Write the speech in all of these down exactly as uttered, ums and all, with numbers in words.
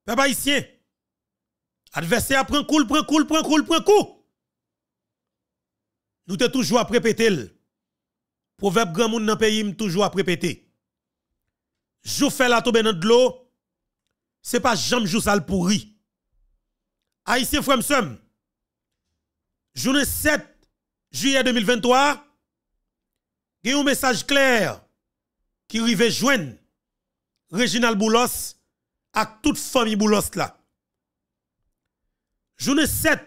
Peuple haïtien, adversaire prend cool, prend cool, prend cool, prend coup. Nous te toujours à répéter. Proverbe grand monde dans le pays, toujours à répéter. Jou fait la tombe dans de l'eau, c'est pas jamais jou sale pourri. Haïtien frère m'sem, journée sept juillet deux mille vingt-trois, il y a un message clair qui arrive joindre Reginald Boulos à toute famille Boulos là. Journée sept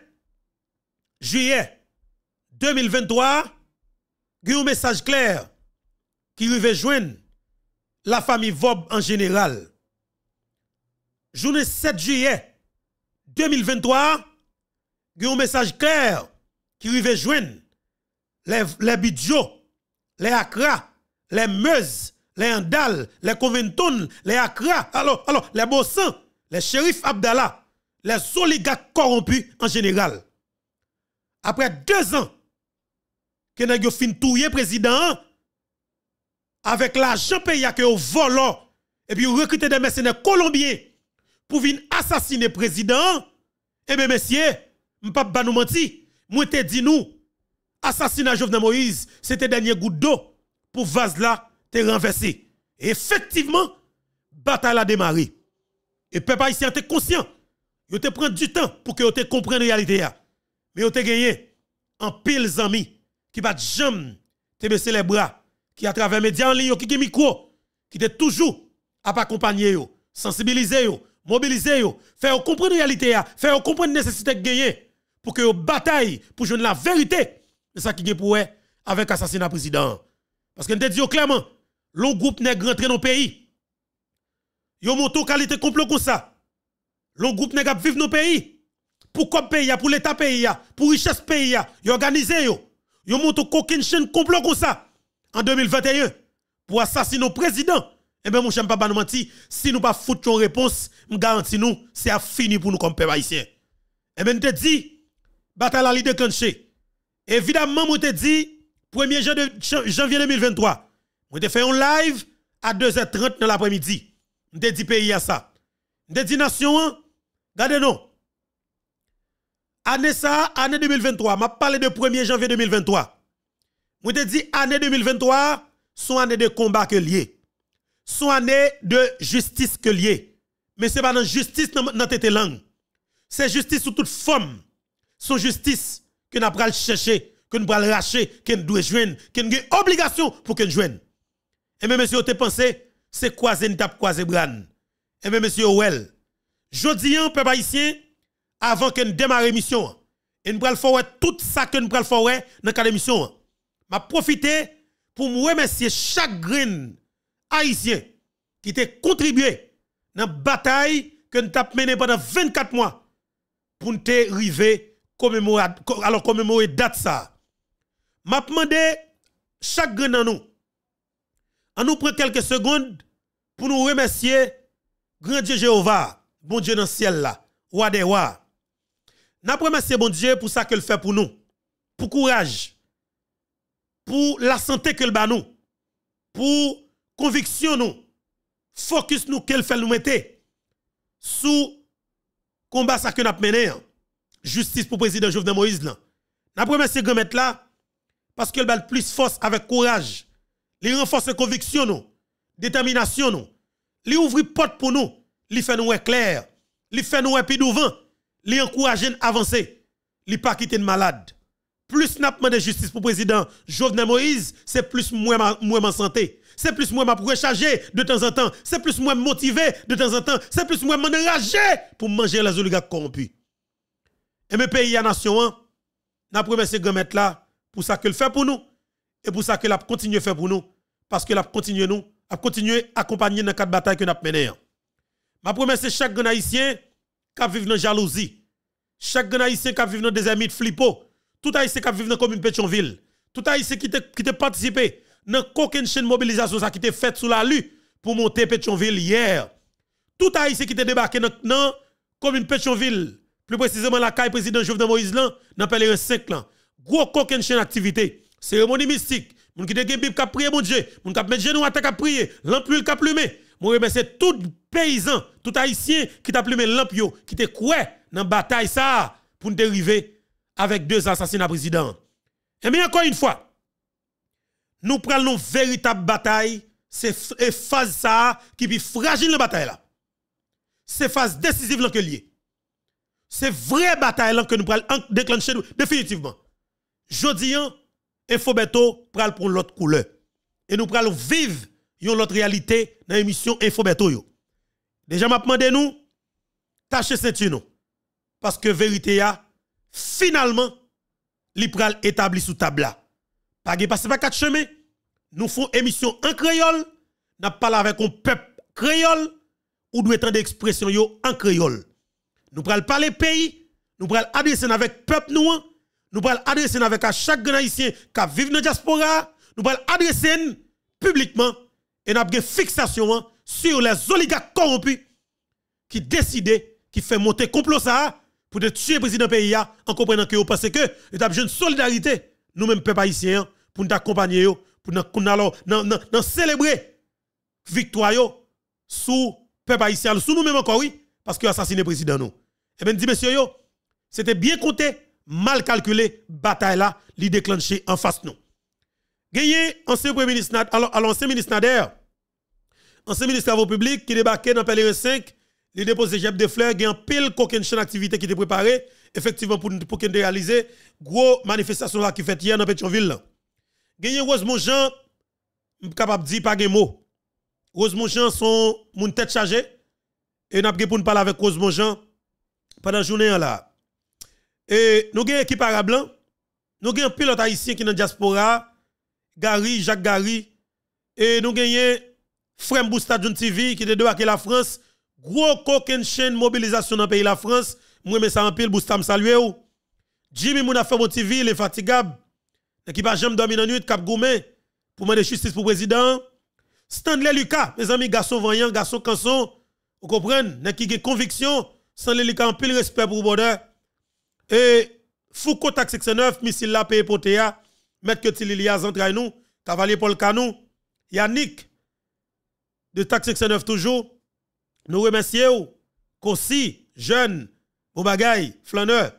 juillet deux mille vingt-trois, il y a un message clair qui arrive joindre la famille Vob en général. Journée sept juillet deux mille vingt-trois, il y a un message clair qui arrive joindre les, les Bidjo, les Accra, les Meuse, les Andal, les Conventon, les Accra, alors, alors, les Bossan, les shérifs Abdallah, les oligarques corrompus en général. Après deux ans, que nous avons fin touyer président, avec l'argent payé que au volant, et puis recruter des mercenaires colombiens pour venir assassiner le président, eh bien, messieurs, je ne pas nous mentir, moi te dit nous, assassinat Jovenel Moïse, c'était dernier goutte d'eau pour vase là te renverser. Et effectivement, bataille a démarré. Et peuple haïtien était conscient. Yo te prend du temps pour que yo te comprenne la réalité. Mais yo te gagné en pile amis qui va jamais te baisser les bras, qui à travers les médias en ligne, qui qui micro, qui te toujours à accompagner yo, sensibiliser yo, mobiliser yo, faire comprendre la réalité, faire comprendre la nécessité de gagner pour que yo bataille pour joindre la vérité. C'est ça qui est pour eux avec l'assassinat président. Parce que nous te dit clairement, le groupe n'est rentré dans le pays. Yo monto qualité complot comme ça. Le groupe n'est pas vivre dans le pays. Pour quoi pays, pour l'état pays, pour richesse pays, yo organisé yo. Yo monto coquine chaîne complot comme ça en deux mille vingt et un pour assassiner le président. Eh bien, mon cher papa nous menti, si nous pas foutre une réponse, me garantis nous, c'est à fini pour nous comme peuple haïtien. Eh bien, nous te dit, bataille la li déclenchée. Évidemment, moi te dit, premier janvier deux mille vingt-trois, moi te fait un live à deux heures trente dans l'après-midi. Je te dit pays à ça. Je te dit nation, regardez nous. Année ça, année deux mille vingt-trois, m'a parlé de premier janvier deux mille vingt-trois. Moi te dit année deux mille vingt-trois, son année de combat que lié. Son année de justice que lié. Mais c'est pas dans justice dans tête langue. C'est justice sous toute forme. Son justice que nous allons chercher, que nous allons racher, que nous devons joindre, que nous avons obligation pour que nous joignent. Et même monsieur, vous pensez, c'est croiser une tape, croiser bran. Et même monsieur, well, jodi an, peuple haïtien, avant que nous démarrions l'émission, et nous allons faire tout ça que nous allons faire dans cette émission. Je profite pour me remercier chaque grain haïtien qui a contribué dans la bataille que nous avons menée pendant vingt-quatre mois pour nous arriver commémorer alors commémorer date ça. M'a demandé chaque grain dans nous. On nous prend quelques secondes pour nous remercier grand Dieu Jéhovah, bon Dieu dans le ciel là, roi des rois. N'a remercier bon Dieu pour ça qu'il fait pour nous, pour courage, pour la santé qu'il bat nous, pour conviction nous, focus nous qu'elle fait nous mettre sous combat ça que nous mené. Justice pour le président Jovenel Moïse là. N'a remercier grand maître là parce qu'il a plus force avec courage. Il renforce conviction nous, détermination nous. Il ouvre porte pour nous, il fait nous clair, il fait nous plus devant, il encourage à avancer, il pas quitter de malade. Plus n'a demandé justice pour le président Jovenel Moïse, c'est plus moi moi en santé. C'est plus moi pour recharger de temps en temps, c'est plus moi motivé de temps en temps, c'est plus moi m'enrager pour manger les oligarques corrompus. Et mes pays à nation, n'a remercié grand maître là pour ça qu'il fait pour nous et pour ça qu'il a continué à faire pour nous parce qu'il a continué nous, a continué à accompagner dans quatre batailles que nous avons menées. Ma remercier chaque grand haïtien qui vit dans jalousie, chaque grand haïtien qui vit dans des amis de flippo, tout haïtien qui vit dans la commune Pétionville, tout haïtien qui qui participé dans aucune chaîne de mobilisation ça qui était faite sous la rue pour monter Pétionville hier. Tout haïtien qui était débarqué dans la commune Pétionville, plus précisément la caille président Jovenel Moïse là, dans Pèlerin cinq là. Gros aucune chaîne d'activité, cérémonie mystique, moun qui te gen bib ka prier mon Dieu, moun ka mettre genou à terre ka prier, l'ampoule ka plumer, Je remercie tout paysan, tout haïtien qui t'a plumé lampio, qui te quoi dans bataille ça pour nous dériver avec deux assassinats présidents. Et bien encore une fois, nous prenons une véritable bataille, c'est phase ça qui est fragile la bataille là. C'est phase décisive là que lié. C'est vraie bataille là que nous prenons déclencher définitivement. Jodi an, Infobeto pral pour l'autre couleur. Et nous prenons vivre une autre réalité dans l'émission Infobeto yo. Déjà m'a demandé nous tâcher ceinture nous parce que vérité a finalement li pral établi sous table là. Pas de passer par quatre chemins. Nous faisons émission en créole, n'a parlé avec un peuple créole ou doit entendre expression yo en créole. Nous pral parler pays, nous pral adresser avec peuple nous, nous pral adresser avec à chaque grand haïtien qui vit dans la diaspora, nous pral adresser publiquement et n'a une fixation sur les oligarques corrompus qui décident, qui fait monter complot ça pour de tuer le président pays en comprenant que vous pensez que nous avons une solidarité, nous-mêmes, peuple haïtien, pour nous accompagner, pour nous célébrer victoire sous peuple haïtien, sous nous-mêmes encore, oui, parce que assassiné le président nous. Eh bien, dit messieurs, c'était bien compté, mal calculé, bataille là, li déclenché en face nous. Gagné ancien premier ministre, alors l'ancien ministre Nader, ancien ministre des Travaux publics qui débarquait dans Pèlerin cinq, il déposé Jeb de Fleurs, il y a un pile coquin chaîne d'activité qui était préparé, effectivement, pour, pour qu'il réaliser, gros manifestation là qui fait hier dans Pétionville. Gagné Rosemont Jean, je suis capable de dire pas de mots. Rosemont Jean sont mon tête chargée, et nous avons pour nous parler avec Rosemont Jean pendant la journée là. Et nous avons une équipe arabe blanc, nous avons un pilote haïtien qui est dans la diaspora, Gary, Jacques Gary, et nous avons Frère Boustadjoun T V qui est débarqué la France. Gros coquin chaîne mobilisation dans le pays la France. Moi, mais ça en pile, Boustam salué ou. Jimmy Mouna fait mon T V, il est fatigable. L'équipe a jamais dormi dans la nuit, Cap Goumé, pour demander justice pour le président. Stanley Lucas, mes amis, garçon voyant, garçon canson, vous comprenez, qui a conviction, Stanley Lucas en pile respect pour le border. Et Foucault Tax soixante-neuf, missile la paye pour Théa, Maître que Tililia Zantraï nous, Cavalier Paul Canou, Yannick, de Tax soixante-neuf toujours. Nous remercions, Kossi, jeune, Bobagay, Flaneur.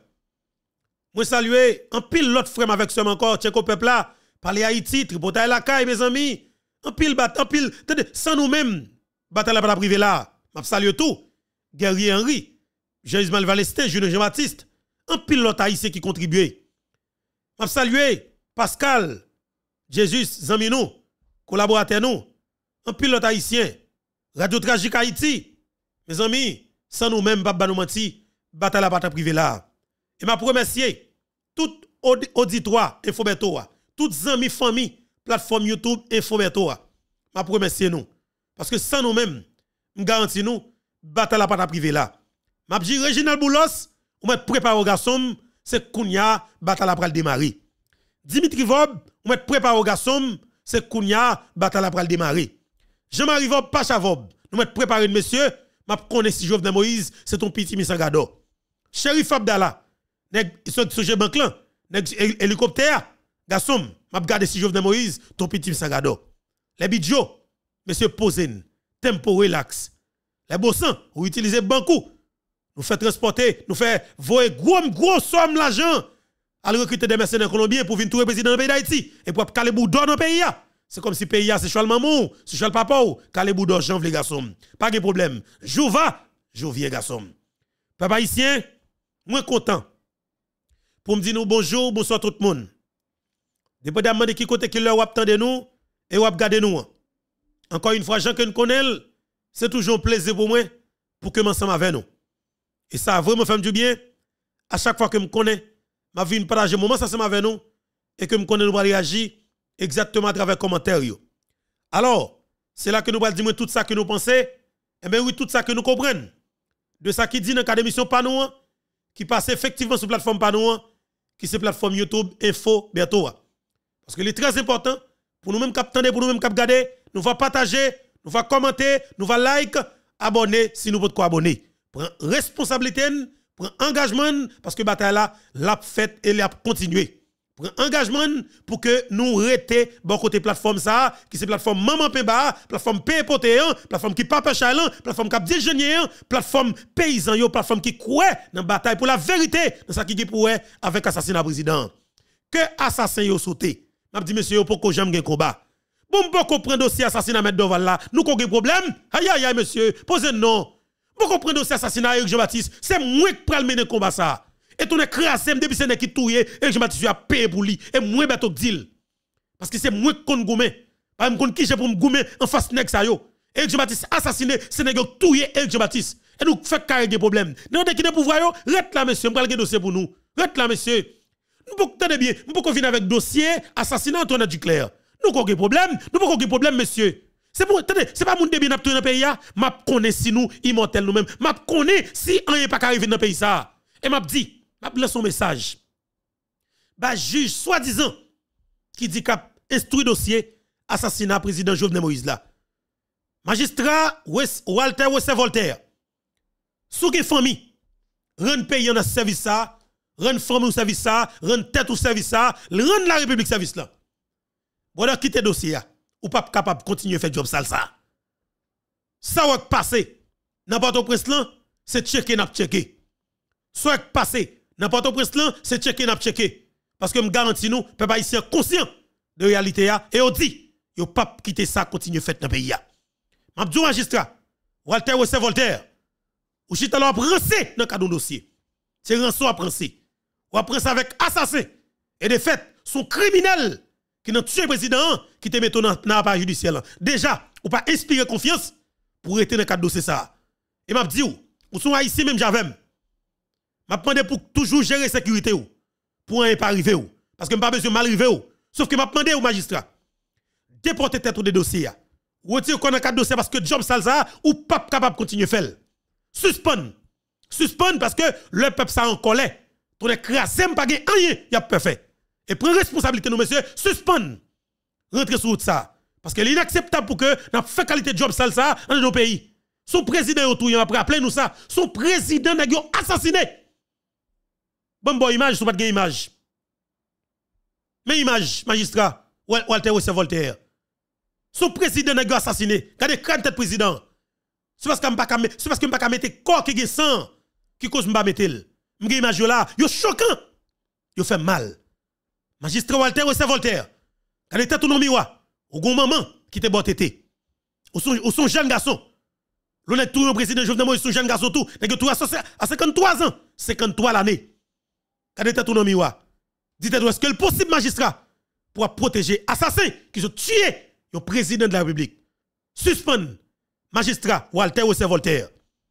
Moi saluer, en pile l'autre frère avec ce encore, Tchèque peuple là, parler Haïti, Tripotaille la caille, mes amis. En pile, bat, en pile, sans nous-mêmes, bataille la privé là. M'a salue tout. Guerrier Henri, Jean-Ismaël Valestin, Julien Jean-Baptiste. En pile l'autre haïtien qui contribuait. M'a salué Pascal, Jésus, Zaminou, collaborateur nous. En pile l'autre haïtien, Radio Tragique Haïti. Mes amis, sans nous-mêmes, Baba nous menti, bataille la bataille privée là. Et m'a remercier tout auditoire Infobeto, toutes amis famille plateforme YouTube Infobeto. M'a remercier nous parce que sans nous-mêmes, nous garantis nous bataille la bataille privée là. M'a dit Reginald Boulos, on met préparer au garçon, c'est Kounia bataille la pral démarrer. Dimitri Vob, on met préparer au garçon, c'est Kounia bataille la pral démarrer. Jean-Marie Vob Pacha Vob, nous met préparer monsieur, m'a connaît si Jovenel Moïse, c'est ton petit Missangado. Shérif Abdallah, nèg ce sujet bank là, nèg hélicoptère, garçon, m'a regardé si Jovenel Moïse, ton petit Missangado. Les bidjo, monsieur Posen, tempo relax. Les bossans, vous utilisez bankou. Nous fait transporter, nous fait voyer gros gros somme l'argent à recruter des mercenaires colombiens pour venir tout président dans le pays d'Haïti et pour caler boudon dans le pays. C'est comme si le pays c'est choix le maman, c'est choix le papa ou caler boudon janv les garçons. Pas de problème. Jouva, jouvier garçon. Papa haïtien, moi content pour me dire nous bonjour, bonsoir tout le monde. Depuis de demander qui côté qui leur attendez nous et ou garder nous. Encore une fois, Jean que nous connaissons, c'est toujours un plaisir pour moi pour que m'ensemble avec nous. Et ça a vraiment fait du bien. À chaque fois que je me connais, je viens partager un moment ensemble avec nous et que je connais nous réagir exactement à travers les commentaires. Alors, c'est là que nous allons dire tout ça que nous pensons. Et bien oui, tout ça que nous comprenons. De ça qui dit dans la émission Panou, qui passe effectivement sur la plateforme Panou, qui c'est la plateforme YouTube Info bientôt. Parce que c'est très important pour nous-mêmes capter, pour nous-mêmes regarder, nous va partager, nous va commenter, nous va like, abonner si nous pouvons abonner. Prends responsabilité, prends engagement, parce que la bataille là, l'a fait et l'a continué. Prend engagement pour que nous rete bon côté plateforme ça qui c'est plateforme Maman Pemba, plateforme P Potéan, plateforme qui Papa Chalan, plateforme Cap Déjeuner, plateforme paysan yo, plateforme qui croit dans bataille pour la vérité dans ça qui pour avec assassinat président. Que assassin yo sauté. M'a dit monsieur yo pourquoi j'aime gen combat. Bon pas comprendre dossier assassinat mettre Doval là, nous qu'on gen problème. Aïe aïe aïe monsieur, posez non. Bon comprendre dossier assassinat Eric Jean-Baptiste, c'est moi qui pral mener combat ça. Et ton écrasé depuis c'est qui touye et je m'attends à payer pour lui et moi bateau deal parce que c'est moi qui connais goumé pas me connais qui j'ai pour me goumer en face nèg ça yo et je m'attends assassiné c'est nèg touye et je m'attends et nous fait carré des problèmes non qui ne pouvoir yo rete là monsieur m'pral gen dossier pour nous rete là monsieur nous pas tenez bien nous pas venir avec dossier assassinat Antoine Duclerc nous pas de problème nous pas de problème monsieur c'est pour attendez c'est pas moun de bien dans le pays là m'a connaît si nous immortel nous même m'a connaît si rien pas arriver dans le pays ça et m'a dit m'a laissé son message. Bah juge soi-disant qui dit qu'a instruit dossier assassinat président Jovenel Moïse là. Magistrat Walter Wessé Voltaire. Sous que famille rend pays dans service ça, rend famille au service ça, rend tête au service ça, rend la République service là. Bon là quitter dossier ou pas capable de continuer faire job sale ça. Ça va passer n'importe où presse là, c'est checker n'a checker. Soit passer n'importe où presse là, c'est checker n'a checker. Parce que me garantis nous, peuple haïtien conscient de réalité ya et on dit, yo pas quitter ça continuer faire dans pays ya. M'abdou magistrat, Walter Wessé Voltaire, ou chita l'on prenser dans cadre dossier. C'est rançon à prenser. Ou à prenser avec assassin et de fait, son criminel qui n'a tué le président qui te met dans l'appareil judiciaire. Déjà, ou pas inspirer confiance pour être dans cadre dossier ça. Et m'a dit ou, ou sont haïtiens même j'avais. M'a demandé pour toujours gérer sécurité ou pour ne pas arriver ou parce que m'a pas besoin mal arriver ou sauf que m'a demandé au magistrat déporter tête des dossiers ou retire qu'on a quatre dossiers parce que job salsa ou pas capable continuer faire suspend suspend parce que le peuple ça en colère ton écrasé pas gain rien y a pas fait et prend responsabilité nous monsieur suspend rentrer sur ça parce que c'est inacceptable pour que n'a fait qualité de job salsa dans nos pays son président autour il après appeler nous ça son président n'a assassiné. Bon, bon, image, sous pas de image. Mais image, magistrat, Walter Wessé Voltaire. Son président n'a pas assassiné. Regardez, crâne tête président. C'est parce que je ne peux pas mettre corps qui est sang qui cause m'pa mettre. M'gé image là, yo choquant. Yo fait mal. Magistrat Walter Wessé Voltaire. Regardez tête tout miroir. Ou gon maman qui te botte tété. Ou son ou son jeune garçon. L'honnête tout le président Jovenel Moïse son jeune garçon tout, nèg tout à cinquante-trois ans, cinquante-trois l'année. Quand tu es dans le miroir, dites-vous, est-ce que le possible magistrat pour protéger assassin qui sont tués le président de la République? Suspend magistrat Walter Wessé Voltaire.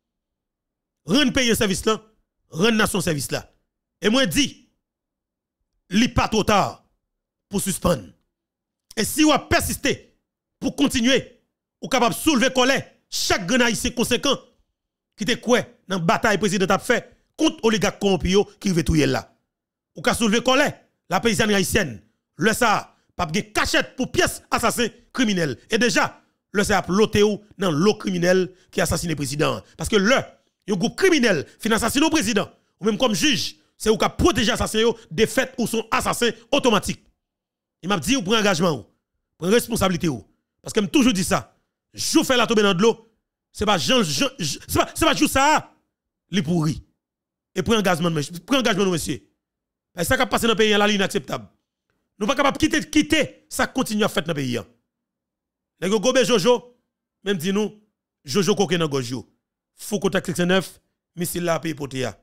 Rendre pays service là, rendre nation service là. Et moi dit, li pas trop tard pour suspendre. Et si vous persistez pour continuer, vous capable de soulever colère chaque grand haïtien conséquent qui te quoi dans la bataille président a fait contre oligarque corrompu qui veut tout là. Ou ka soulever colère la paysanne haïtienne le ça pas de cachette pour pièce assassin criminel et déjà le ça a ploté ou dans l'eau criminel qui a assassiné le président parce que le un groupe criminel finance assassiner le président ou même comme juge c'est ou ka protéger assassin des faits ou son assassin automatique. Il m'a dit ou prend engagement ou prend responsabilité ou parce que me toujours dit ça jou fait la tomber dans de l'eau c'est pas Jean c'est pas c'est pas jou ça li pourri et prend engagement prend engagement monsieur. Et ça qui a passé dans le pays, là, c'est inacceptable. Nous ne sommes pas capables de quitter, quitter, ça continue à faire dans le pays. Les gobé Jojo, même dit nous, Jojo coquin dans Gojo. Faut contact six neuf, missile là, pays potéa.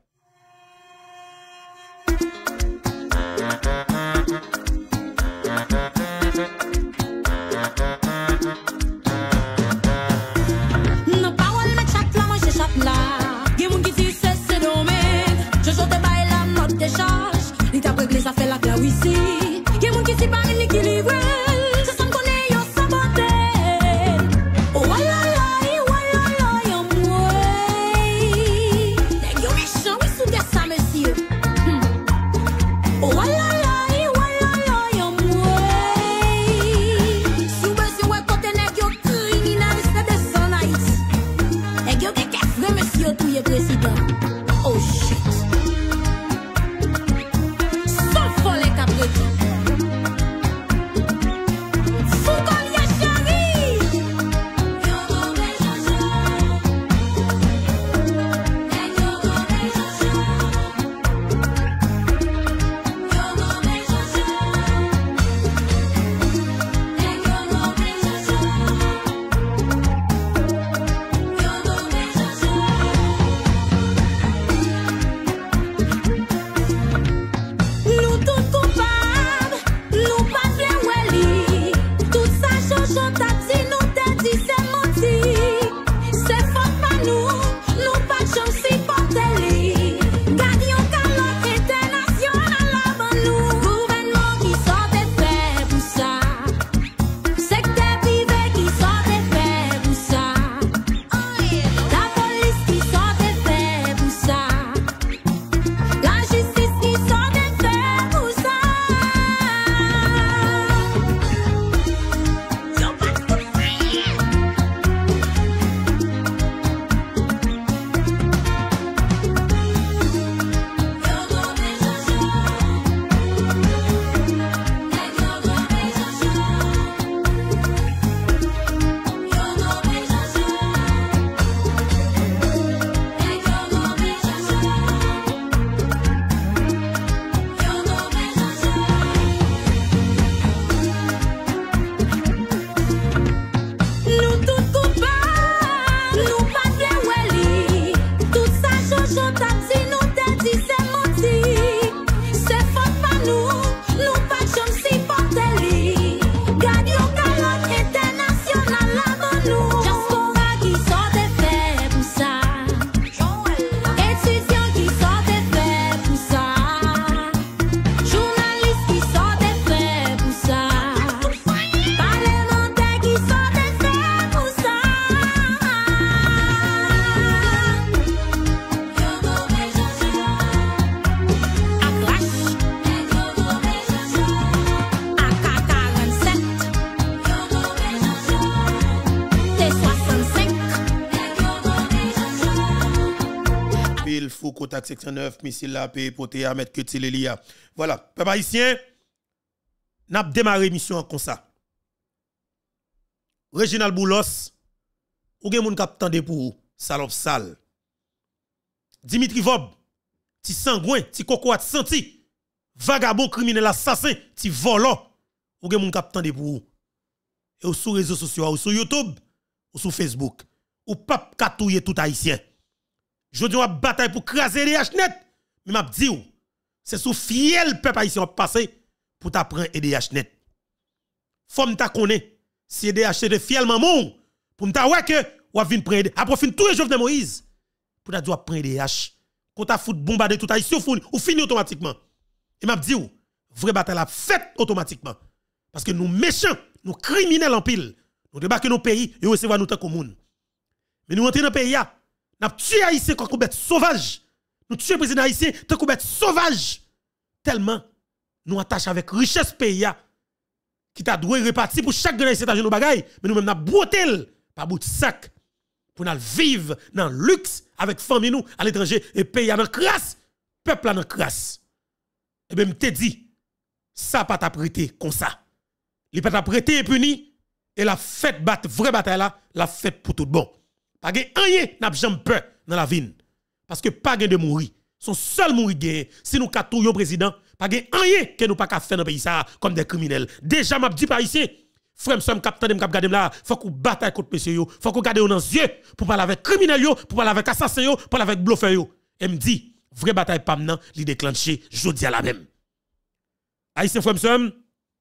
Non, pas on met chat là, moi je chat là. Gen qui dit c'est c'est domaine. Jojo te baille la note de charge. Il t'a réglé, ça fait la classe ici. Y'a mon qui s'y pas un équilibre. C'est sans qu'on ait yon saboté. Oh, voilà, voilà, y'a moi. Y'a méchant, oui, sous des ça, monsieur. Oh, voilà, voilà, y'a moi. Jojo t'a dit, nous t'a dit, c'est menti. C'est faute pas nous, nous pas jamais si porter li. Garde yon calotte international avant nous. Diaspora qui sort des faits pour ça. Étudiants qui sortent des faits pour ça. Journalistes qui sortent des faits pour ça. Parlementaires qui sortent des faits pour ça. Pile fou contact section neuf missile là paye poté à mettre que Tilelia. Voilà, peuple haïtien, n'a démarré mission comme ça. Reginald Boulos ou gen moun k'ap tande pour salope sale. Dimitri Vob, ti sangouin, ti coco at senti, vagabond criminel assassin, ti volant, ou gen moun k'ap tande pour ou. Et ou sur réseaux sociaux, ou sur YouTube, ou sur Facebook, ou pas katouye tout haïtien. Je dis, on bataille pour craser les H net. Mais m'a dit, c'est sous fiel peuple haïtien passé pour t'apprendre E D H net. Faut m'ta connaître si E D H c'est fiel maman pour m'ta ouais que ou vinn prendre après fin tout Jovenel Moïse pour t'a dû prendre E D H. Quand t'a fout bombarder tout haïtien ou fini automatiquement. Et m'a dit, vraie bataille la faite automatiquement parce que nous méchants, nous criminels en pile, nous débarquons nos pays et recevoir nous tant commun. Mais nous rentrons dans le pays là. Nous avons tué Haïtien comme bête sauvage. Nous tué le président Haïtien comme bête sauvage. Tellement nous attachons avec richesse pays qui t'a doué réparti pour chaque grand Haïtien dans nos bagailles. Mais nous-mêmes, nous avons brouté par bout de sac pour nous vivre dans le luxe avec famille nous à l'étranger et pays dans crasse, peuple dans crasse. Et bien, je te dis, ça pas t'a prêté comme ça. Il pas t'a prêté et puni et la fête bat vraie bataille là, la fête pour tout bon. Pas gen rien n'a jamais peur dans la vie parce que pas gen de mourir. Son seul mourir gain si nous katou yo président, pas gen rien que nous pas ka faire dans pays ça comme des criminels. Déjà m'a dit par ici, frère m'sem capitaine m'kap gade là, faut qu'on bataille contre monsieur yo, faut qu'on garde dans les yeux pour parler avec criminels yo, pour parler avec assassins yo, pour parler avec bluffeurs yo. Et me dit, vraie bataille pas maintenant, li déclencher jodi à la même. Haïtien frère m'sem,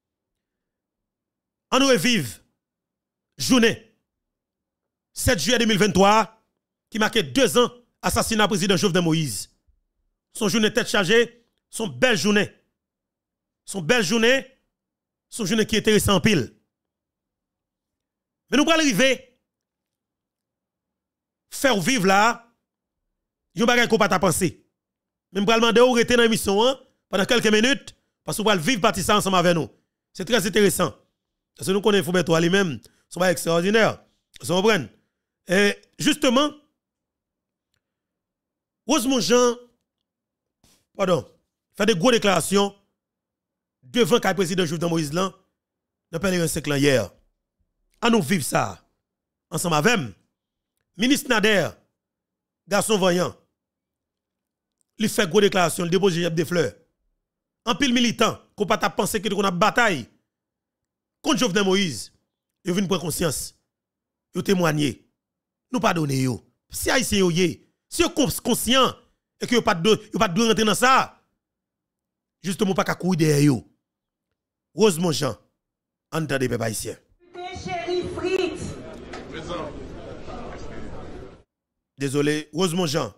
on nous revive journée sept juillet deux mille vingt-trois, qui marquait deux ans assassinat président Jovenel Moïse. Son journée tête chargée, son belle journée. Son belle journée, son journée qui est intéressant en pile. Mais nous allons arriver, faire vivre là, yon bagay qu'on pas ta penser. Mais nous allons demander où rester dans l'émission pendant quelques minutes, parce que nous allons vivre partie ça ensemble avec nous. C'est très intéressant. Parce que nous connaissons Fouberto lui-même, son bagay extraordinaire. Vous comprenez? Et justement, Rosemont Jean, pardon, fait des grosses déclarations devant le président Jovenel Moïse là, dans le Pèlerin hier. À nous vivre ça, ensemble avec nous. Ministre Nader, garçon voyant, il fait gros déclaration, il dépose des fleurs. En pile militant, qu'on pas penser que qu'on a bataille contre Jovenel Moïse, il vient prendre conscience, il témoigner. Nous pardonner yo. Si haïtien yo yé, si yo conscient et que yo pas de yo pas de rentrer dans ça, justement pas ka courir derrière yo. Rosemont Jean, entendez peuple haïtien. Désolé, Rosemont Jean.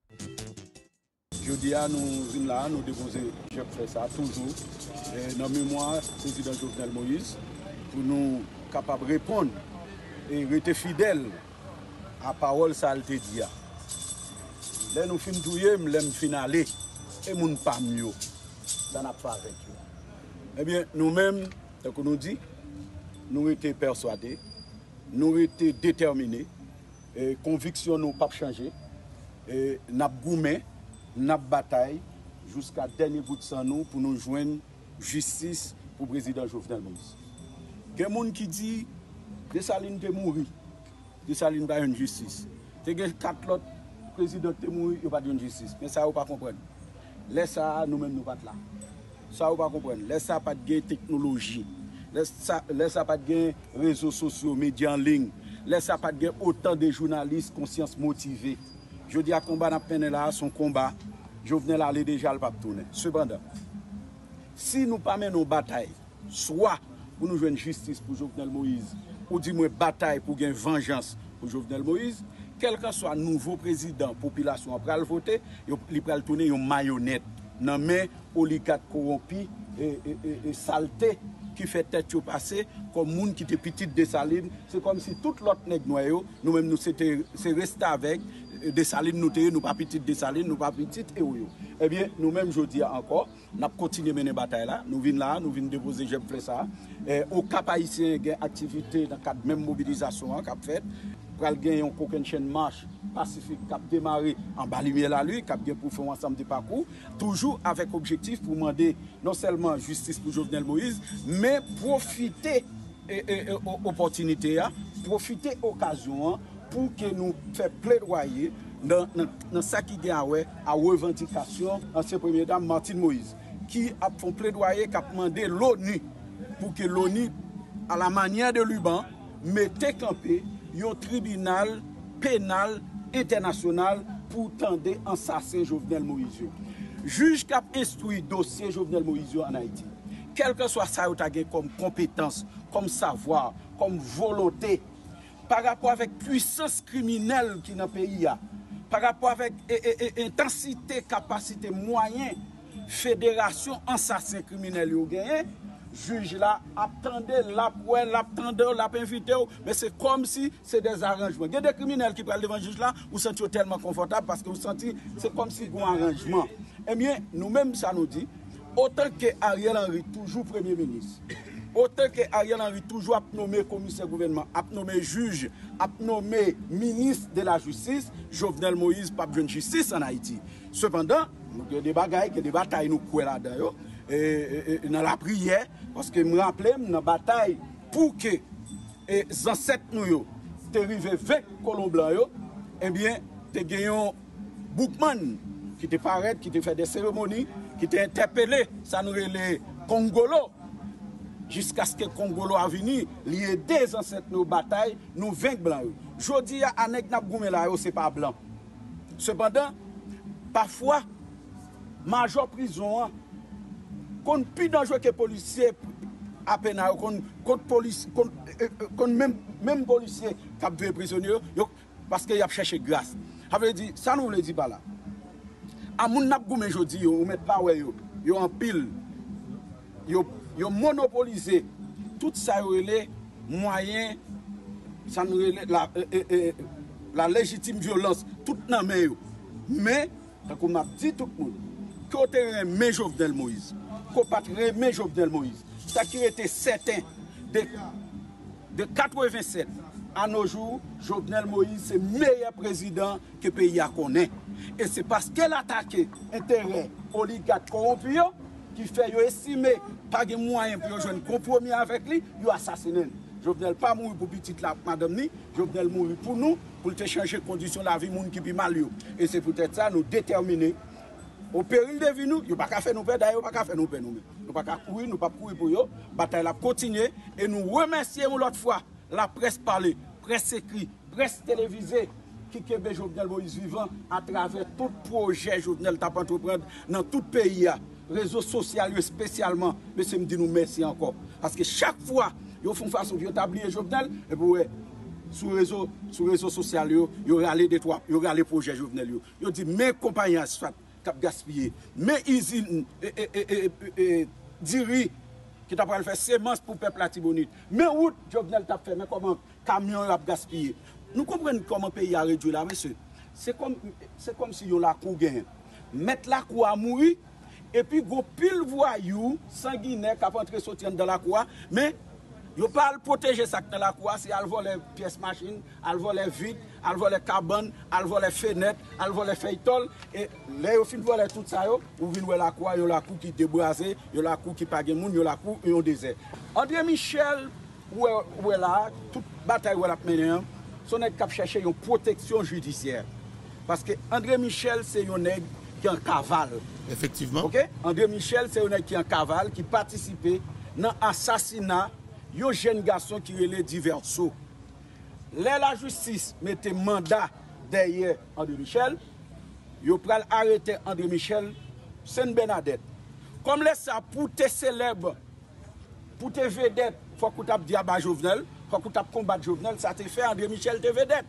Je dis à nous, là, nous déposer, je fais ça toujours, dans le mémoire président Jovenel Moïse, pour nous capables de répondre et rester fidèles à la parole ça te dit. Là nous fin touyer, nous fin aller et moun pas mieux. Ça n'a pas avec eux. Eh bien, nous-mêmes, comme nous dit, nous étions persuadés, nous étions déterminés, et conviction nous pas changer, et nous avons goumé, nous avons bataille jusqu'à dernier bout de sang nous pour nous joindre justice pour le président Jovenel Moïse. Il y a des gens qui disent que Dessalines est mort. Dessalines n'a pas une justice. Il y a quatre autres présidents qui sont morts, il n'y a pas de justice. Mais ça, vous ne comprenez pas. Laisse ça, nous-mêmes, nous pas là. Ça, vous ne comprenez pas. Laisse ça, pas de technologie. Laisse ça, pas de réseaux sociaux, médias en ligne. Laisse ça, pas de autant de journalistes, conscience motivée. Je dis à combat n'a pas là, son combat, Jovenel allait déjà le pape tourner. Cependant, si nous pas menons bataille, soit pour nous jouer une justice pour Jovenel Moïse, ou du moins bataille pour gagner vengeance pour Jovenel Moïse, quel que soit nouveau président, population après le voter, il va tourner une marionnette dans les mains oligarques corrompus et, et, et, et saleté qui fait tête passer comme monde qui était petit Dessalines. C'est comme si tout l'autre nègre noyau, nous-mêmes nous c'était c'est resté avec Dessalines, nous nous pas petit Dessalines, nous pas petit et oui. Eh bien, nous-mêmes je dis encore, nous continuons à mener bataille là, nous venons là, nous venons déposer j'aime faire ça. Et au Cap haïtien, il y a une activité dans le cadre de même mobilisation qui a fait. Pour gagner une chaîne marche pacifique qui a démarré en bas lumière la lui, qui a pour faire un ensemble de parcours, toujours avec objectif pour demander non seulement justice pour Jovenel Moïse, mais profiter de l'opportunité, profiter de l'occasion pour que nous fassions plaidoyer dans, dans, dans ce qui est à revendication ancienne première dame Martine Moïse, qui a fait plaidoyer, qui a demandé l'ONU pour que l'ONU, à la manière de l'Uban, mette campé un tribunal pénal international pour tendre assassin Jovenel Moïse. Juge qui a instruit dossier Jovenel Moïse en Haïti. Quel que soit ça comme compétence, comme savoir, comme volonté, par rapport avec puissance criminelle qui est dans le pays, par rapport avec intensité, capacité, moyens, fédération assassin criminel yo gagné, juge là attendez la ouais l'attendez l'a invité mais c'est comme si c'est des arrangements. Il y a des criminels qui parlent devant juge là vous sentez tellement confortable parce que vous sentez c'est comme si un arrangement. Eh bien nous-mêmes ça nous dit autant que Ariel Henry toujours premier ministre, autant que Ariel Henry toujours a nommé commissaire gouvernement, a nommé juge, a nommé ministre de la justice, Jovenel Moïse pas de justice en Haïti. Cependant, il y a des bagailles, il y a des batailles nous couer là-dedans. Et, et, et dans la prière, parce que je me rappelle, dans la bataille, pour que les ancêtres nous te arrivé avec colon blanc, eh bien, tu as gagné un Boukman qui te paraît, qui te fait des cérémonies, qui t'a interpellé, ça nous les Congolo, jusqu'à ce que Congolo a venu, lié des ancêtres nos batailles, nous vaincre blanc. Je dis à Anek Nabgoumé là, c'est pas blanc. Cependant, parfois, major prison, qu'on plus dangereux que policier à peine qu'on police qu'on même même policier qui a tué prisonnier parce qu'il a cherché grâce. Ça veut dire ça nous le dit pas là. À mon n'a goumé jodi yo met pas ouais yo yo en pile yo yo monopolisé tout ça les moyens ça nous la la légitime violence tout nan mais yo mais comme m'a dit tout le monde côté mais Jovenel Moïse qu'on pas remet Jovenel Moïse. Ça qui était certain de, de quatre-vingt-sept à nos jours, Jovenel Moïse c'est le meilleur président que le pays a connaît. Et c'est parce qu'elle attaque intérêt oligarque corrompu qui fait estimer pas de moyens pour jouer un compromis avec lui, il a assassiné. Jovenel pas mourir pour petite la madame ni, Jovenel mourir pour nous pour te changer conditions de la vie monde qui vit mal. Et c'est peut-être ça nous déterminer. Au péril de vie, nous, il n'y a pas qu'à faire nous perdre, d'ailleurs, il n'y a pas qu'à faire nous perdre. Nous ne pas qu'à courir, nous ne pas courir pour eux. La bataille a continué et nous remercions l'autre fois la presse parlée, presse écrite, presse télévisée qui est Jovenel Moïse vivant à travers tout projet Jovenel t'a entreprendre dans tout le pays, réseaux sociaux spécialement. Monsieur me dit nous merci encore. Parce que chaque fois, ils font façon de établir Jovenel, et puis ouais, sur les réseaux, sur réseaux sociaux, ils ont allé des trois, ils ont allé projet Jovenel. Ils ont dit mes compagnons, soit cap gaspillé, mais usine et, et, et, et, diri qui t'a fait sémence pour peuple la Tibonite. Mais route Jovenel t'a fait, mais comment camion a gaspillé. Nous comprenons comment le pays a réduit là, monsieur. C'est comme c'est comme si on la cour gagne. Mettre la cour à mourir et puis go pile voyou sanguinaire qui a entré sortir dans la cour, mais yo pas protéger ça dans la cour, c'est al voler pièces machines, al voler vide, al voler carbone, al voler fenêtre, al voler feuilletol et là au fin voler tout ça yo, ou vinn la cour, yo la cour qui débrasé, yo la cour qui pas gen moun, yo la cour yo désert. André Michel ou ou là toute bataille ou la mené, son nèg cap chercher une protection judiciaire. Parce que André Michel c'est un nèg qui en cavale. Effectivement. OK? André Michel c'est un nèg qui en cavale qui participait dans assassinat un jeune garçon qui relait Diverso. Là, la justice mettait mandat derrière André Michel, yo pral arrêter André Michel, Sainte Bernadette. Comme les ça pour te célèbre, pour te vedette, faut que tu aies dit à Jovenel, faut que tu aies combattu Jovenel, ça te fait André Michel te vedette.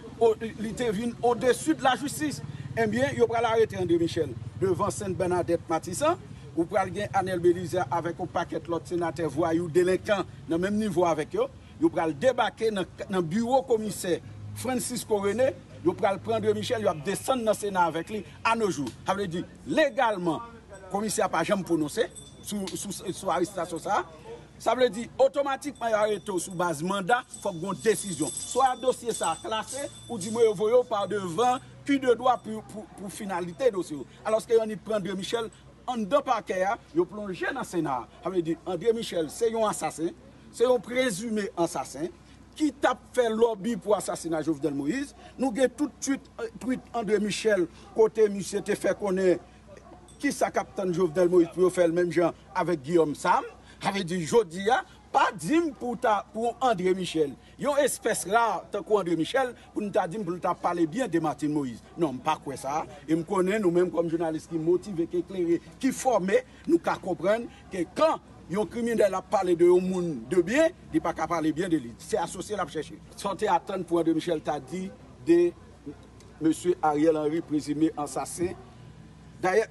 Il te vient au-dessus de la justice. Eh bien, il va arrêter André Michel devant Sainte Bernadette Matissan, ou pral gen Anel Belize avec un paquet l'autre sénateur voyou délinquant dans le même niveau avec eux. Ils pral débarquer dans le bureau commissaire Francisco René, ils pral prendre Michel, ils va descendre dans le Sénat avec lui à nos jours. Ça veut dire légalement, le commissaire n'a pas jamais prononcé sous sous arrestation ça. Ça veut dire automatiquement il arrêté sous base mandat, il faut une décision. Soit dossier ça classé ou du moins voyez par devant qui de droit pour, pour, pour finalité dossier. Alors que on prend André Michel en deux paquets, il plongé dans le Sénat. Ça veut dire André Michel c'est un assassin, c'est un présumé assassin qui t'a fait lobby pour assassiner Jovenel Moïse. Nous avons tout de suite tweet André Michel côté monsieur te fait connaître qui ça capitaine Jovenel Moïse pour faire le même genre avec Guillaume Sam. Avait dit Jodia, pas dim pour ta pour André Michel. Yon espèce là, tant qu'André Michel, pour nous ta dim pour ta parler bien de Martin Moïse. Non, pas quoi ça. Et me connaît nous même comme journalistes qui motivés, qui éclairés, qui formés, nous qu'à comprendre que quand yon criminel a parlé de un monde de bien, il pas qu'à parler bien de lui. C'est associé à chercher. Santé attendre pour André Michel t'a dit de monsieur Ariel Henry présumé assassin. D'ailleurs,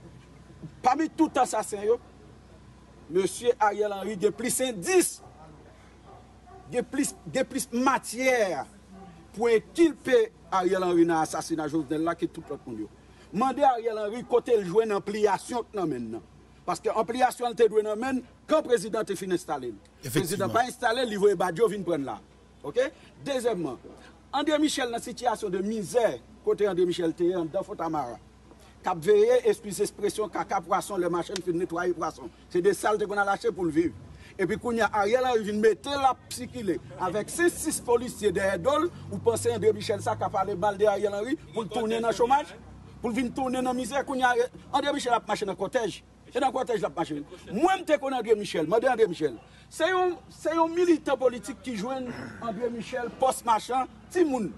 parmi tout assassin yo, monsieur Ariel Henry, il y a plus d'indices, il y a plus, plus matière pour inculper Ariel Henry dans l'assassinat Jovenel là que tout le monde. Mandez Ariel Henry côté le jouer une ampliation maintenant. Parce que l'ampliation elle te doit maintenant quand le président est fini installé. Le président pas installé, il va Badjo vient prendre là. OK? Deuxièmement, André Michel dans une situation de misère, côté André Michel était dans Fotamara. Cap veiller, excusez l'expression, caca poisson, les machines pour nettoyer poisson. C'est des saletés qu'on a lâchées pour le vivre. Et puis, quand il y a Ariel, il vient mettre la psychile. Avec ces six policiers derrière Dole, vous pensez André Michel ça qui a parlé mal de Ariel Henry pour tourner dans le chômage, pour venir tourner dans la misère. Quand il y a André Michel a marché dans le cortège. Et dans le cortège, il a marché. Moi, je connais André Michel. Je André Michel. C'est un, un militant politique qui joue André Michel, post-machin, Timoun.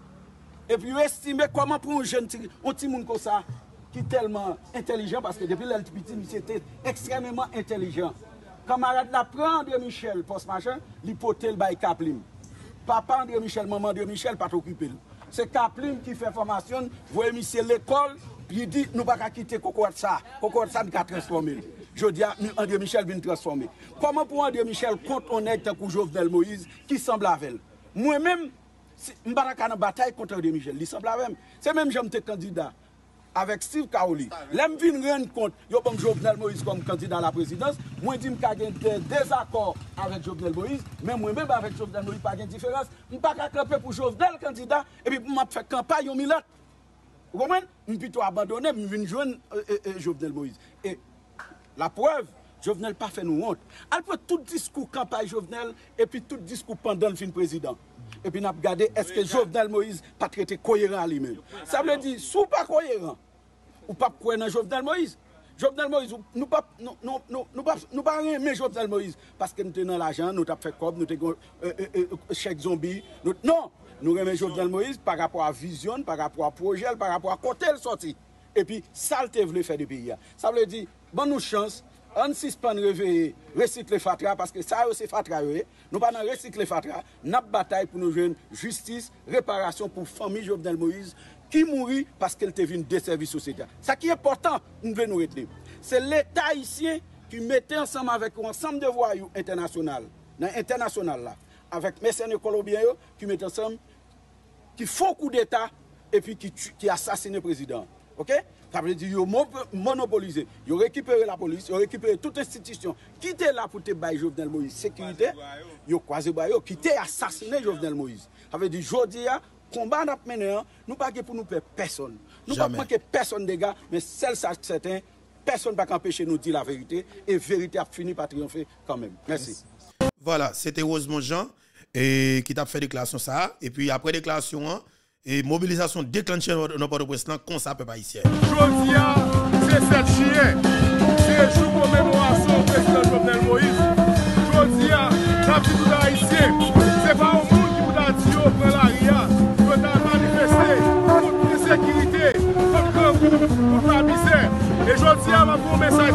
Et puis, vous estimez comment pour un jeune un Timoun comme ça, qui est tellement intelligent, parce que depuis l'L T P T, il était extrêmement intelligent. Camarade la prend André Michel, post-machin, l'hypothèse by Kaplim. Papa André Michel, maman André Michel, pas t'occuper. C'est Kaplim qui fait formation, voyez monsieur l'école, puis il dit, nous ne pouvons pas quitter Coco ça. Coco ça nous a transformé. Je dis, André Michel vient transformer. Comment pour André Michel compte honnête pour Jovenel Moïse, qui semble avec elle? Moi-même, je ne suis pas en bataille contre André Michel, il semble avec elle. C'est même j'aime tes candidats. Avec Steve Kaoli. L'aime vin rendre compte, yo comme Jovenel Moïse comme candidat à la présidence, moi dis m'ka gen des désaccords avec Jovenel Moïse, mais moi même avec Jovenel Moïse pas gen différence, m'pa ka camper pour Jovenel candidat et puis m'a fait campagne au milat. Vous comprenez? M'plutôt abandonner, m'vin joindre euh, euh, Jovenel Moïse. Et la preuve, Jovenel pas fait nous honte. Elle peut tout discours campagne Jovenel et puis tout discours pendant le fin président. Et puis, nous avons regardé, est-ce que Jovenel Moïse pas traité cohérent à lui-même? Ça veut dire, si vous pas cohérent, ou pas cohérent dans Jovenel Moïse, Jovenel Moïse, nous pas nous nous nous nous pas nous pas aimer Jovenel Moïse parce que nous tenons l'argent, nous avons fait comme nous avons euh, euh, euh, chèque zombie. Nous, non, nous aimons Jovenel Moïse par rapport à vision, par rapport à projet, par rapport à côté le sorti. Et puis, ça le voulu faire des pays. Ça veut dire, bonne nous chance. On suspend réveiller, recycler Fatra, parce que ça c'est Fatra. Nous pas recycler Fatra, nous bataille pour nous jouer justice, réparation pour la famille Jovenel Moïse, qui mourit parce qu'elle était venue desservir la société. Ce qui est important, nous devons nous retenir. C'est l'État haïtien qui mettait ensemble avec un ensemble de voyous internationaux, international là, avec mercenaires colombiens qui mettent ensemble, qui font coup d'État et puis qui, qui assassinent le président. OK? Ça veut dire qu'ils ont monopolisé, ils ont récupéré la police, ils ont récupéré toute institution qui était là pour te bailler Jovenel Moïse sécurité, ils ont croisé Bayo, qui était assassiné Jovenel Moïse. Ça veut dire aujourd'hui, combat n'a pas mené, nous pas pour nous faire personne. Nous pas manquer personne des gars, mais celle ça certain, personne ne va empêcher nous de dire la vérité et la vérité a fini par triompher quand même. Merci. Voilà, c'était Rosemont Jean et qui t'a fait déclaration ça et puis après déclaration et mobilisation déclenchée dans le Port-au-Prince, comme ça, peuple haïtien. Jodia, c'est cette chien. C'est jour commémoration au président Jovenel Moïse. Jodia, la petite tout haïtien. C'est pas un monde qui vous a dit, oh, prends la ria, vous avez manifesté. un message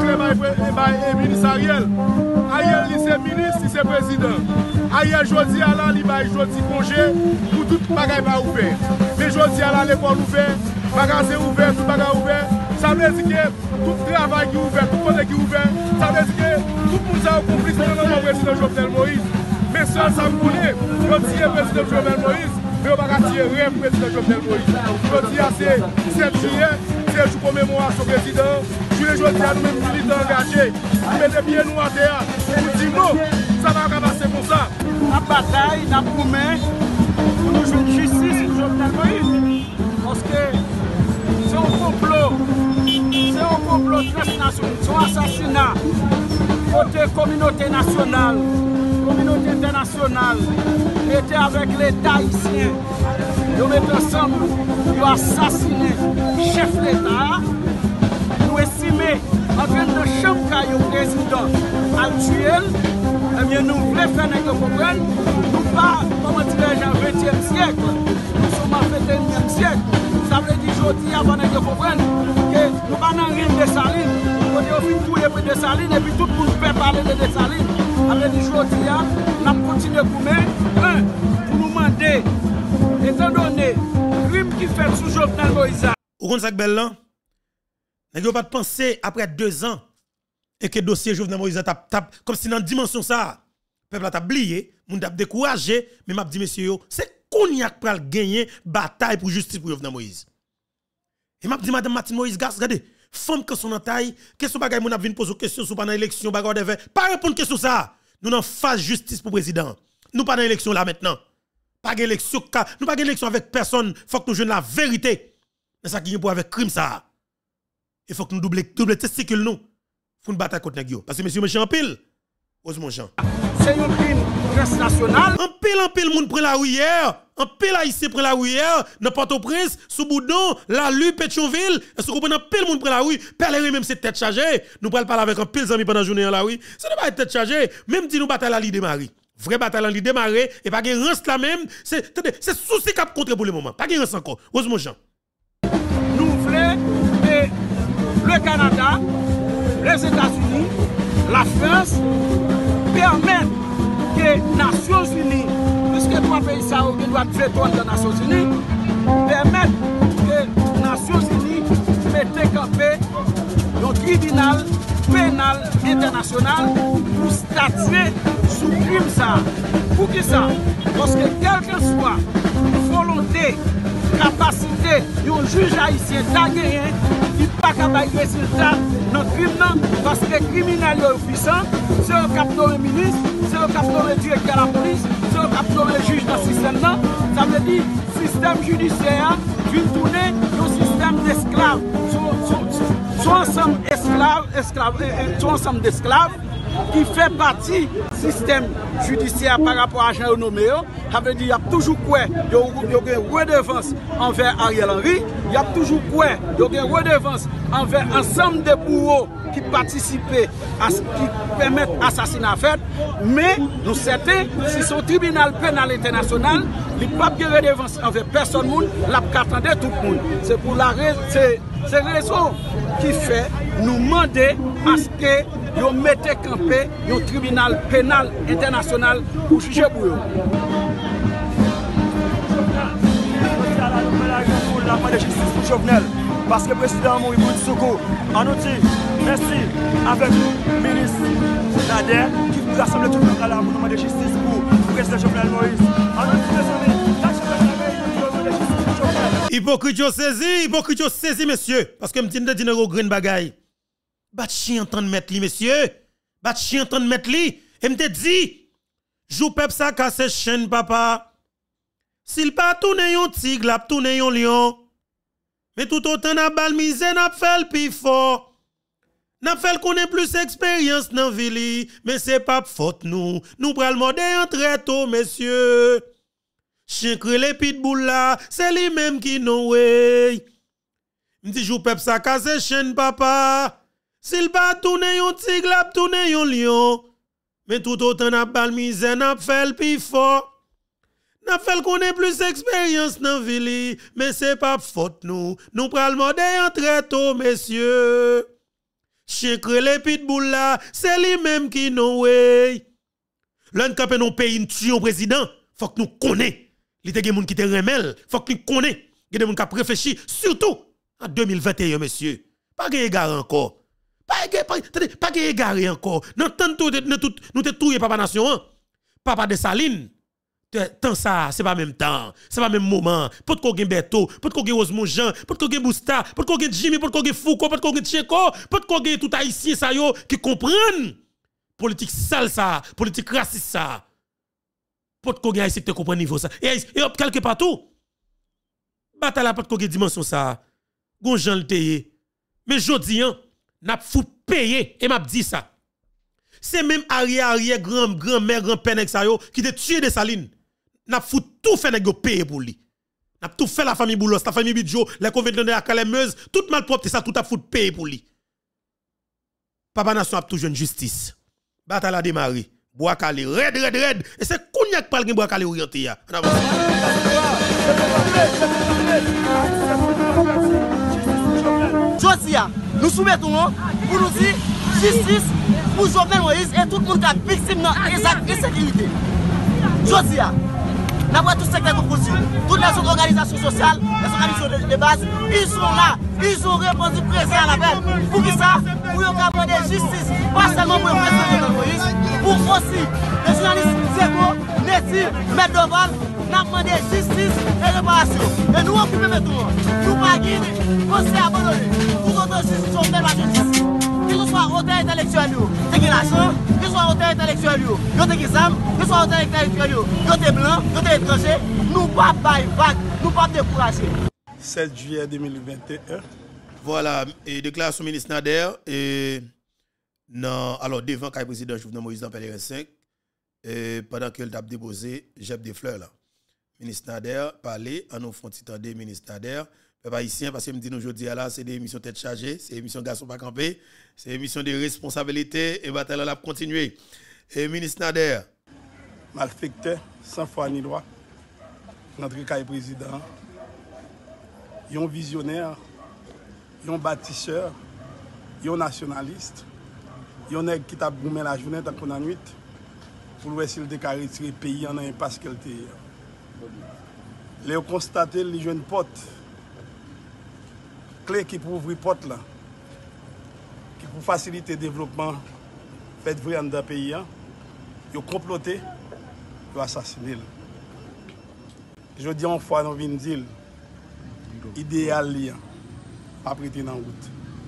le ministre Ariel. Ariel, il c'est ministre, il c'est président. Ariel, jodi à la, il va jodi congé pour tout le bagage pas ouvert. Mais jodi à la, l'école ouvert, bagage ouvert, tout bagage ouvert. Ça veut dire que tout travail qui est ouvert, tout côté qui est ouvert, ça veut dire que tout le monde a compris dans le président Jovenel Moïse. Mais seul ça me connaît, je dis le président Jovenel Moïse, mais on va pas tirer rêve président Jovenel Moïse. Je dis à c'est sept juillet, c'est le jour commémoration président. Je le dis à nous-mêmes militants engagés, nous mettons bien nous à terre, nous disons non, ça va pas passer comme ça. La bataille, la promesse, pour nous jouer de justice pour Jovenel Moïse. Parce que c'est un complot, c'est un complot transnational, c'est un assassinat côté communauté nationale, communauté internationale, était avec l'État haïtien. Ils mettent ensemble, ils ont assassiné le chef de l'État. Nous estimons en train de chambre le président à tuer. Eh bien, nous voulons faire que vous compreniez, nous pas, comment dirais-je, en vingtième siècle, nous sommes en vingt et unième siècle. Ça veut dire aujourd'hui, avant que vous compreniez, que nous ne sommes pas dans rien de Saline. On dit tout est pris de Saline et puis tout le monde peut parler de Saline. Ça veut dire aujourd'hui, nous allons continuer à coumer. Un, pour nous demander, étant donné le crime qui fait sous Jovenel Moïse. Vous comprenez ça que belle là? Vous n'avez pas de penser après deux ans. Et que le dossier Jovenel Moïse tape, tape, comme si dans la dimension ça, le peuple a oublié, moun tap découragé, mais m'a dit monsieur, c'est qu'on y a pral gagner bataille pour justice pour Jovenel Moïse. Et m'a dit madame Martine Moïse Gas, regardez, femme que son en taille, question bagay moun ap vinn poser question sous pendant l'élection, bagay de pas répondre question ça. Nous n'en phase justice pour président. Nous pas dans l'élection là maintenant. Pas d'élection, nous pas d'élection avec personne, faut que nous jouions la vérité. C'est ça qui est pour avec crime ça. Il faut que nous double double testicule nous. Faut une bataille contre nous. Parce que monsieur méchant en pile. Osmond Jean. C'est un crime transnational. En pile, en pile, moun prend la rue hier. En pile, haïtien prend la rue hier. Dans Port-au-Prince, sous Boudon, la Lue, Pétionville. Est-ce que vous comprenez? En pile, moun prend la rue. Pèlerin même c'est tête chargée. Nous parlons parler avec un pile amis pendant la journée dans la rue. Ça ne va pas être tête chargée. Même si nous bataille la l'idée démarrer. Vraie bataille la l'idée démarrer. Et pas de rance là même. C'est souci cap contre pour le moment. Pas de rance encore. Osmond Jean. Nous voulons que le Canada, les États-Unis, la France permettent que les Nations Unies, puisque trois pays ça doivent faire dans les Nations Unies, permettent que les Nations Unies mettent campé le tribunal pénal international pour statuer sous crime ça. Pour qui ça? Parce que quelle que soit volonté, capacité d'un juge haïtien t'a gagné, il n'est pas capable de résultat dans le crime parce que les criminels sont puissants, c'est le cap de ministre, c'est le cap de directeur de la police, c'est le cap de juge dans le système. Ça veut dire que le système judiciaire vient tourner dans le système d'esclaves. Sont ensemble esclaves, esclaves, sont ensemble d'esclaves qui fait partie du système judiciaire par rapport à Jean Nommé. Ça veut dire qu'il y a toujours quoi, il y a une redevance envers Ariel Henry, il y a toujours quoi, il y a une redevance envers l'ensemble des bourreaux qui participaient à ce qui permettent l'assassinat fait. Mais nous certains, si son tribunal pénal international, il n'y a pas de redevance envers personne, il a qu'attendre tout le monde. C'est pour la c'est raison qui fait nous demander à ce que vous mettez campé un tribunal pénal international pour juger pour eux. La demande de justice pour Jovenel, parce que le président Moïse Soukou en outil, merci avec le ministre Nader qui nous rassemble tout le monde à la demande de justice pour le président Jovenel Moïse. En outil, mes amis, la demande de justice pour Jovenel. Hypocrite yo saisi, hypocrite yo saisi, monsieur, parce que me dit de dire gros green bagay. Bat chien en train de mettre li, monsieur. Bat chien en train de mettre li. Et me te dit, jou pep sa casse chaîne, papa. S'il pas tourne yon tigre, la tourne yon lion. Mais tout autant n'a bal misé, n'a fait le pi fort. N'a fait qu'on ait plus expérience dans vili, mais c'est pas faute nous. Nous pral mode en très tôt, messieurs. Chien krele pitbull là, c'est lui même qui nous way. M'di jou pep sa casse chaîne, papa. S'il pas tourne yon tigre, la tourne yon lion. Mais tout autant n'a bal misé, n'a fait le pi fort. N'a fait qu'on ait plus d'expérience dans la ville, mais c'est pas faute nous. Nous pral mode en très tôt, messieurs. chien crélé pitbull là, c'est lui-même qui nous way. L'un capé non pays une tue président, faut que nous connaissions. Il y a des gens qui te remèlent, faut que nous connaissions. Il y a des gens qui réfléchissent, surtout en deux mille vingt et un, monsieur. Pas de égard encore. Pas de pas égard encore. Nous nous te touye papa nation, papa de Saline. Tant ça, c'est pas même temps, c'est pas même moment. Pour qu'on ait Beto, pour qu'on ait Osmond Jean, pour qu'on ait Bousta, pour qu'on ait Jimmy, pour qu'on ait Foucault, pour qu'on ait Tcheko, pour qu'on ait tout haïtien ça yo qui comprennent politique sale ça, politique raciste ça. Pour qu'on ait haïtien qui comprenne niveau ça. Et, et hop quelque partout. Bataille pour qu'on ait dimension ça. Gon Jean le teye. Mais jodi an, n'a fou payer et m'a dit ça. C'est même arrière arrière grand grand mère grand père ça yo qui te tué de Saline. N'a fou tout fait nèg payer pour lui. N'a tout fait la famille Boulos, la famille Bidjo, les conventions de la Calemeuse, toute malpropre ça tout a fou payer pour lui. Papa nation a toujours une justice. Bataille a démarré. Bois calé red red red et c'est Kouniak pral gen bois calé orienté ya. Josia, nous soumettons pour nous dire justice pour Jovenel Moïse et tout le monde qui est victime de l'insécurité. Josia, n'importe tout secteur de position, toutes les autres organisations sociales, les organisations de base, ils sont là, ils ont répondu présent à l'appel. Pour qui ça? Pour demander justice, pas seulement pour le président Jovenel Moïse, pour aussi les journalistes Zégo, Neti, Maître Doval, nous demandé justice et réparation. Et nous occupons maintenant. Nous pas guider, on s'est abandonné. Nous autres justice sont de la justice. Que ce soit auteur intellectuel, c'est qui l'argent, que ce soit auteur intellectuel, yo te qui zam, que ce soit auteur intellectuel, yo te blanc, yo te étranger, nous pas bailler vague, nous pas décourager. sept juillet deux mille vingt et un. Voilà, et déclaration ministre Nader, et non, alors devant le président Jovenel Moïse dans P L R cinq, et pendant qu'il a déposé Jeb des fleurs là. Ministre Nader parler, en nous font titrer ministre Nader. Peuple haïtien, parce que me dit aujourd'hui là, c'est des émissions tête chargée, c'est des émissions garçon pas camper, c'est des émissions de responsabilité et bataille là continuer. Et ministre Nader. Malfecteur, sans foi ni droit, notre cas président, un visionnaire, un bâtisseur, un nationaliste, un nèg qui t'a boumé la journée tant qu'on a nuit pour voir s'il était retirer le pays en impasse qu'elle était. Les constaté les jeunes potes clé qui pour ouvrir porte là qui pour faciliter le développement fait vrai dans le pays ils ont comploté ils ont assassiné. Je dis en fois nous venons dire idéal lien pas prêter dans route.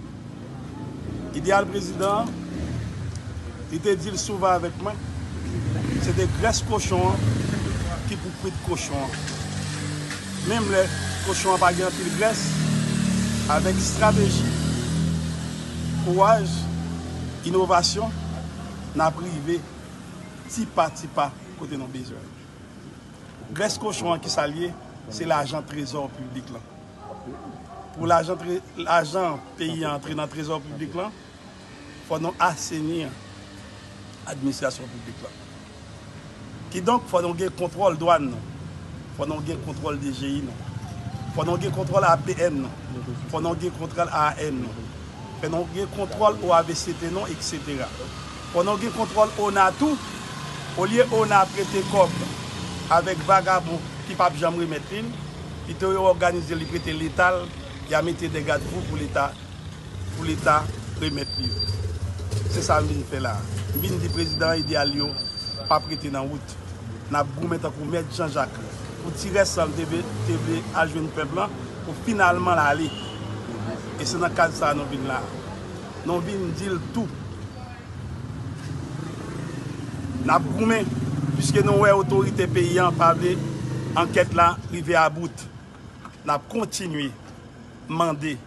Idéal président il te dit souvent avec moi c'est des graisses cochons qui pour prendre cochon. Même les cochons pas grand pile graisse avec stratégie, courage, innovation, n'a privé petit pas petit pas côté nos besoins. Graisse cochon qui s'allie, c'est l'argent trésor public là. Pour l'argent l'argent pays entrer dans le trésor public là, faut nous assainir l'administration publique là. Qui donc faut nous gagner contrôle douane. Il faut nous contrôle D G I, il faut nous contrôle A P N, il faut nous contrôle A N, il faut nous contrôle O A V C T, et cetera. Il faut nous contrôle O N A tout, au lieu on a prêté comme avec vagabond qui ne peut jamais remettre, il te organise le prêter l'État, il a mis des garde-fous pour l'État, pour l'État remettre. C'est ça que je fais là. Je dis président idéal, pas prêter dans la route. Nous avons mis mettre Jean-Jacques. Pour tirer ça, T V à jeune peuple pour finalement aller. Et c'est dans le cadre de ça que nous venons là. Nous venons dire tout. Nous avons puisque nous avons autorité payante par l'enquête là, arrivée à bout. Nous avons continué à demander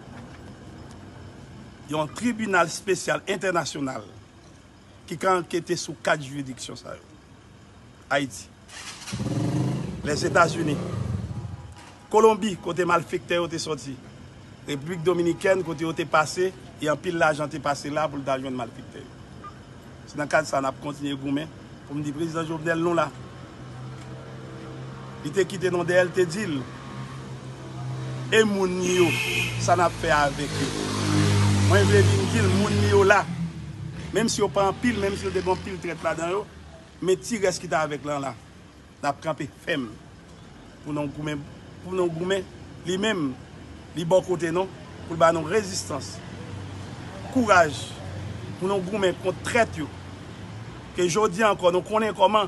un tribunal spécial international qui a enquêté sur quatre juridictions. Haïti. Les États-Unis, Colombie, côté malfecteur, côté sorti, République Dominicaine, côté où passé, et en pile l'argent est passé là pour le joindre malfecteur. C'est dans le cadre de ça, on a continué à pour me dire, président Jovenel, non là. Il t'a quitté dans D L T dit, et mon yo, ça n'a fait avec eux. Moi, je veux dire, le monde là, même si on prend pile, même si on a pile traite là-dedans, mais si reste qui est avec là, là, n'a campé ferme pour nous goumer, pour nous goumer, lui-même, les bon côté non, pour bah nos résistance, courage, pour nous goumer contre traite que aujourd'hui encore nous connaissons comment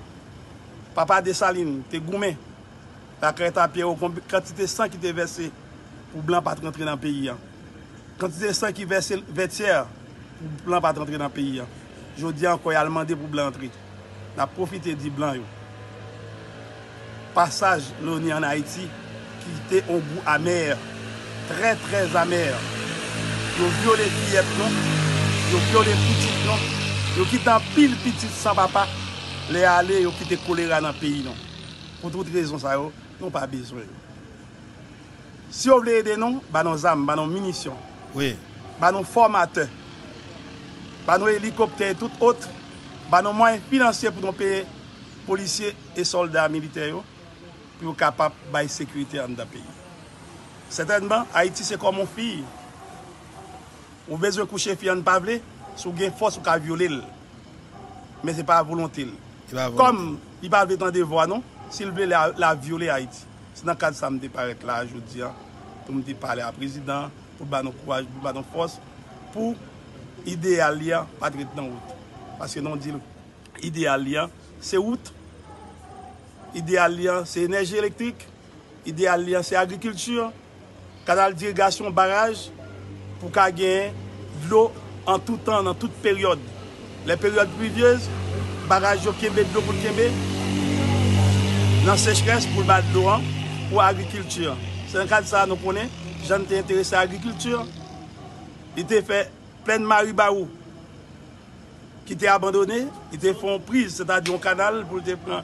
Papa Dessalines te goumé la crête à pied quantité de sang qui était versé pour blanc pas rentrer dans le pays. Quantité de sang qui versé vêtière pour blanc pas rentrer dans le pays. Aujourd'hui encore il a demandé pour blanc entrer. On a profité du blanc yo. Passage l'O N U en Haïti qui était au goût amer, très très amer. Ils ont violé fillettes non, ils ont violé petites non, ils ont quitté en pile petite sans papa, les aller ils ont quitté choléra dans le pays non. Pour toutes raisons ça yo, n'ont pas besoin. Si on veut aider non, bah nos armes, bah nos munitions. Oui. Bah nos formateurs. Bah nos hélicoptères et tout autre, bah nos moyens financiers pour nous payer policiers et soldats militaires pour capable de sécurité dans le pays. Certainement, Haïti c'est comme mon fille. Ou besoin de coucher fille en pavlé, si vous avez force ou ka violer. Mais ce n'est pas à volonté. Comme il ne parle pas de devoir non, s'il veut la, la violer Haïti. C'est dans le cadre de ça me paraître là aujourd'hui pour me parler à président, pour me donner courage, pour me donner force, pour idéal lien pas traiter dans route. Parce que non dit idéal lien c'est route. Idéal lien c'est énergie électrique. Idéal lien c'est agriculture. Canal d'irrigation, barrage, pour qu'il y ait de l'eau en tout temps, dans toute période. Les périodes pluvieuses, barrage de Kembe, de l'eau pour Kembe. Dans la sécheresse, pour battre de l'eau, pour l'agriculture. C'est un cas de ça, nous connaissons. J'en étais intéressé à l'agriculture. Il était fait plein de maribarou qui étaient abandonnés. Ils étaient fait une prise, c'est-à-dire un canal pour prendre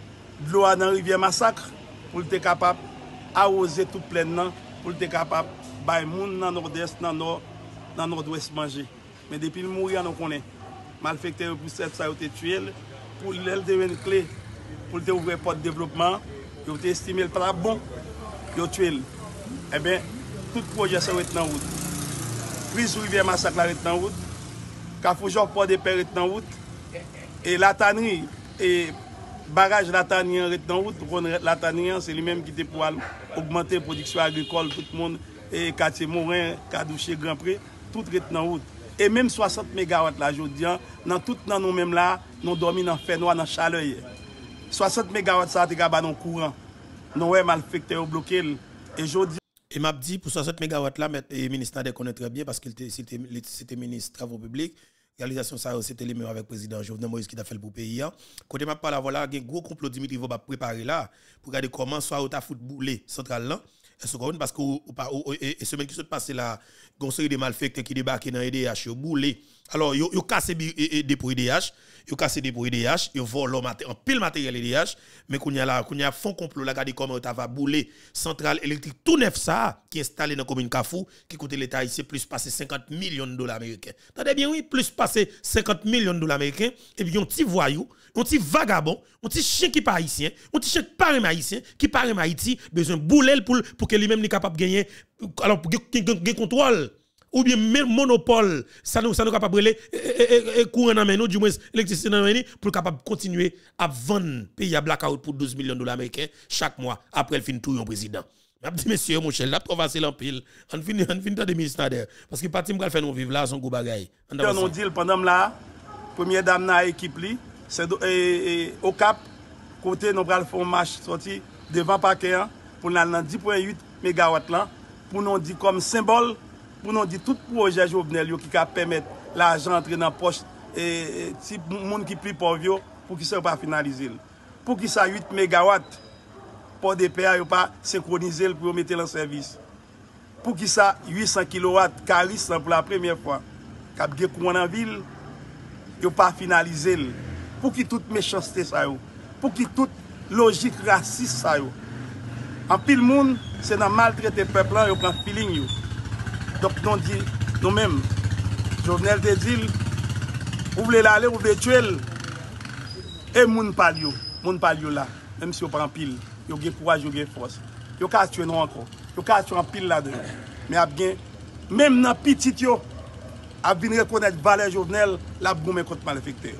de l'eau dans la rivière Massacre, pour être capable d'arroser toute pleine. Pour être capable de faire des gens dans le nord-est, dans le nord-ouest manger. Mais depuis le mourir, nous connaissons. Malfecteurs pour cette ça a été tué. Pour l'aider une clé, pour ouvrir porte de développement, ils ont estimé le pas bon, ils ont tué. Eh bien, tout projet ça est en route. Prise sur rivière Massacre est en route. Carrefour port de Père est en route. Et la tannerie, et barrage la tannerie est en route. La tannerie, c'est lui-même qui était pour augmenter la production agricole, tout le monde, et quartier Morin, Kadouché, Grand Pré, tout est en route. Et même soixante mégawatts là, je dis, dans tout dans nous mêmes là, nous dormons dans le fait noir, dans la chaleur. soixante mégawatts ça, c'est dans le courant. Nous avons malfecteur bloqué. Et je dis. Et m'a dit pour soixante mégawatts là, le ministre Nader connaît très bien parce qu'il était ministre des Travaux publics. Réalisation ça, c'était les mêmes avec le président Jovenel Moïse qui a fait le pays. Côté m'a parlé, voilà, il y a un gros complot Dimitri va préparer là pour regarder comment soit au footballé central là. Parce que et semaine qui s'est passée là, il y a une série de malfaiteurs qui débarquent dans l'E D H, ils ont boulé. Alors, ils ont cassé des dépôts E D H, ils ont cassé des dépôts E D H, ils ont volé en pile matériel E D H, mais qu'on y a là, qu'on y a fond complot là, regardez comment on va bouler centrale électrique tout neuf ça, qui est installé dans la commune Kafou, qui coûte l'État ici plus passer cinquante millions de dollars américains. Attendez bien, oui, plus passer cinquante millions de dollars américains, et puis un petit voyou, un petit vagabond, un petit chien qui pas haïtien, un petit chien qui pas haïtien, qui pas Haïti, besoin de bouler pour, pour que lui-même n'est capable de gagner, alors pour gagner contrôle. Ou bien même monopole, ça nous ça nous capable brûler et courant dans nous du moins l'électricité dans nous pour capable continuer à vendre pays à blackout pour douze millions de dollars américains chaque mois après le fin tout un président. M'a dit monsieur mon cher, là trop facile en pile. On finit on finit des ministères parce que parti me faire nous vivre là son gros bagaille. On dit pendant là première dame na équipe li c'est au Cap côté nous pral faire marche sorti devant parquet pour dans dix virgule huit mégawatts là pour nous dire comme symbole pour nous dire tout projet Jovenel qui va permettre l'argent entrer dans la poche et si monde qui plus pauvre pour qu'il soit pas finalisé. Pour qu'il soit huit mégawatts pour des P A yo pas synchroniser pour mettre en service. Pour qu'il soit huit cents kilowatts Caris pour la première fois cap gen courant en ville yo pas finalisé. Pour qu'il toute méchanceté ça yo. Pour qu'il toute logique raciste ça yo. En pile monde c'est dans maltraiter peuple là yo prend feeling yo. Donc nous dit nous-mêmes, Jovenel te dit, vous voulez l'aller, vous voulez tuer. Et moun pa yo, moun pa yo là, même si vous prend pile, vous avez courage, vous avez force. Vous avez tuer nous encore, vous avez tuer en pile là-dedans. Mais il y a bien même dans petit yo, a bien reconnaître valeur Jovenel, la boum contre malfecteur.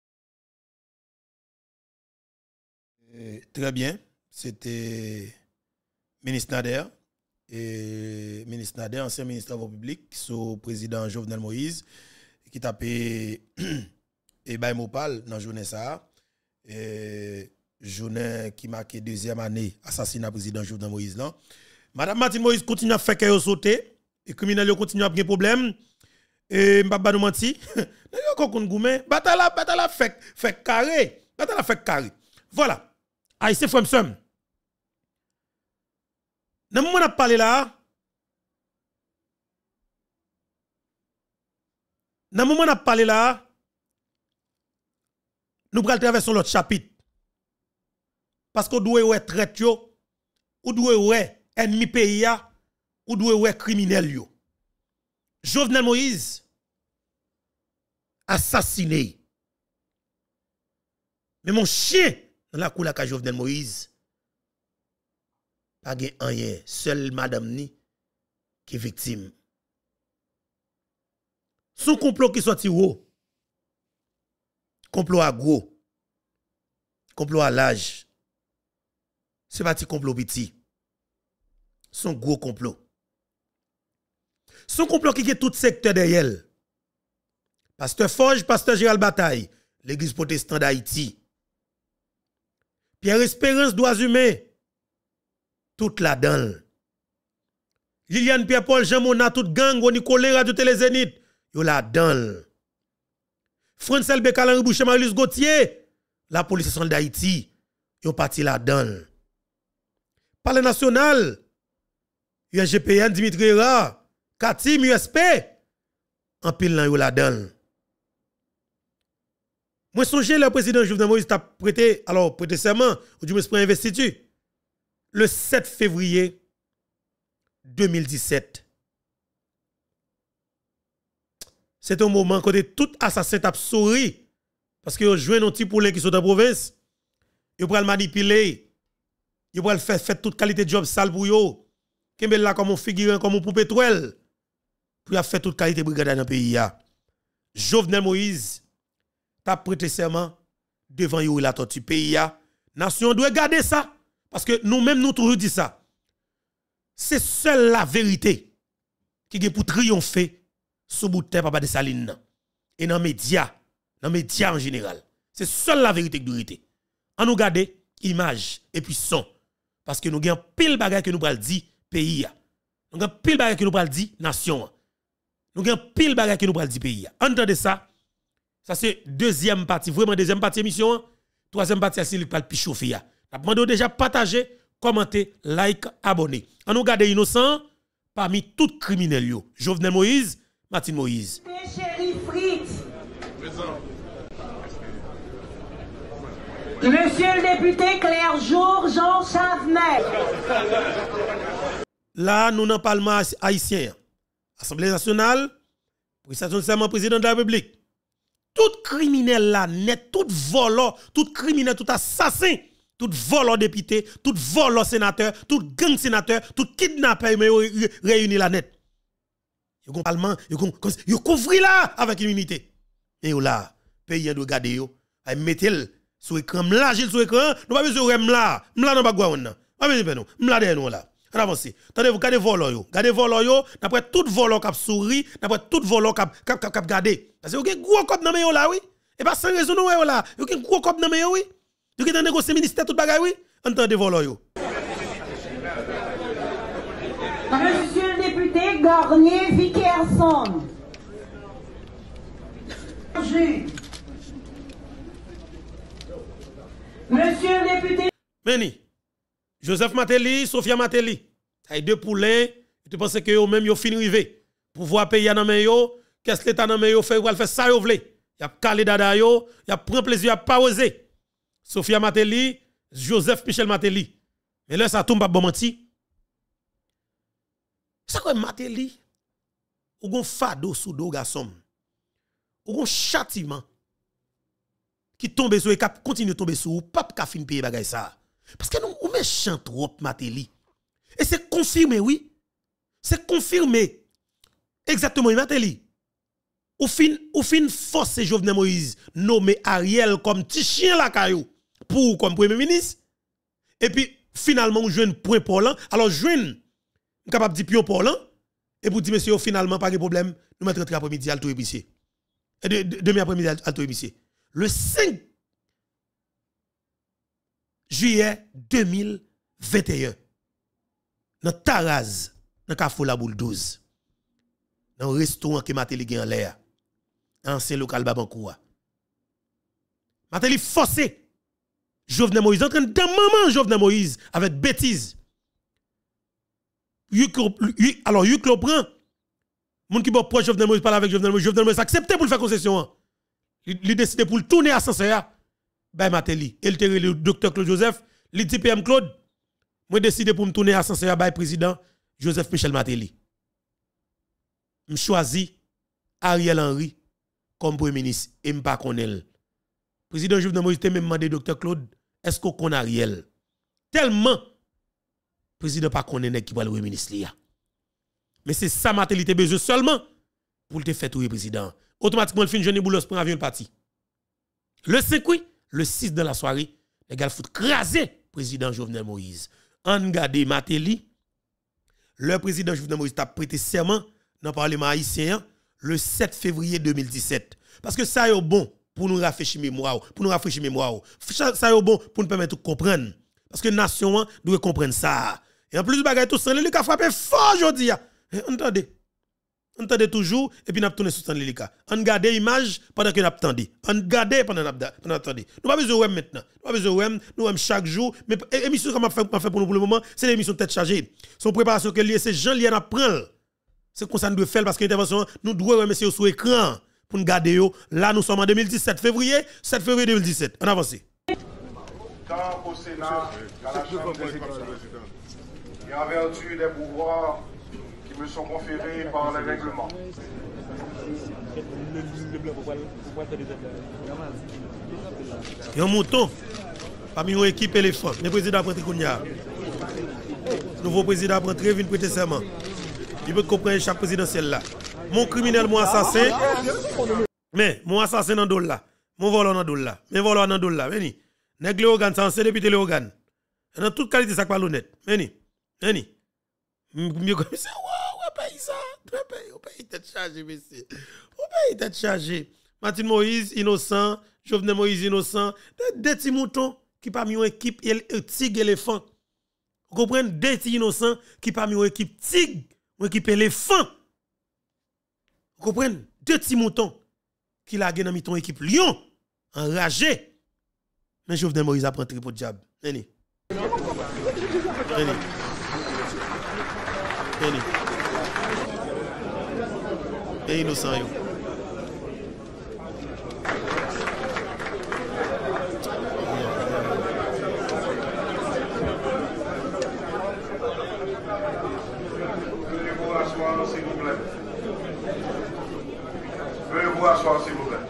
Très bien, c'était ministre Nader, et ministre Nader, ancien ministre de la République, sous président Jovenel Moïse, qui tapé et Baye Mopal dans la journée ça, et journée qui marque deuxième année assassinat président Jovenel Moïse là. Madame Martine Moïse continue à faire qu'elle sauter, et criminels continue à avoir des problèmes, et m'pa nous menti, d'ailleurs qu'on compte goumé, batala batala fait fait carré, batala fait carré. Voilà. Aïe, c'est frère m'sem. Dans le moment où on a parlé là, dans le moment où on a parlé là, nous allons traverser l'autre chapitre. Parce qu'on doit être traite yo, ou doit être ennemi pays, ou doit être criminel yo. Jovenel Moïse assassiné. Mais mon chien dans la cour la Jovenel Moïse, pas gen rien, seul madame ni qui est victime. Son complot qui sorti haut, complot à gros, complot à l'âge, c'est pas petit complot petit, son gros complot. Son complot qui est tout secteur derrière. Pasteur Forge, Pasteur Gérald Bataille, l'église protestante d'Haïti. Pierre Espérance, droits humains, toute la donne. Liliane Pierre-Paul, Jean Mona, toute gang, on y collé Radio Télé Zénith, yo la donne. Francel Bécalan, Ribouche, Marius Gauthier, la police nationale d'Haïti, yo parti la donne. Palais national, U S G P N, Dimitri Ra, Katim, U S P, en pile nan yo la donne. Moi, songe le président Jovenel Moïse t'a prêté, alors prêté serment, ou du moins prend investiture, le sept février deux mille dix-sept. C'est un moment quand tout assassin t'a souri, parce que vous jouez un petit poulet qui sont dans la province, vous pouvez le manipuler, vous pouvez faire, faire toute qualité de job sale pour vous, vous là comme un figurant, comme un poupée toile, pour faire toute qualité de brigade dans le pays. Jovenel Moïse t'a prêté serment devant yo la tortue pays ya. Nation doit garder ça parce que nous-mêmes nous toujours dit ça. C'est seule la vérité qui est pour triompher sous bout de terre papa de Saline et dans les médias, dans les médias en général. C'est seule la vérité qui doit être. On nous garder image et puis son parce que nous avons pile bagage que nous pral dire pays ya. Nous avons pile bagage que nous pral dire nation. Nous avons pile bagage que nous pral dire pays ya. Entendez ça? Ça c'est deuxième partie, vraiment deuxième partie émission. Troisième partie, c'est le plus chauffé. Nous demandons déjà partager, commenter, like, abonner. On nous garde innocent parmi tous criminels. Yo. Jovenel Moïse, Martine Moïse. Chéri Fritz. Monsieur le député Claire Jour, Jean Chavenet. Là, nous n'en parlons haïtien. Assemblée nationale, prestation de serment président de la République. Tout criminel là, net, tout voleur, tout criminel, tout assassin, tout voleur député, tout voleur sénateur, tout gang sénateur, tout kidnappeur réuni la net. Yo kon parlement, yo kon yo couvri là avec immunité. Et yo là, pays doit garder yo, ay mettel sur écran, là Gilles sur écran, nous pas besoin de m'la, m'la dans background. Pas besoin de nous, m'la derrière nous là. On avance. Attendez, vous gardez voleur yo. Gardez voleur yo, d'après tout voleur qui sourit, d'après tout voleur qui qui qui garder. Parce que vous avez un gros cop dans yo là oui. Et pas sans raison nous là. Vous avez un gros cop dans yo oui. Vous avez négocier ministère tout bagay oui. Entendez voleur yo. Monsieur le député Garnier Vickerson. Monsieur le député Meni. Joseph Mateli, Sophia Mateli. Ay deux poulets, tu penses que yo même yo fin rivé. Pouvoir payer dans main yo, qu'est-ce que l'état dans main yo fait pour faire ça yo vle. Y a calé dada yo, y a prend plaisir à pas oser. Sophia Mateli, Joseph Michel Mateli. Mais là ça tombe pas bon menti. Ça quoi Mateli? Ou gon fado sous do garçon. Ou gon châtiment qui tombe sur et cap continue tomber sur ou pas ka fin payer bagay ça. Parce que nous, on méchant trop, Matéli. Et c'est confirmé, oui. C'est confirmé. Exactement, Mateli. Ou fin, ou fin force Jovenel Moïse nommé Ariel comme petit chien la caillou pour comme premier ministre. Et puis finalement, on joue point Paulan. Alors, joue capable de dire pion Paulan. Et pour dire, monsieur, finalement, pas de problème, nous mettons très après-midi à tout épicier. Et de, de, demi après-midi à tout épicier. Le cinq juillet deux mille vingt et un, dans Taraz, dans Carrefour la Boule douze, dans un restaurant qui Mateli gen en l'air, ancien local Babankoua. Mateli forcé. Jovenel Moïse, en train de maman Jovenel Moïse avec bêtise. Alors, Yuk le prend. Moun qui bon proche Jovenel Moïse parle avec Jovenel Moïse. Jovenel Moïse accepté pour le faire concession. Il décide pour le tourner à Sanseya. Ben Mateli. Il te le docteur Claude Joseph. Il dit P M Claude. Moi décidé pour me tourner à Sanseya by président Joseph Michel Mateli. Je choisi Ariel Henry comme premier ministre et je pas connaître. Président Jovenel Moïse te même demandé docteur Claude, est-ce qu'on connaît Ariel? Tellement président pas connaît qui va le ministre là. Mais c'est ça Mateli te besoin seulement pour te faire tout président. Automatiquement le fin Johnny Boulos prend avion le parti. Le cinq oui, le six de la soirée, les gars fout craser président Jovenel Moïse. En gade Mateli, le président Jovenel Moïse a prêté serment dans le Parlement haïtien le sept février deux mille dix-sept. Parce que ça est bon pour nous rafraîchir mémoire, pour nous rafraîchir mémoire. Ça est bon pour nous permettre de comprendre. Parce que la nation doit comprendre ça. Et en plus, bagay tout Stanley Lika frappé fort aujourd'hui. Entendez. Entendez toujours et puis nous tourner sur Stanley Lika. On garde l'image pendant que nous attendons. On garde pendant que nous attendons. Nous pas besoin de maintenant. Nous pas besoin de nous aime chaque jour. Mais l'émission qu'on m'a fait pour nous pour le moment, c'est l'émission tête chargée. Son préparation que lié, c'est Jean Lien apprend. C'est comme ça nous devons faire parce que l'intervention, nous devons remettre sur écran pour nous garder. Là, nous sommes en deux mille dix-sept, février, sept février deux mille dix-sept. On avance. Tant au Sénat qu'à la Chambre des députés, et en vertu des pouvoirs qui me sont conférés par les règlements. Il y a un mouton parmi une équipe éléphant. Le président prend Kounia. Nouveau président prend très vite prêter serment. Il peut comprendre chaque présidentiel là. Mon criminel, mon assassin. Mais mon assassin dans le là. Mon voleur dans le là. Mes voleurs dans le là. Veni. Nèg Léogan, c'est ancien député Léogan. Dans toute qualité, ça pas honnête. Veni. Veni. Mieux comme ça. Ouais, pays ça. On paye tête chargée, monsieur. On paye tête chargée. Martin Moïse, innocent. Jovenel Moïse, innocent. Des petits moutons qui parmi une équipe tigre éléphant. Vous comprenez? Des petits innocents qui parmi une équipe tigre. Ou équipe éléphant. Vous comprenez? Deux petits moutons qui la dans miton équipe lion, enragé. Mais Jovenel Moïse a pris un pour diable. Venez. Venez. Venez. Et innocent yo. S'il vous plaît. Veuillez vous asseoir, s'il vous plaît.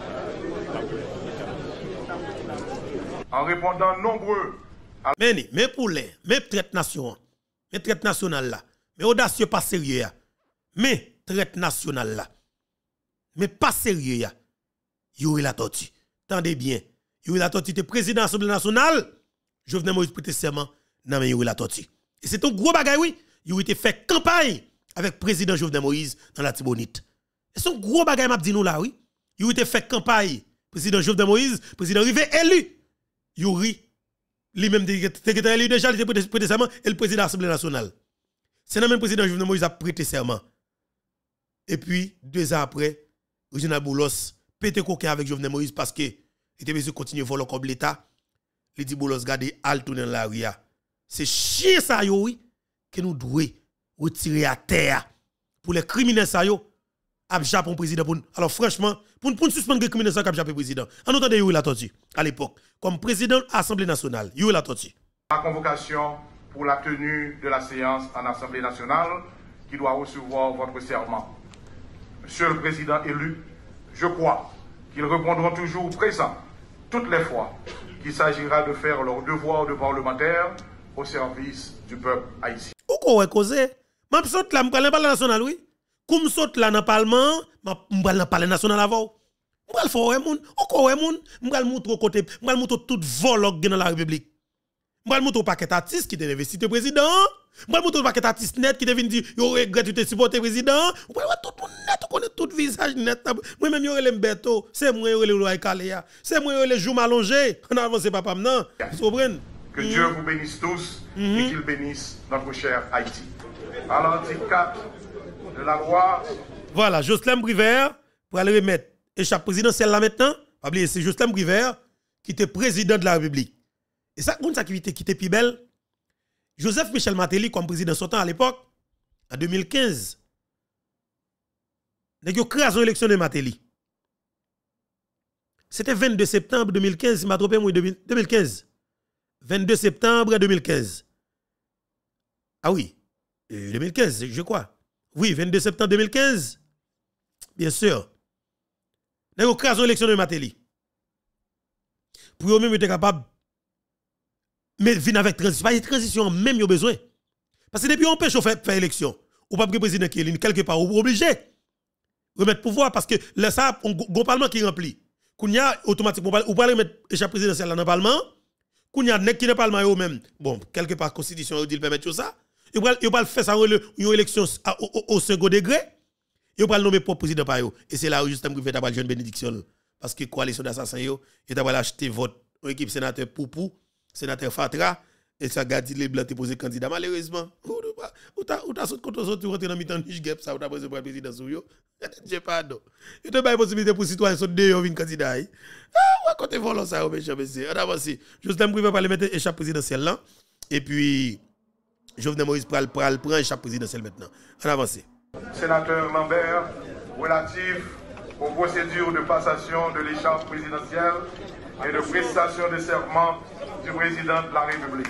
En répondant nombreux à... Mais, mais pour les, mais traite nation, mais traite nationale là, mais audacieux pas sérieux, mais traite nationale là, mais pas sérieux, Yuri la tortue. Tendez bien, Yuri la tortue était président de l'Assemblée nationale, Jovenel Moïse prêté serment, non mais Yuri la tortue. Et c'est un gros bagay, oui, Yuri était fait campagne avec président Jovenel Moïse dans la Tibonite. Et son gros bagay m'a dit nous là, oui. Yuri était fait campagne, président Jovenel Moïse, président Rivé élu. Yuri, lui-même, secrétaire élu déjà, il était prêté serment, et le président de l'Assemblée nationale. C'est le même président Jovenel Moïse a prêté serment. Et puis, deux ans après, Reginald Boulos pété coquin avec Jovenel Moïse parce que il était besoin de continuer à voler comme l'État. Il dit Boulos, gardez, al tourner dans la ria. C'est chier ça, yo, oui, que nous devons retirer à terre pour les criminels, ça, yo. A Japon président pour alors franchement pour pour suspendre les criminels ça cap Japon président en entendant Yuri la tortue à l'époque comme président de l'Assemblée nationale Yuri la tortue. La convocation pour la tenue de la séance en Assemblée nationale qui doit recevoir votre serment. Monsieur le président élu, je crois qu'ils répondront toujours présents toutes les fois qu'il s'agira de faire leur devoir de parlementaire au service du peuple haïtien. Ou quoi causer même saute là me parler pas national oui. Comme saute là dans le Parlement, je vais dans le Palais national avant. Je vais le faire, moun. Encore, moun. Je vais le montrer au côté. Je vais le montrer tout vologue dans la République. Je vais le montrer au paquet d'artistes qui t'est investi le président. Je vais le montrer au paquet d'artistes net qui t'est venu dire, yo regrette de supporter le président. Je vais tout le monde net, on connaît tout visage net. Moi-même, yo le Mbeto. C'est moi, yo le Loa Kalea. C'est moi, yo le Joum allongé. On avance, papa, non. Vous comprenez? Que Dieu vous bénisse tous Mm-hmm. et qu'il bénisse notre cher Haïti. À l'article quatre de la loi. Voilà, Jocelyn Brivert, pour aller remettre échappe présidentielle là maintenant, pas oublier, c'est Jocelyn Brivert qui était président de la République. Et ça, comme ça qui était qui était plus belle, Joseph Michel Martelly comme président sortant à l'époque, en deux mille quinze, il a créé une élection de Martelly. C'était vingt-deux septembre deux mille quinze, si je ne me trompe pas, deux mille quinze. vingt-deux septembre deux mille quinze. Ah oui, deux mille quinze, je crois. Oui, vingt-deux septembre deux mille quinze. Bien sûr. Nous avons créé une élection de Martelly. Pour eux-mêmes être capable de venir avec transition. Pas de transition, même ils ont besoin. Parce que depuis on peut faire faire élection, ou pas de président qui est quelque part, ou obligé de remettre pouvoir parce que là, ça, on a un parlement qui remplit. Qu'on y a automatiquement, ou pas remettre échappe présidentielle dans le parlement. Qu'on y a nek qui n'est pas le maillot même. Bon, quelque part, la constitution dit permettre tout ça. Il va le faire ça une élection au second degré. Il va le nommer pour président par eux. Et c'est là où justement il fait avoir une bénédiction. Parce que la coalition d'assassins, il va acheter vote en équipe sénateur Poupou, sénateur Fatra, et ça garde les blancs qui posé candidat. Malheureusement, ou t'as sauté contre sauté, ou t'as dans mi-temps niche gap ça, ou t'as posé pour le président sous yo. J'ai pas d'eau. Il te a une possibilité pour citoyens sauter de yo, candidat. Ah, ouais, quand ils volent ça, mes monsieur. On avance. Juste un privé pour les mettre échappe présidentielle là. Et puis, Jovenel Moïse prend prend échappe présidentielle maintenant. On avance. Sénateur Lambert, relatif aux procédures de passation de l'écharpe présidentielle et de prestation de serment du président de la République.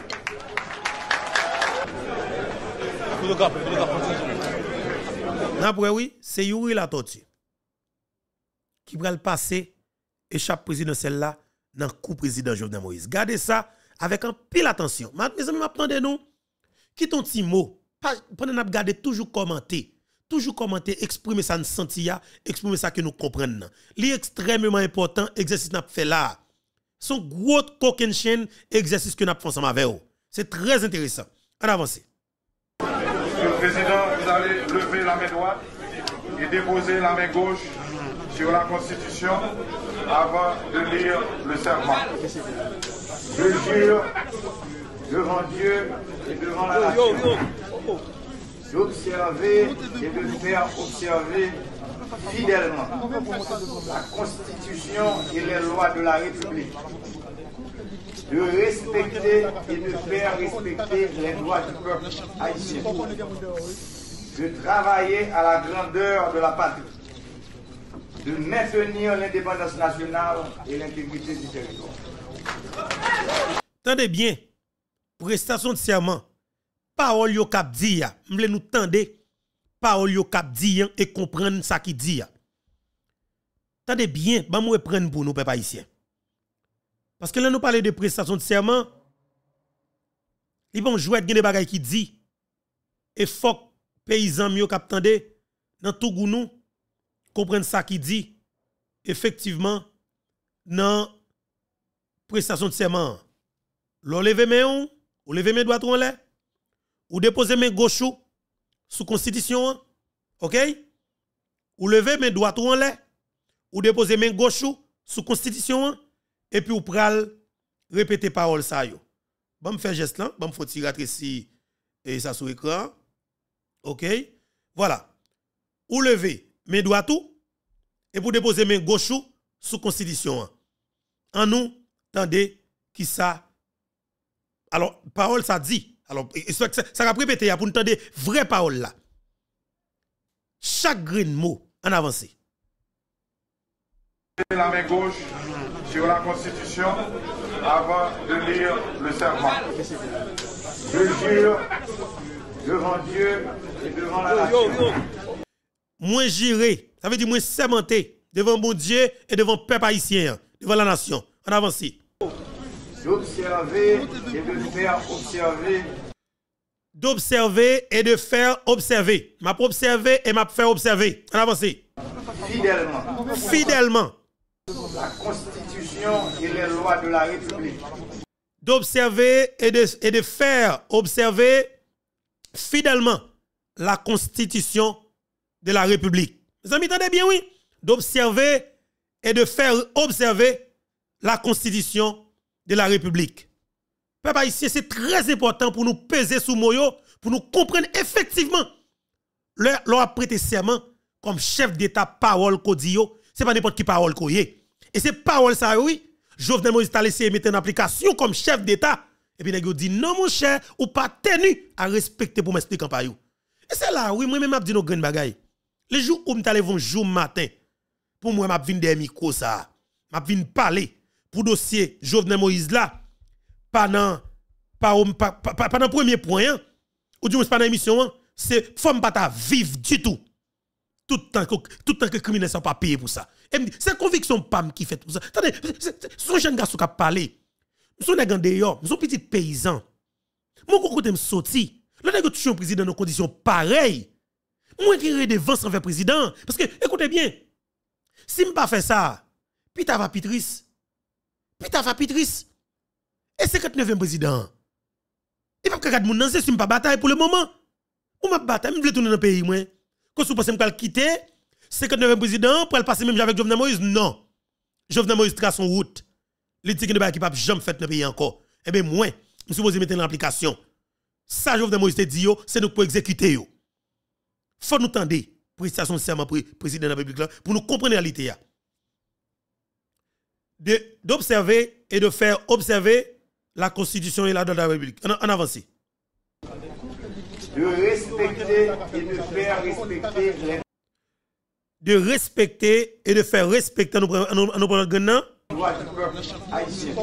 Après, oui, c'est Yuri la tortue qui va le passer échappe présidentielle là dans le coup président Jovenel Moïse. Gardez ça avec un pile attention. Mes amis, m'attendez nous. Qui ton petit mot? Pendant n'a garder toujours commenter. Toujours commenter, exprimer ça nous sentir, exprimer ça que nous comprenons. C'est extrêmement important, exercice n'a fait là. Son gros coquin chaîne, exercice que nous fait ensemble avec vous. C'est très intéressant. On avance. Monsieur le Président, vous allez lever la main droite et déposer la main gauche sur la Constitution avant de lire le serment. Je jure devant Dieu et devant la nation d'observer et de faire observer fidèlement la Constitution et les lois de la République, de respecter et de faire respecter les droits du peuple haïtien, de travailler à la grandeur de la patrie, de maintenir l'indépendance nationale et l'intégrité du territoire. Tendez bien, prestation de serment, parole yo kap di ya, m'vle nous tendez, parole yo kap di et comprendre ça qui dit ya. Tendez bien, ba m'ou prendre pour nous peuple haïtien. Parce que là nous parler de prestation de serment, il bon jouer gen des bagay qui dit et faut paysan mieux kap tendez dans tout gounou comprendre ça qui dit effectivement dans prestation de serment. L'on leve main ou leve main droite ou en l'air ou déposer main gauche sous constitution, OK? Ou lever main droite ou en l'air ou déposer main gauche sous constitution et puis ou pral répéter parole ça yo. Bon me faire geste là, bon me faut tirer ici et ça sur écran. OK? Voilà. Ou lever main droite ou et pour déposer main gauche sous constitution. En nous tendez qui ça. Alors parole ça dit. Alors, ça, ça va répéter pour nous entendre vraie parole là. Chaque grain mot en avancé. La main gauche sur la Constitution avant de lire le serment. Je jure devant Dieu et devant la nation. Moi j'irai, ça veut dire moi sermenté devant mon Dieu et devant le peuple haïtien, devant la nation. En avancé. D'observer et de faire observer d'observer et de faire observer. M'a observer et m'a faire observer. On avance. Fidèlement. Fidèlement. La Constitution et les lois de la République. D'observer et de, et de faire observer fidèlement la Constitution de la République. Vous entendez bien, oui? D'observer et de faire observer la Constitution de la République. Peuple haïtien, c'est très important pour nous peser sous moyo, pour nous comprendre effectivement leur a prêté serment comme chef d'État parole Kodio, c'est pas n'importe qui parole koye. Et c'est parole ça oui, Jovenel Moïse t'a laissé mettre en application comme chef d'État. Et puis il dit non mon cher, ou pas tenu à respecter pour m'expliquer campagne. Et c'est là oui, moi même m'a dit nos grandes bagailles. Les jours où m'ta levé jour matin pour moi m'a vinn des micros ça, m'a vinn parler pour dossier Jovenel Moïse là pendant pendant premier point ou du moins pendant l'émission c'est faut pas ta vivre du tout. Tout le temps que tout le temps que criminels sont pas payés pour ça. Et c'est conviction pam qui fait tout ça. Attendez, son jeune garçon qui a parlé. Son nèg en dehors, son petit paysan. Mon côté me sorti. Le nèg touche un président dans conditions pareilles. Moi qui redevance envers président parce que écoutez bien. Si me pas fait ça, puis ta va Pitris. Puis ta va Pitris. Et cinquante-neuvième président. Il pas regarder mon nan c'est si me pas bataille pour le moment. Ou m'a bataille, me veut tourner dans le pays moi. Quand vous pensez que je quitter, cinquante-neuvième président pour le passer même avec Jovenel Moïse, non. Jovenel Moïse trace son route. Il dit qu'il ne peut pas jamais fait dans le pays encore. Eh bien, moi, je suis supposé mettre en application. Ça, Jovenel Moïse te dit, c'est nous pour exécuter. Il faut nous tendre, prestation de serment pour le président de la République, pour nous comprendre la réalité. D'observer et de faire observer la Constitution et la loi de la République. En, en avance. De respecter et de faire respecter les de respecter et de faire respecter nos lois du peuple haïtien.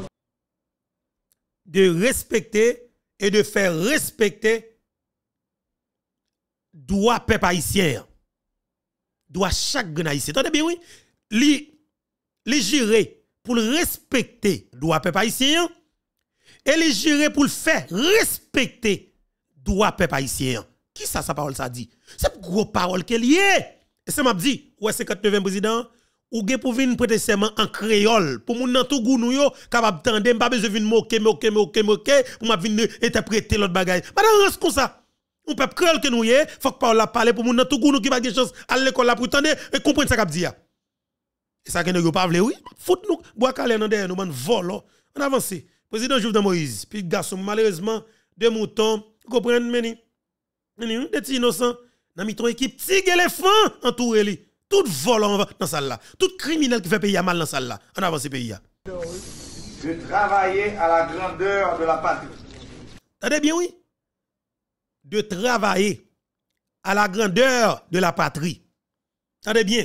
De respecter et de faire respecter droit peuple haïtien. Droit chaque grand haïtien. Attendez bien oui, li li gérer pour le respecter droit peuple haïtien et les gérer pour le faire respecter droit peuple haïtien. Qui ça sa parole ça dit? C'est gros parole qu'elle y est. Et ça m'a dit, ouais cinquante-neuvième président, ou gen pour venir prêter serment en créole pour moun nan tout goût nou yo capable tande pas besoin venir moquer moquer moquer moquer pour m'a venir interpréter l'autre bagaille. Pas dans comme ça. On peut créole que nous y est, faut que parole la parler pour moun nan tout goût nou qui pas de chance à l'école là pour tande et comprendre ça qu'a dit. Et ça que nous pas vle oui, fout nous bois calé dans derrière nous man vol. On avance. Président Jovenel Moïse, puis garçon malheureusement deux moutons, comprendre meni. Meni des petits innocents. Dans miton équipe tigre éléphant entouré li. Tout volant dans salle là. Tout criminel qui fait payer mal dans salle là. On avance pays là. De travailler à la grandeur de la patrie. Attendez bien oui. De travailler à la grandeur de la patrie. Attendez bien.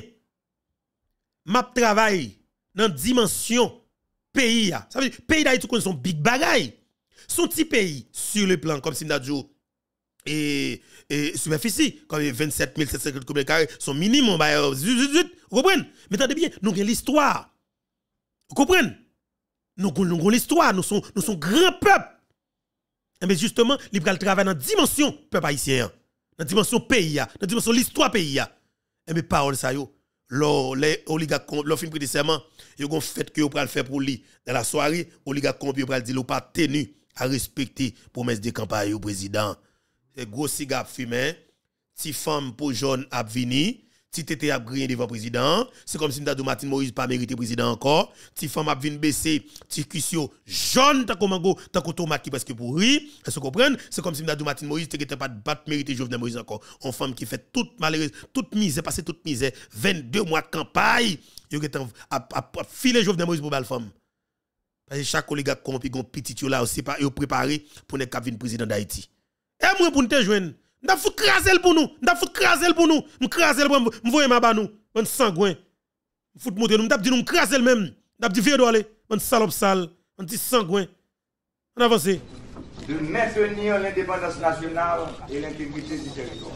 Map travail dans dimension pays là. Ça veut dire pays d'Haïti connaît son big bagay. Son petit pays sur le plan comme si m'dadjo et, et superficie, comme vingt-sept mille sept cent cinquante kilomètres carrés, son minimum, bah, vous comprenez? Mais attendez bien, nous avons l'histoire. Vous comprenez? Nous avons l'histoire, nous sommes nous sommes grand peuple. Mais justement, il va travailler dans la dimension peuple haïtien, dans la dimension pays, dans la dimension l'histoire pays. Et mes paroles, ça yo, les oligarques, leur film de serment, ils ont fait que vous le faire pour lui. Dans la soirée, les oligarques, ils ont dit qu'ils pas tenu à respecter promesse de campagne au président. C'est gros cigare fumé, ti femme pour jaune a vini, ti tété a grillé devant président, c'est comme si m'dadou Martin Moïse pas mérité président encore, ti femme a vinn baisser, ti cuissio jaune ta comme mango, ta comme tomate qui presque pourri, est-ce que vous comprenez? C'est comme si m'dadou Martin Moïse t'était pas pas mérité Jovenel Moïse encore. On femme qui fait toute malheureuse, toute misère, passer toute misère, vingt-deux mois de campagne, yo get a filer Jovenel Moïse pour belle femme. Parce que chaque oligarque corrompu gon petit yo là aussi pas yo préparé pour ne venir président d'Haïti. Et moi pour nous te joindre, m'da fou craser pour nous, m'da fou craser pour nous, m'craser pour m'voyer ma ba nous, mon sangouin. M'fout monter nous, m'da dit nous craser même, m'da dit vieux aller, mon salope sale, mon petit sangouin. On avance. De maintenir l'indépendance nationale et l'intégrité du territoire.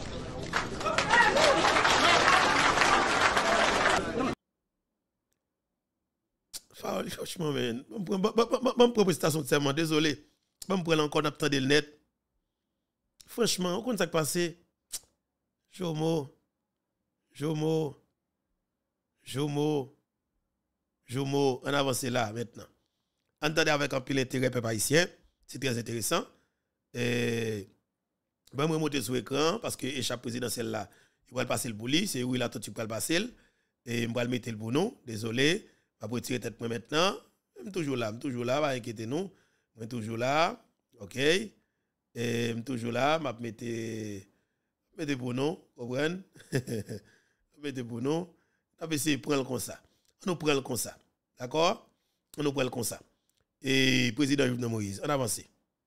Franchement, man, je prends prestation de serment, désolé. Je prends encore n'attendre le net. Franchement, on ça passé. Jomo, Jomo, Jomo, Jomo, on avance là maintenant. Entendez avec un pile intérêt peuple haïtien, c'est très intéressant. Et ben moi monter sur l'écran parce que échappe présidentielle là, il va passer le bouli, c'est où il a tout tu le passer et il va le mettre le pour nous. Désolé, je vais retirer tête moi maintenant. Je suis toujours là, je suis toujours là, pas inquiétez nous. Je suis toujours là. OK. Et je suis toujours là, je vais mettre mettez pour nous, comprenez? Mettez pour nous. On va essayer de prendre comme ça. On nous prend comme ça. D'accord? On nous prend comme ça. Et président Jovenel Moïse, on avance.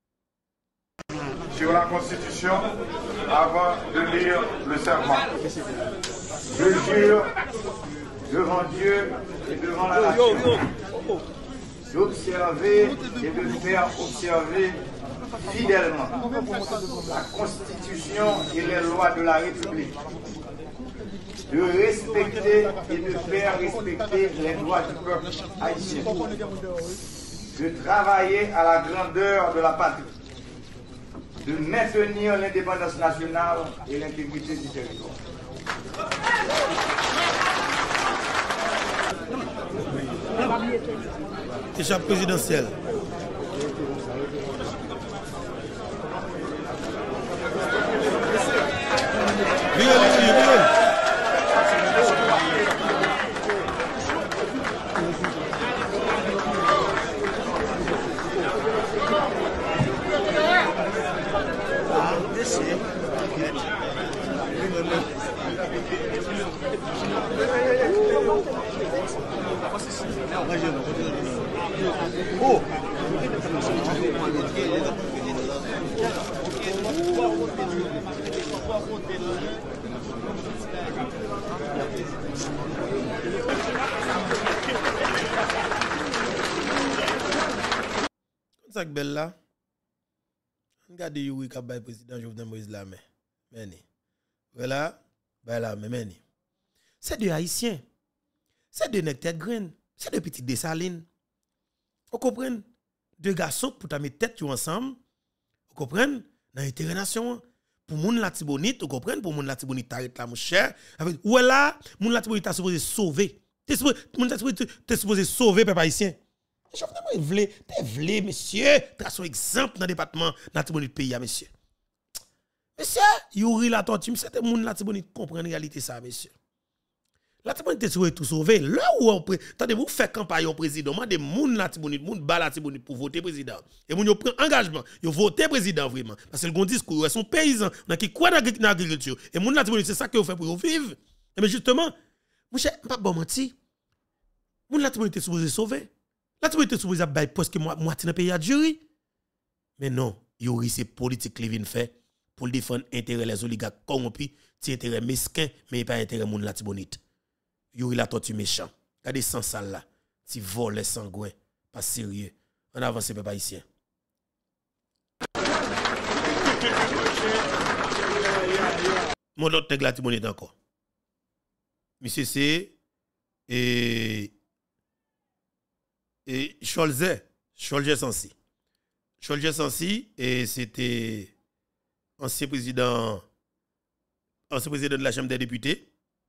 Sur la Constitution, avant de lire le serment, je jure devant Dieu et devant la nation d'observer et de faire observer fidèlement la Constitution et les lois de la République, de respecter et de faire respecter les droits du peuple haïtien, de travailler à la grandeur de la patrie, de maintenir l'indépendance nationale et l'intégrité du territoire. Échappe présidentielle. Oh! Ça que belle là. Regardez Yuri qui a le président Jovenel Moïse la main. Meni. Voilà, bah la main meni. C'est des haïtiens. C'est des nèg tête graine. C'est des petites dessalines. Vous comprenez? Deux garçons pour ta mettre tête ensemble. Vous comprenez? Dans l'intérêt nation. Pour moun la tibonite, vous comprenez? Pour moun la tibonite t'arrête là mon cher. Ou là, moun la tibonite t'a supposé sauver. T'es supposé moun la tibonite t'es supposé sauver peuple haïtien. Jovenel Moïse vle, t'es vle monsieur, trace un exemple dans le département la tibonite pays monsieur. Monsieur, Yuri la tortue, c'est moun la tibonite comprendre réalité ça monsieur. La tibonite est tout sauvé. Là où on attendez vous faites campagne au président, moi des moun la tibonite, moun ba la tibonite pour voter président. Et moun yo prend engagement, yo voter président vraiment parce que le discours sont paysans, on qui quoi dans l'agriculture. Et moun la tibonite c'est ça que vous fait pour vivre. Et mais justement, mon cher, pas bon menti. Moun la tibonite est supposé sauver. La tibonite est supposé bailler presque moitié dans pays à jury. Mais non, Yuri c'est politique qui vient faire pour défendre intérêt les oligarques corrompus, c'est intérêt mesquin mais pas intérêt moun la tibonite. Yuri la tortue méchant. Regardez sans sale là. Si vol sangouin. Pas sérieux. On avance peuple haïtien. Mon autre tèg la tibonite encore. Monsieur c'est et et Cholze, Cholze Sansi. Cholze Sansi et c'était ancien président ancien président de la Chambre des députés.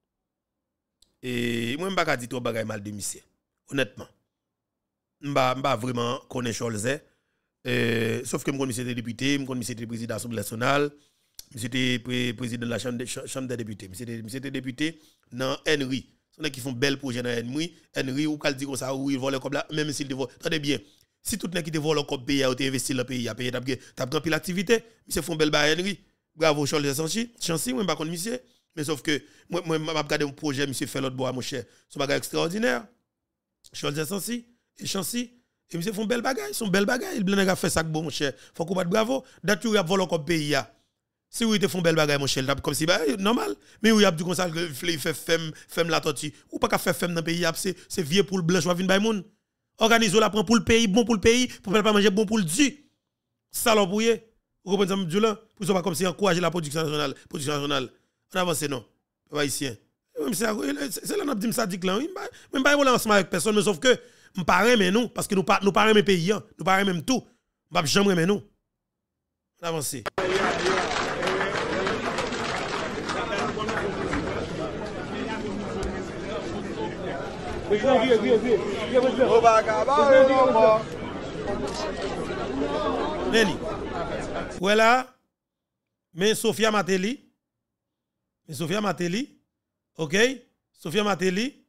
Et moi, je ne sais pas dire trop de mal de monsieur. Honnêtement. Je ne sais pas vraiment connaître Cholze. Sauf que je connais était député, je connais était président de l'Assemblée nationale, je était président de la Chambre, de, chambre des députés. Je était député dans Henry. Ce qui font bel projet dans Henry. Henry, ou quand dit comme ça, ou ils volent comme là, même s'ils volent. Attendez bien. Si tout le monde qui te vole comme pays, ou investi dans le pays, tu as pris l'activité, ils font bel bas Henry. Bravo, Cholze Sansi. Chancy, moi, je ne sais pas monsieur. Mais sauf que moi, moi, je regarde un projet, monsieur fait l'autre bois, mon cher. Son bagage extraordinaire. Cholze Sansi et Chancy. Et monsieur font belle bagaille, son belle bagaille. Il a fait ça bon, mon cher. Faut qu'on batte bravo. D'ailleurs, il a volé comme pays. Si vous te font belle bagaille, mon cher, comme si, bah, normal. Mais oui, il a dit comme ça, il fait femme, femme la tortue. Ou pas qu'à faire femme dans le pays, c'est vieux pour le blanc, ou venir moun. Organisez la prend pour le pays, bon pour le pays, pour ne pas manger bon pour le du. Salopouye. Vous comprenez ça, là? Pour ça, pas comme si encourager la production nationale. Production nationale. On avance, non. Pas ici. C'est là que dit ça, dit là. Même pas ensemble avec personne, mais sauf que, nous parlons mais nous, parce que nous parlons mes pays, nous parlons même tout. Nous ne jamais mais nous. On avance. Neni. Voilà. Mais Sophia Mateli. Mais Sophia Mateli. OK? Sophia Mateli.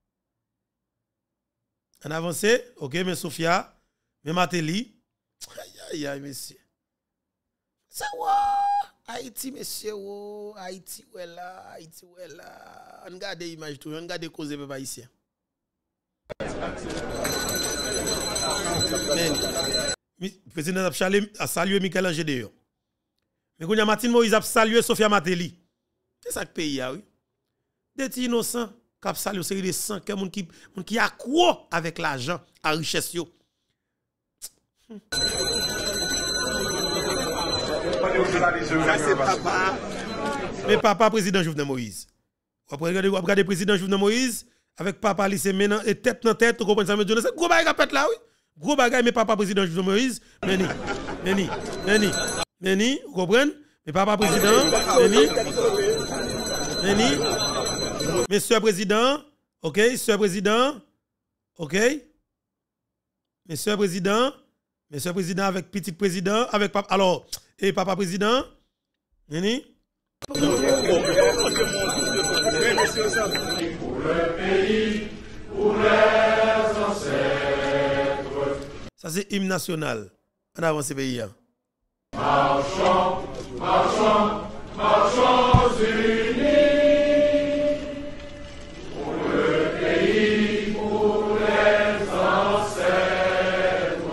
On avance. OK, mais Sophia. Mais Mateli. Aïe, aïe, aïe, monsieur. C'est quoi? Haïti, monsieur. Haïti, voilà. Haïti, voilà. On regarde l'image tout. On regarde les causes de peuple haïtien. Le président a salué Michel Angé. Mais quand Martin Moïse a salué Sophia Mateli. C'est ça que pays a, oui. Des petits innocents qui ont salué une série de sang, qui qui a quoi avec l'argent, à richesse. Yo. C'est papa. Mais papa, président Jovenel Moïse. Vous regardez le président Jovenel Moïse avec papa lycée maintenant et tête dans tête, vous comprenez ça? C'est gros bagage pète là, oui. Gros bagage, mais papa président Jovenel Moïse. Meni, Meni, Meni, Meni, vous comprenez? Mais papa président, Meni, Meni, monsieur président, ok, monsieur président, ok, monsieur président, monsieur président avec petit président, avec papa, alors, et papa président, Meni. Pour le pays, pour les ancêtres. Ça c'est hymne national. On avance ce pays. Marchons, marchons, marchons unis. Pour le pays, pour les ancêtres.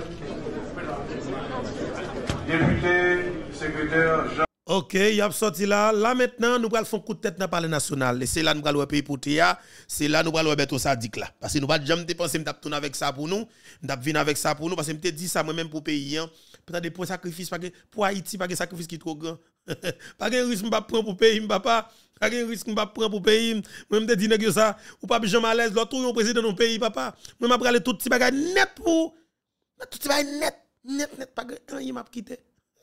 Député, secrétaire Jean. Ok, il a sorti là. Là maintenant, nous allons faire un coup de tête dans le palais national. Et c'est là nous allons pays pour Théa. C'est là nous allons mettre ça dit là. Parce que nous ne pouvons jamais dépenser, nous tourner avec ça pour nous. Nous venir avec ça pour nous. Parce que je dit ça moi-même pour le pays. Peut-être pour sacrifice, pour Haïti, pas de sacrifice qui est trop grand. Pas de risque que je prends pour le pays, papa. Pas de risque que je prends pour le pays. Moi-même, je dis que ça. Ou pas besoin malaise. L'autre, on président de notre pays, papa. Moi, je vais aller tout petit bagage net pour. Tout petit bagage net. Net, net. Pas de rien, m'a quitté.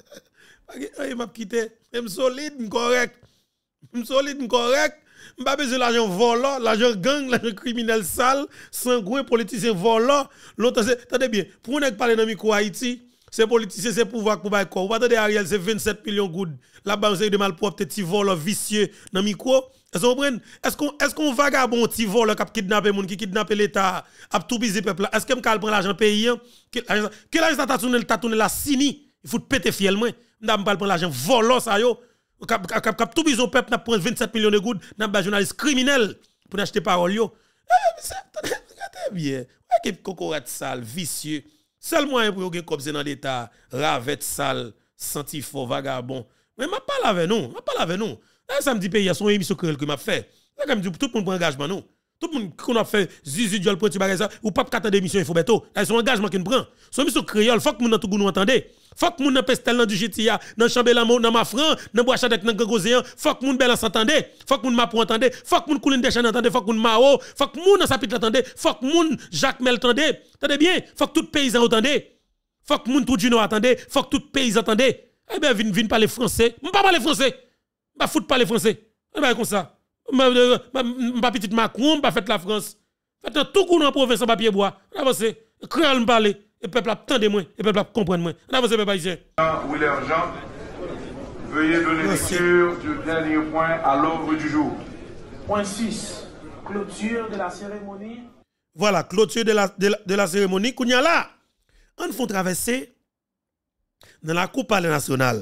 Il m'a quitté. Je suis solide, correct. Je suis solide, correct. Je n'ai pas besoin de l'argent volant, l'argent gang, l'argent criminel sale, sangouin, politicien volant. L'autre, c'est, attendez bien, pour nous parler dans le micro Haïti, c'est politicien, c'est pouvoir pour bailler quoi. Vous attendez Ariel, c'est vingt-sept millions de gouttes. Là-bas, vous avez de malpropres, petits volants vicieux dans le micro. Est-ce qu'on prend? Est-ce qu'on est-ce qu'on vagabond petit voleur qui kidnappe les gens, qui kidnappe l'État, a tout biser peuple là? Est-ce qu'on prend l'argent pays? Quel argent t'a tourné, t'a tourné la sini? Il faut péter fiel moi. N'a pas prendre l'argent volant ça yo. Cap cap cap tout bison peuple n'a prendre vingt-sept millions de gouttes, n'a pas journaliste criminel pour acheter parole yo. Regardez bien. Équipe cocorette sale, vicieux. Seul moyen pour gagner comme c'est dans l'état, ravette sale, senti faux vagabond. Mais m'a pas lavé non, m'a pas lavé non. Là ça me dit pays son émission que m'a fait. Là comme dit tout le monde prend engagement non. Tout le monde qu'on a fait zizi diol pour tu bagage ça ou pas quatre d'émission il faut beto. Là son engagement qu'on prend. Son émission créole, faut que moun tout nous entendez. Faut que moun nan pestel nan du G T A, nan Chambellan nan Mafran, nan Bois-Chadec nan Gagozéan, faut que moun bel s'entendez, faut que moun Mapou entendez, faut que moun Koulin Deschamps entendez, faut que moun Mao, faut que moun Sapit entendez, faut que moun Jacques Mel entendez. Attendez bien, faut que tout paysan entendez. Faut que moun tout Juno attendez, faut que tout paysan entendez. Eh bien vinn vinn parler français. M'pa parler français. M'pa fout parler français. Eh bien comme ça. M'pa petit Macron, m'pa fait la France. Faites tout coup dans province en papier bois. Avancez. Créole m'parler. Et le peuple attendez-moi, et le peuple comprendre-moi. On avance, peuple haïtien. William Jean, veuillez donner lecture du dernier point à l'ordre du jour. Point six, clôture de la cérémonie. Voilà, clôture de la, de la, de la cérémonie. Kounya là, on fait traverser dans la Coupe Palais National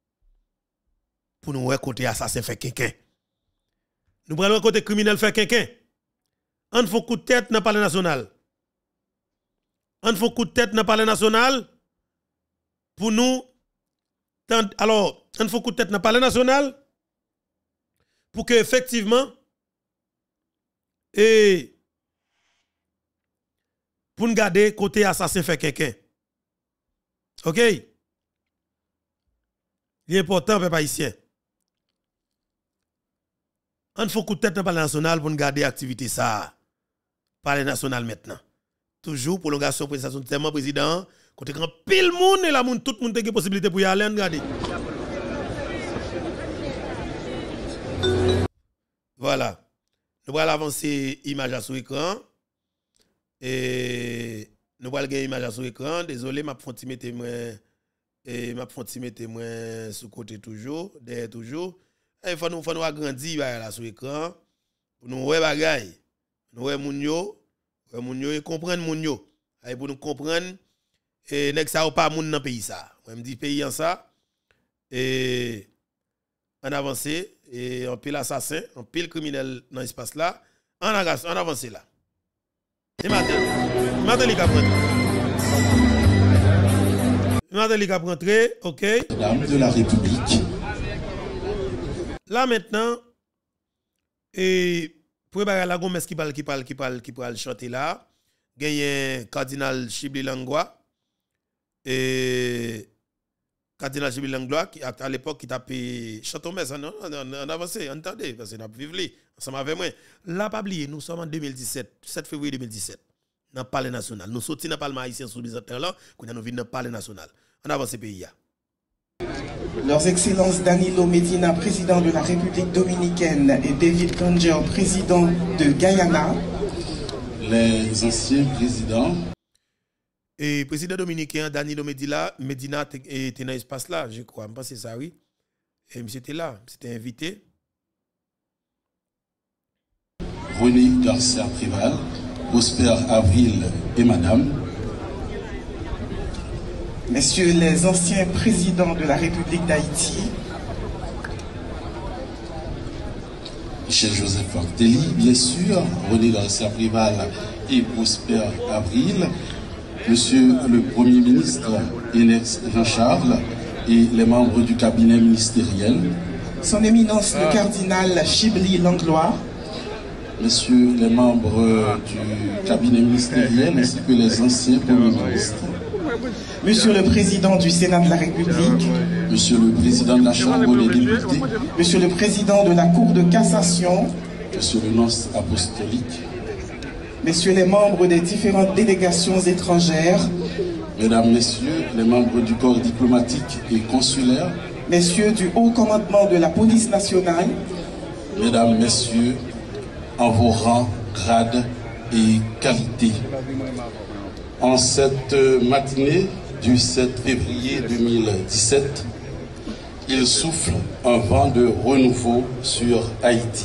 pour nous voir côté assassin fait quelqu'un. Nous prenons côté criminel fait quelqu'un. On fait coup de tête dans le Palais National. On fait coup de tête dans le Palais National pour nous. Alors, on fait coup de tête dans le Palais National pour que effectivement, et pour nous garder côté assassin fait quelqu'un. OK? Il est important, peuple haïtien. On fait coup de tête dans le Palais National pour nous garder l'activité ça. Palais National maintenant. Toujours prolongation présidentielle tellement président côté grand pile monde et la monde tout le monde a possibilité pour y aller regarder Voilà. Nous allons avancer l'image sur l'écran. Et nous allons gagner l'image sur l'écran. Désolé, ma fonti mettre moi et ma fonti mettre moi sur côté toujours, derrière toujours. Il faut nous faut nous agrandir là sur l'écran pour nous voir bagaille. Nous voir moun yo, voir moun yo et comprendre moun yo. Pour nous comprendre et nek ça ou pas moun dans pays ça. Moi me dit pays en ça et en avancé et en pile assassin, en pile criminel dans l'espace là, en avance, en avancé là. Et maintenant, maintenant il cap rentrer. Maintenant il cap rentrer, OK? Dame de la République. Là maintenant et pour la gomme qui parle qui parle qui parle qui parle chanter là, gagne cardinal Chibli Langlois et cardinal Chibli Langlois qui à l'époque qui tapé Château-Messe non on avancé entendez parce que n'a vivre ensemble avec moi là pas oublier nous sommes en deux mille dix-sept sept février deux mille dix-sept dans le palais national nous sorti dans le parlement haïtien sous les acteurs là qu'on nous vinn dans le palais national on avance pays là. Leurs Excellences Danilo Medina, président de la République dominicaine, et David Granger, président de Guyana. Les anciens présidents. Et président dominicain Danilo Medina, Medina était dans l'espace là, je crois. Je pense que c'est ça, oui. Et monsieur était là, c'était invité. René Garcia Préval, Prosper Avril et Madame. Messieurs les anciens présidents de la République d'Haïti. Michel Joseph Martelly, bien sûr, René Garcia Préval et Prosper Avril. Monsieur le Premier ministre Enex Jean-Charles et les membres du cabinet ministériel. Son Éminence le cardinal Chibli Langlois. Messieurs les membres du cabinet ministériel ainsi que les anciens premiers ministres. Monsieur le Président du Sénat de la République. Monsieur le Président de la Chambre des députés. Monsieur le Président de la Cour de cassation. Monsieur le nonce apostolique. Messieurs les membres des différentes délégations étrangères. Mesdames, Messieurs, les membres du corps diplomatique et consulaire. Messieurs du Haut Commandement de la Police nationale. Mesdames, Messieurs, en vos rangs, grades et qualités. En cette matinée du sept février deux mille dix-sept, il souffle un vent de renouveau sur Haïti.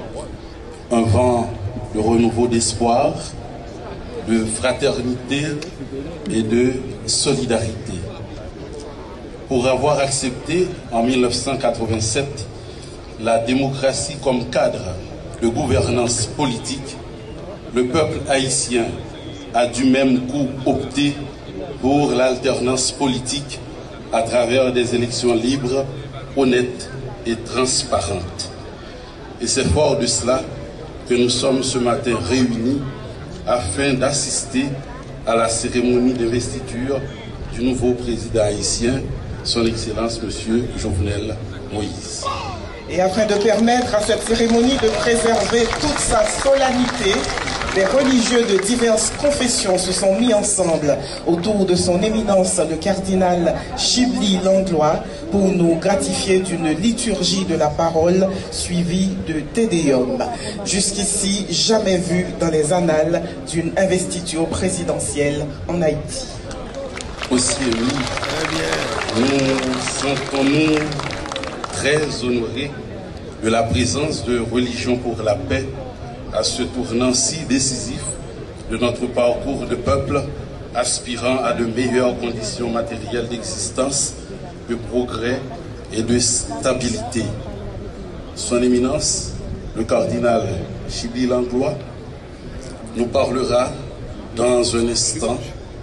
Un vent de renouveau d'espoir, de fraternité et de solidarité. Pour avoir accepté en mille neuf cent quatre-vingt-sept la démocratie comme cadre de gouvernance politique, le peuple haïtien a du même coup opté pour l'alternance politique à travers des élections libres, honnêtes et transparentes. Et c'est fort de cela que nous sommes ce matin réunis afin d'assister à la cérémonie d'investiture du nouveau président haïtien, son Excellence M. Jovenel Moïse. Et afin de permettre à cette cérémonie de préserver toute sa solennité, les religieux de diverses confessions se sont mis ensemble autour de son éminence le cardinal Chibli Langlois pour nous gratifier d'une liturgie de la parole suivie de Tédéum. Jusqu'ici, jamais vu dans les annales d'une investiture présidentielle en Haïti. Aussi, oui, nous sentons-nous très honorés de la présence de Religion pour la paix à ce tournant si décisif de notre parcours de peuple aspirant à de meilleures conditions matérielles d'existence, de progrès et de stabilité. Son Éminence, le cardinal Chibli Langlois, nous parlera dans un instant,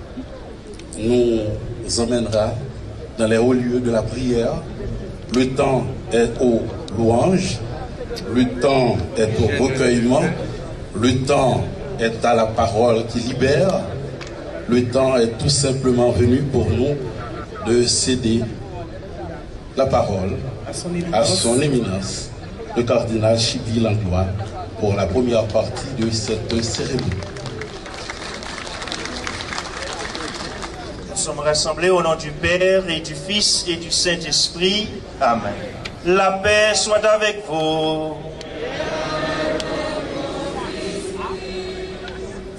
nous emmènera dans les hauts lieux de la prière. Le temps est aux louanges, le temps est au recueillement, le temps est à la parole qui libère, le temps est tout simplement venu pour nous de céder la parole à son éminence, le cardinal Chibli Langlois, pour la première partie de cette cérémonie. Nous sommes rassemblés au nom du Père et du Fils et du Saint-Esprit. Amen. La paix soit avec vous.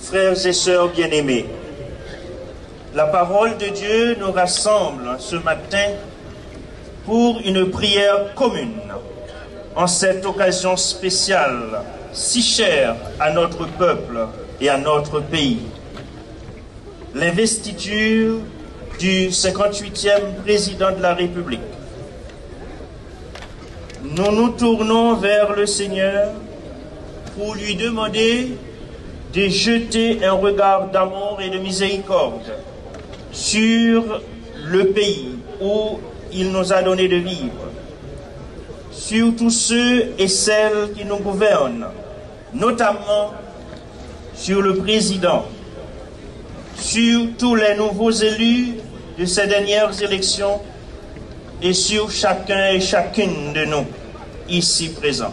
frères et sœurs bien-aimés, la parole de Dieu nous rassemble ce matin pour une prière commune en cette occasion spéciale si chère à notre peuple et à notre pays. L'investiture du cinquante-huitième président de la République. Nous nous tournons vers le Seigneur pour lui demander de jeter un regard d'amour et de miséricorde sur le pays où il nous a donné de vivre, sur tous ceux et celles qui nous gouvernent, notamment sur le président, sur tous les nouveaux élus de ces dernières élections et sur chacun et chacune de nous ici présents.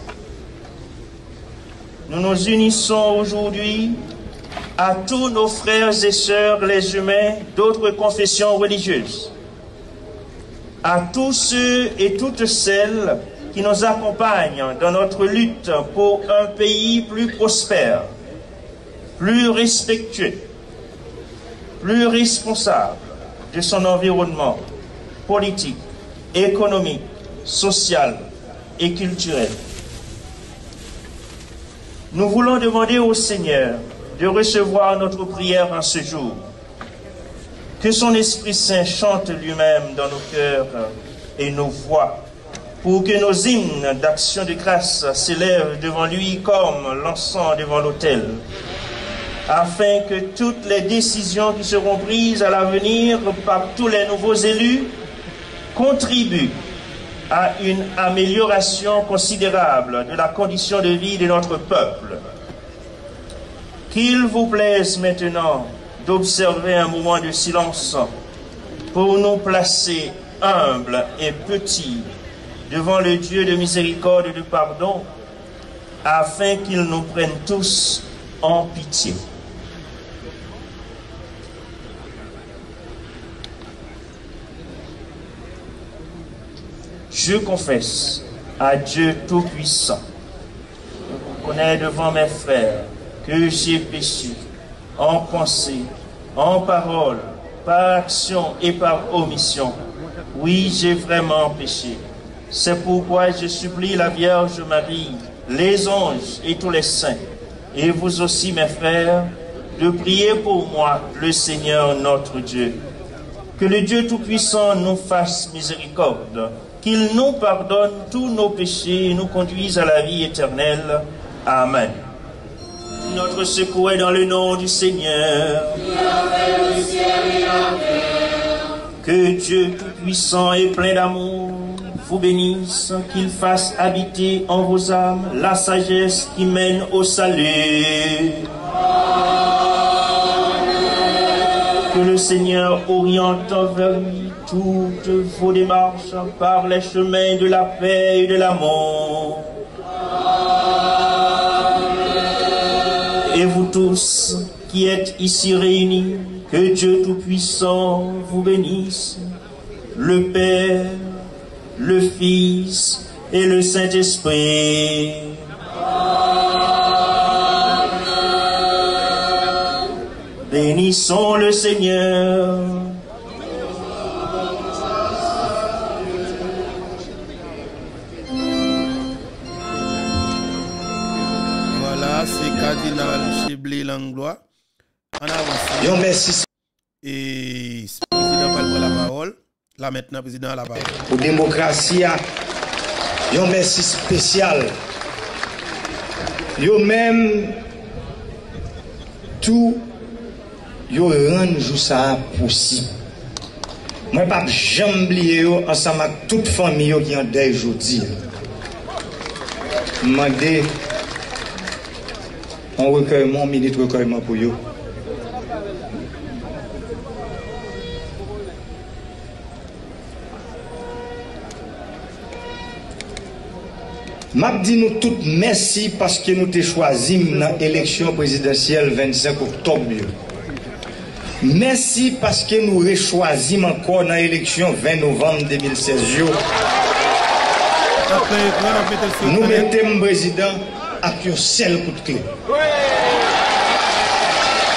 Nous nous unissons aujourd'hui à tous nos frères et sœurs les humains d'autres confessions religieuses, à tous ceux et toutes celles qui nous accompagnent dans notre lutte pour un pays plus prospère, plus respectueux, plus responsable de son environnement politique, économique, social et culturel. Nous voulons demander au Seigneur de recevoir notre prière en ce jour. Que son Esprit Saint chante lui-même dans nos cœurs et nos voix, pour que nos hymnes d'action de grâce s'élèvent devant lui comme l'encens devant l'autel, afin que toutes les décisions qui seront prises à l'avenir par tous les nouveaux élus contribuent à une amélioration considérable de la condition de vie de notre peuple. Qu'il vous plaise maintenant d'observer un moment de silence pour nous placer humbles et petits devant le Dieu de miséricorde et de pardon, afin qu'il nous prenne tous en pitié. Je confesse à Dieu Tout-Puissant, je connais devant mes frères que j'ai péché en pensée, en parole, par action et par omission. Oui, j'ai vraiment péché. C'est pourquoi je supplie la Vierge Marie, les anges et tous les saints, et vous aussi mes frères, de prier pour moi le Seigneur notre Dieu. Que le Dieu Tout-Puissant nous fasse miséricorde, qu'il nous pardonne tous nos péchés et nous conduise à la vie éternelle. Amen. Notre secours est dans le nom du Seigneur. Que Dieu Tout-Puissant et plein d'amour vous bénisse, qu'il fasse habiter en vos âmes la sagesse qui mène au salut. Que le Seigneur oriente vers lui toutes vos démarches par les chemins de la paix et de l'amour. Et vous tous qui êtes ici réunis, que Dieu Tout-Puissant vous bénisse, le Père, le Fils et le Saint-Esprit. Bénissons le Seigneur. Voilà, c'est Cardinal Chibli Langlois. En avance. Yo, merci. Et président parle la parole. Là maintenant, président a la parole. Pour démocratie, yo, merci spécial. Yo même tout yo rend jou ça possible. Moi pas jamais oublier yo ensemble avec toute famille yo qui en deuil aujourd'hui. Mandé un recueillement, minute recueillement pour yo. M'a dit nous toutes merci parce que nous t'ai choisi dans l'élection présidentielle vingt-cinq octobre. Merci parce que nous rechoisis encore dans l'élection vingt novembre deux mille seize. Nous mettons le président avec un seul coup de clé.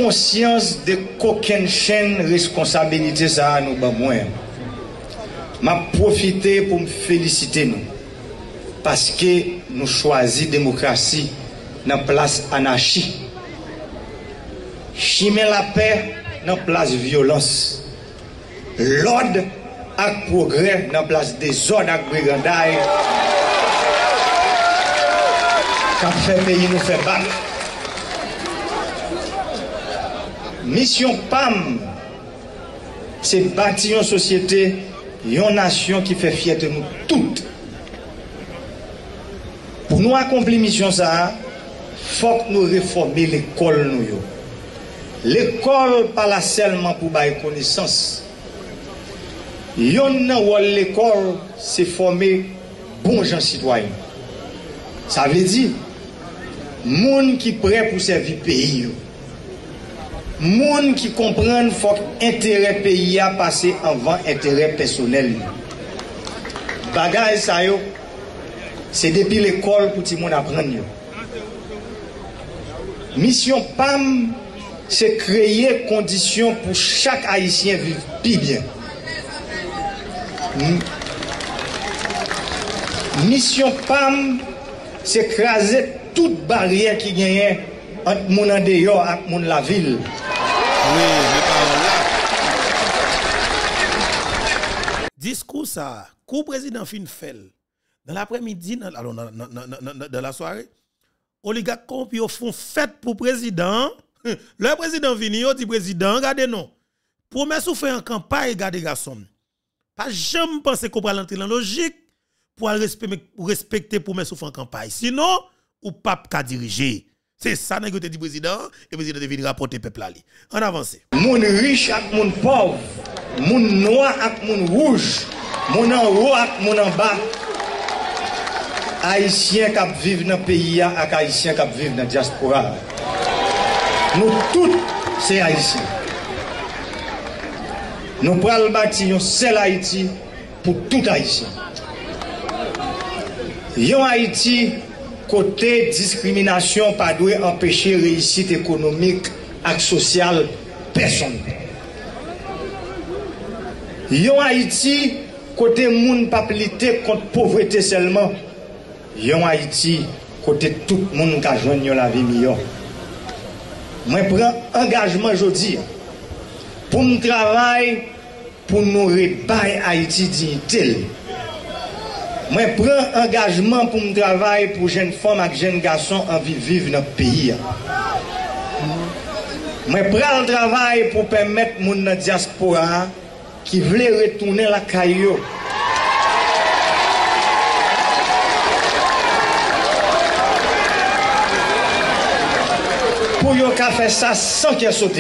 conscience de qu'aucune chaîne responsabilité ça nous ba moins. M'a profité pour me féliciter nous parce que nous choisi démocratie dans place anarchie. Chimer la paix dans place violence. L'ordre et progrès dans place désordre et brigandaille. Quand fait pays nous fait battre. Mission P A M, c'est bâtir une société, une nation qui fait fierté nous toutes. Pour nous accomplir mission ça, il faut que nous réformions l'école nous. L'école pas là seulement pour bailler connaissance. Yon nan wol l'école c'est former bon gens citoyens. Ça veut dire moun qui prêt pour servir pays. Moun qui comprennent faut intérêt pays a passer avant intérêt personnel. Bagay sa yo c'est depuis l'école pour ti moun apprendre. Mission P A M c'est créer conditions pour chaque haïtien vivre plus bien. Mission P A M c'est craser toute barrière qui gagne entre moun en dehors et moun la ville. Oui, je parle là. Discours ça, coup président fin fait dans l'après-midi, dans, dans, dans, dans, dans la soirée, oligarques compi font fête pour président. Le président vini, il dit président, regardez non. Pour me souffler en campagne, regardez garçon. Pas jamais penser qu'on va entrer dans la logique pour respecter pour respecter pour me souffler en campagne. Sinon, ou pas qu'à diriger. C'est ça que dit président et le président devait rapporter peuple là. En avance. Moun riche ak moun pauvre, moun noir ak moun rouge, moun en haut ak moun en bas. Haïtiens qui vivent dans le pays et Haïtiens qui vivent dans la diaspora. Nous tous, c'est Haïtiens. Nous prenons bâtir un seul Haïti pour tout Haïtien. Yon Haïti, côté discrimination, pas doit empêcher réussite économique et sociale personne. Yon Haïti, côté moun pas plité contre pauvreté seulement. Yon Haïti, côté tout le monde qui a joint la vie meilleure. Moi, je prends engagement aujourd'hui pour me travailler, pour nous réparer Haïti dignité. Moi, je prends engagement pour me travailler pour jeunes femmes et jeunes garçons en vivre dans le pays. Moi, je prends le travail pour permettre aux gens dans la diaspora qui veulent retourner la caillou. Pour yon ka faire ça sans qu'il saute.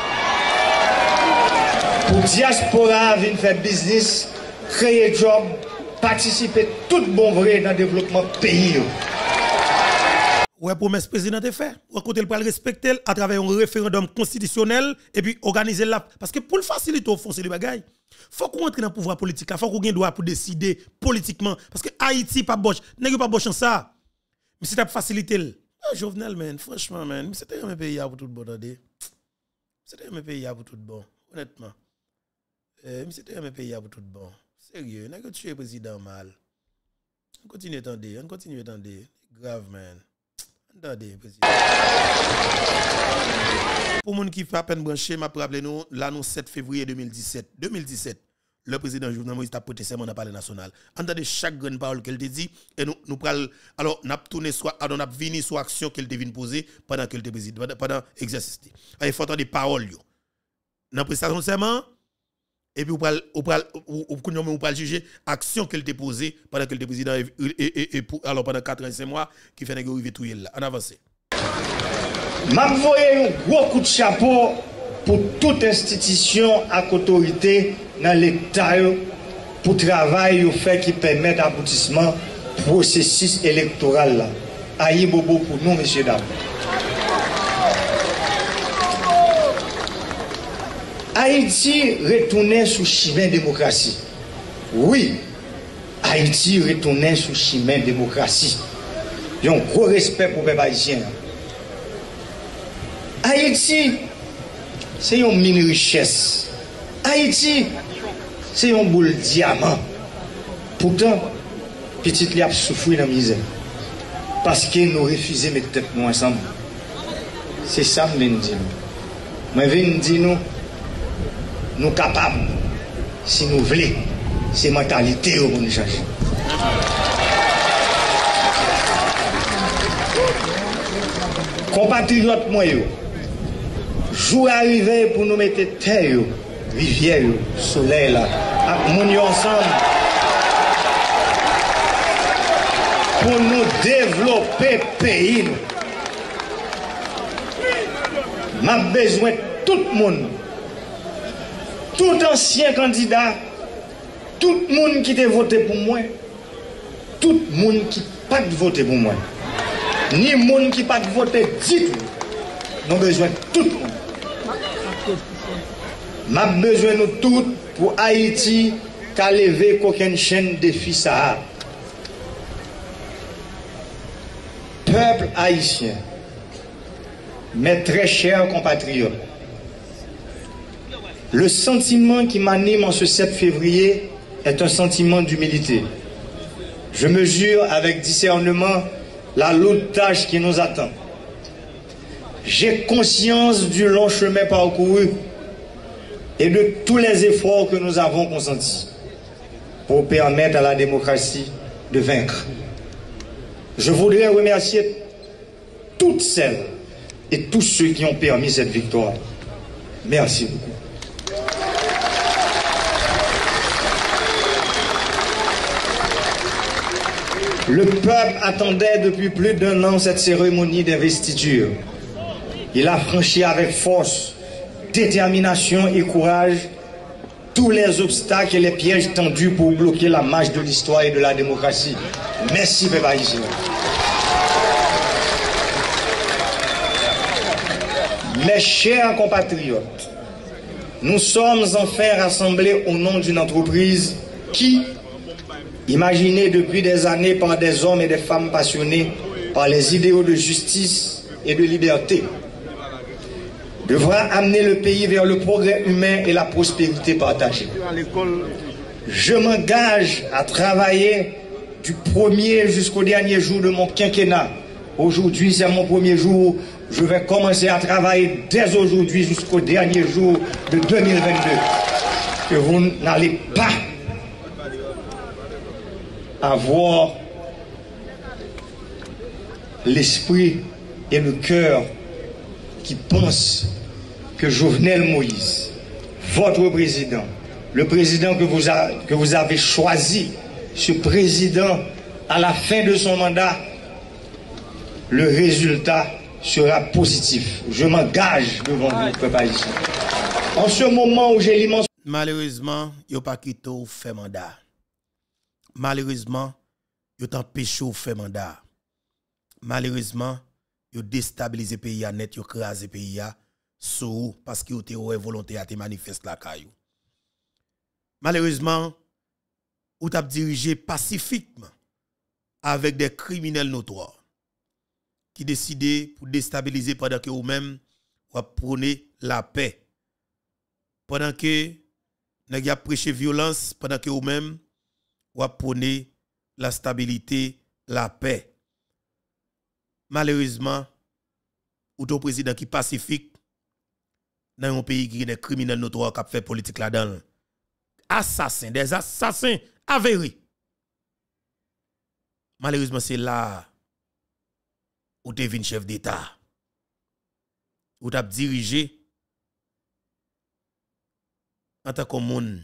Pour diaspora venir faire business, créer job, participer tout bon vrai dans le développement du pays. Ouais, promesse président est fait. Ou côté le pas respecter à travers un référendum constitutionnel et puis organiser là parce que pour le faciliter au fond c'est le bagaille. Faut qu'on entre dans le pouvoir politique là, faut qu'on ait droit pour décider politiquement parce que Haïti pas boche, n'est pas boche en ça. Mais c'est pour faciliter. Ah, Jovenel, man, franchement, man, c'était un pays pour tout bon, attendez. C'était un pays pour tout bon, honnêtement. Euh, c'était un pays pour tout bon. Sérieux, on a tué le président mal. On continue à attendre, on continue à attendre. Grave, man. Attendez, président. Pour les gens qui font à peine brancher, je rappelle nous, l'annonce sept février deux mille dix-sept. deux mille dix-sept. Le président Jovenel Moïse a prêté serment dans le palais national. Entendez chaque grande parole qu'elle te dit et nous nous pral alors n'a tourné soit alors n'a vini sur action qu'elle te vient poser pendant qu'elle te président pendant exercice. Il faut entendre des paroles yo. Dans prestation de serment et puis vous pral vous pral vous pral juger action qu'elle te posée pendant qu'elle te président et, et, et pour alors pendant quatre-vingt-cinq mois qui fait arriver tout là. En avance. M'a voyé un gros coup de chapeau pour toute institution à autorité dans l'État pour travail au fait qui permet l'aboutissement du processus électoral là. Aïe bobo pour nous, messieurs dames. Haïti retournait sous chemin démocratie. Oui, Haïti retournait sous chemin démocratie. J'ai un gros respect pour les peuple haïtien. Haïti c'est une mine richesse. Haïti, c'est une boule diamant. Pourtant, petit li a souffert dans la misère. Parce que nous refusons de mettre tête nous ensemble. C'est ça que je viens de dire. Je viens de dire nous, nous sommes capables, si nous voulons, c'est la mentalité pour nous changer. Compatriotes, moi, jour arrivé pour nous mettre terre, rivière, soleil, là, nous ensemble, pour nous développer le pays. M'a besoin de tout le monde, tout ancien candidat, tout le monde qui a voté pour moi, tout le monde qui n'a pas voté pour moi, ni le monde qui n'a pas voté du tout. Nous avons besoin de tout le monde. M'a besoin de nous tous pour Haïti qu'à lever qu'aucune chaîne défi ça. Peuple haïtien, mes très chers compatriotes, le sentiment qui m'anime en ce sept février est un sentiment d'humilité. Je mesure avec discernement la lourde tâche qui nous attend. J'ai conscience du long chemin parcouru et de tous les efforts que nous avons consentis pour permettre à la démocratie de vaincre. Je voudrais remercier toutes celles et tous ceux qui ont permis cette victoire. Merci beaucoup. Le peuple attendait depuis plus d'un an cette cérémonie d'investiture. Il a franchi avec force, détermination et courage tous les obstacles et les pièges tendus pour bloquer la marche de l'histoire et de la démocratie. Merci, peuple haïtien. Mes chers compatriotes, nous sommes enfin rassemblés au nom d'une entreprise qui, imaginée depuis des années par des hommes et des femmes passionnés par les idéaux de justice et de liberté, devra amener le pays vers le progrès humain et la prospérité partagée. Je m'engage à travailler du premier jusqu'au dernier jour de mon quinquennat. Aujourd'hui, c'est mon premier jour. Je vais commencer à travailler dès aujourd'hui jusqu'au dernier jour de deux mille vingt-deux. Que vous n'allez pas avoir l'esprit et le cœur qui pensent que Jovenel Moïse, votre président, le président que vous, a, que vous avez choisi, ce président, à la fin de son mandat, le résultat sera positif. Je m'engage devant vous, peuple haïtien. En ce moment où j'ai l'immense... Malheureusement, il n'y a pas quitté au fait mandat. Malheureusement, il y a empêché au fait mandat. Malheureusement, il a déstabilisé le pays net, il a écrasé le pays sous parce qu'il y a une volonté à te manifester la caillou. Malheureusement, il a dirigé pacifiquement avec des criminels notoires qui décidaient pour déstabiliser pendant que vous-même vous prenez la paix. Pendant que vous avez prêché violence, pendant que vous-même vous prenez la stabilité, la paix. Malheureusement, ou ton président qui pacifique dans un pays qui est des criminels notoires qui fait politique là-dedans. Assassins, des assassins avérés. Malheureusement, c'est là où tu es chef d'État. Où tu as dirigé en tant que monde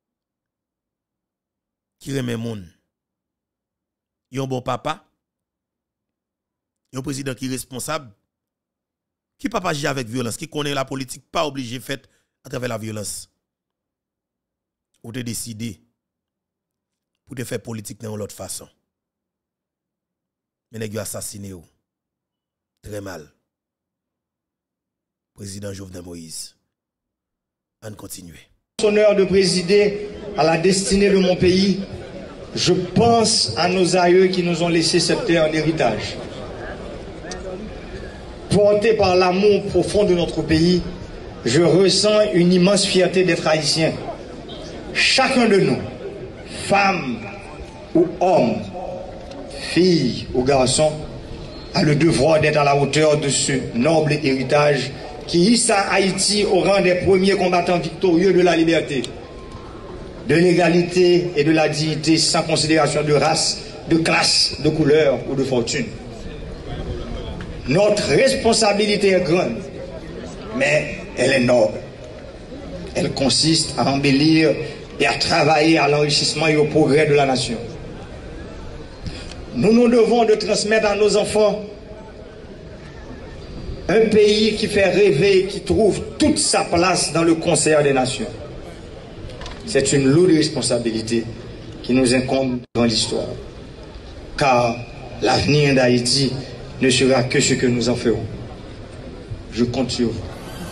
qui remet monde. Yon bon papa, yon président qui est responsable, qui pas agir avec violence, qui connaît la politique, pas obligé fait à travers la violence. Ou te décider pour te faire politique dans l'autre façon. Mais nèg yo assassiné ou. Très mal. Président Jovenel Moïse. On continue. Honneur de présider à la destinée de mon pays, je pense à nos aïeux qui nous ont laissé cette terre en héritage. Porté par l'amour profond de notre pays, je ressens une immense fierté d'être haïtien. Chacun de nous, femmes ou hommes, filles ou garçons, a le devoir d'être à la hauteur de ce noble héritage qui hisse Haïti au rang des premiers combattants victorieux de la liberté, de l'égalité et de la dignité sans considération de race, de classe, de couleur ou de fortune. Notre responsabilité est grande, mais elle est noble. Elle consiste à embellir et à travailler à l'enrichissement et au progrès de la nation. Nous nous devons de transmettre à nos enfants un pays qui fait rêver, qui trouve toute sa place dans le concert des nations. C'est une lourde responsabilité qui nous incombe dans l'histoire. Car l'avenir d'Haïti ne sera que ce que nous en ferons. Je compte sur vous.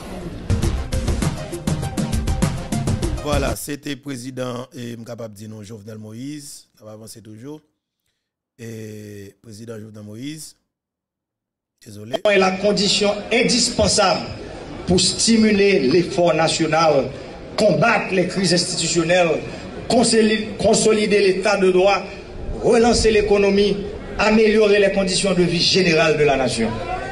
Voilà, c'était président, et je suis capable de dire non, Jovenel Moïse, ça va avancer toujours. Et président Jovenel Moïse, désolé. C'est la condition indispensable pour stimuler l'effort national, combattre les crises institutionnelles, consolider l'état de droit, relancer l'économie, améliorer les conditions de vie générales de la nation.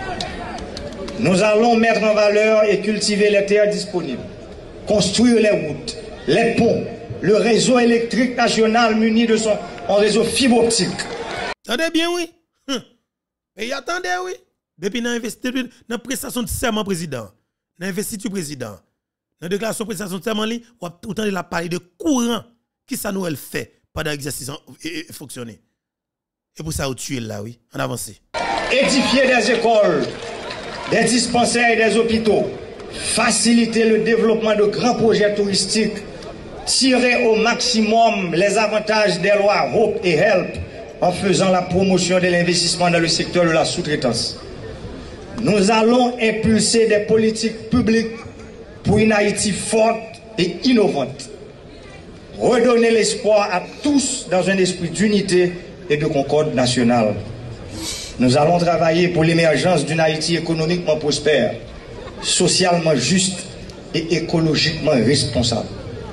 Nous allons mettre en valeur et cultiver les terres disponibles, construire les routes, les ponts, le réseau électrique national muni de son en réseau fibre optique. Attendez bien, oui. Hum. Et attendez, oui. Depuis la prestation de serment président, dans l'investiture président, dans la déclaration de prestation de serment, on a tout le temps parlé de courant qui ça nous fait pendant l'exercice fonctionner. Et pour ça, on tue là, oui. On avance. Édifier des écoles, des dispensaires et des hôpitaux, faciliter le développement de grands projets touristiques, tirer au maximum les avantages des lois Hope et Help en faisant la promotion de l'investissement dans le secteur de la sous-traitance. Nous allons impulser des politiques publiques pour une Haïti forte et innovante. Redonner l'espoir à tous dans un esprit d'unité et de concorde nationale. Nous allons travailler pour l'émergence d'une Haïti économiquement prospère, socialement juste et écologiquement responsable.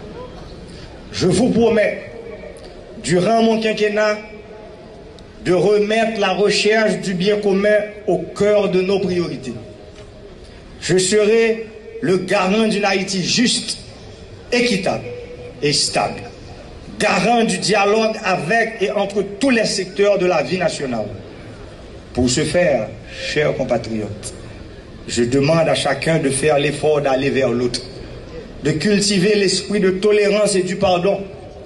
Je vous promets, durant mon quinquennat, de remettre la recherche du bien commun au cœur de nos priorités. Je serai le garant d'une Haïti juste, équitable et stable, garant du dialogue avec et entre tous les secteurs de la vie nationale. Pour ce faire, chers compatriotes, je demande à chacun de faire l'effort d'aller vers l'autre, de cultiver l'esprit de tolérance et du pardon.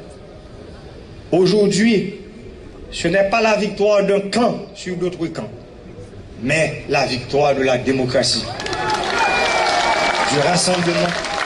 Aujourd'hui, ce n'est pas la victoire d'un camp sur d'autres camps, mais la victoire de la démocratie, du rassemblement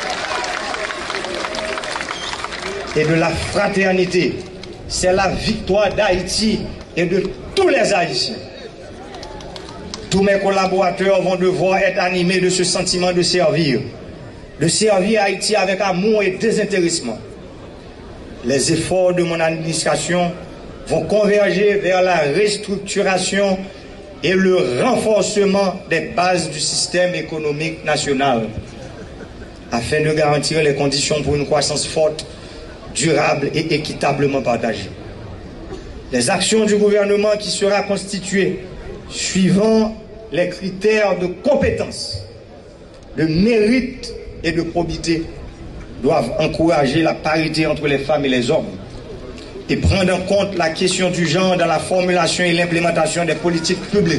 et de la fraternité. C'est la victoire d'Haïti et de tous les Haïtiens. Tous mes collaborateurs vont devoir être animés de ce sentiment de servir, de servir Haïti avec amour et désintéressement. Les efforts de mon administration vont converger vers la restructuration et le renforcement des bases du système économique national, afin de garantir les conditions pour une croissance forte, durable et équitablement partagée. Les actions du gouvernement qui sera constituée suivant les critères de compétence, de mérite et de probité doivent encourager la parité entre les femmes et les hommes et prendre en compte la question du genre dans la formulation et l'implémentation des politiques publiques.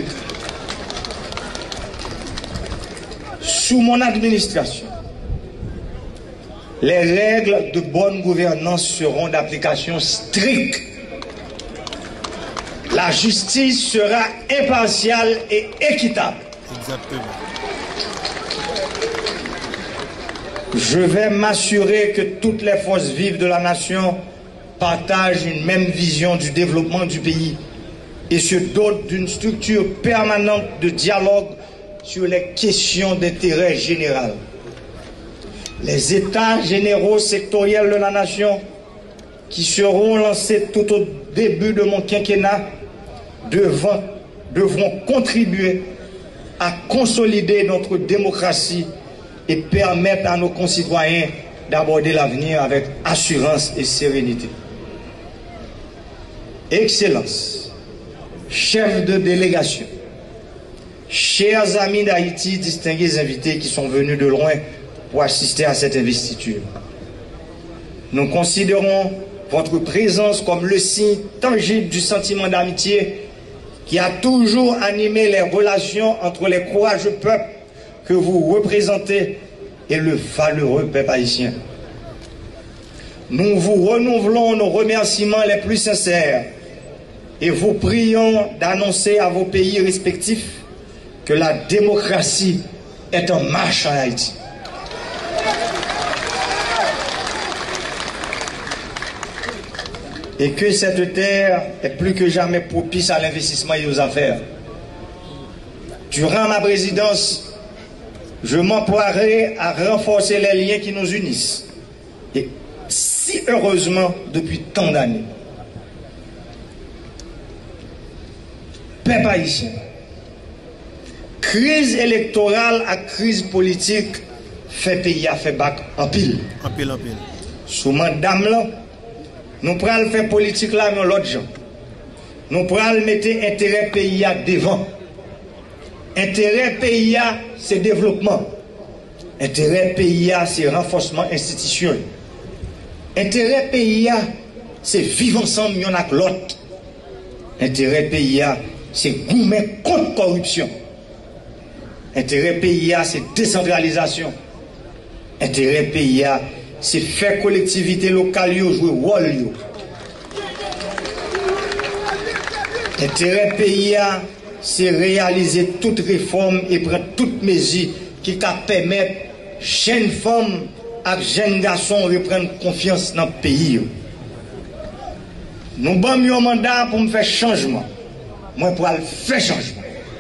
Sous mon administration, les règles de bonne gouvernance seront d'application stricte. La justice sera impartiale et équitable. Exactement. Je vais m'assurer que toutes les forces vives de la nation partagent une même vision du développement du pays et se dotent d'une structure permanente de dialogue sur les questions d'intérêt général. Les états généraux sectoriels de la nation qui seront lancés tout au début de mon quinquennat devront, devront contribuer à consolider notre démocratie et permettre à nos concitoyens d'aborder l'avenir avec assurance et sérénité. Excellence, chef de délégation, chers amis d'Haïti, distingués invités qui sont venus de loin pour assister à cette investiture. Nous considérons votre présence comme le signe tangible du sentiment d'amitié qui a toujours animé les relations entre les courageux peuples que vous représentez et le valeureux peuple haïtien. Nous vous renouvelons nos remerciements les plus sincères et vous prions d'annoncer à vos pays respectifs que la démocratie est en marche en Haïti. Et que cette terre est plus que jamais propice à l'investissement et aux affaires. Durant ma présidence, je m'emploierai à renforcer les liens qui nous unissent. Et si heureusement depuis tant d'années. Peuple haïtien, crise électorale à crise politique fait pays à fait bac en pile. En pile, en pile. Sous madame là, nous prenons faire politique là, mais l'autre gens. Nous prenons mettre intérêt pays à devant. Intérêt pays à c'est développement. Intérêt pays à c'est renforcement institutionnel. Intérêt pays à c'est vivre ensemble y'en avec l'autre. Intérêt pays à c'est goumer contre corruption. Intérêt pays à c'est décentralisation. Intérêt pays à c'est faire collectivité locale jouer rôle yo. Intérêt pays à c'est réaliser toute réforme et prendre toutes mesures qui permettent jeunes femmes et jeunes garçons reprendre confiance dans le pays. Nous avons un mandat pour me faire changement. Moi pour aller faire changement.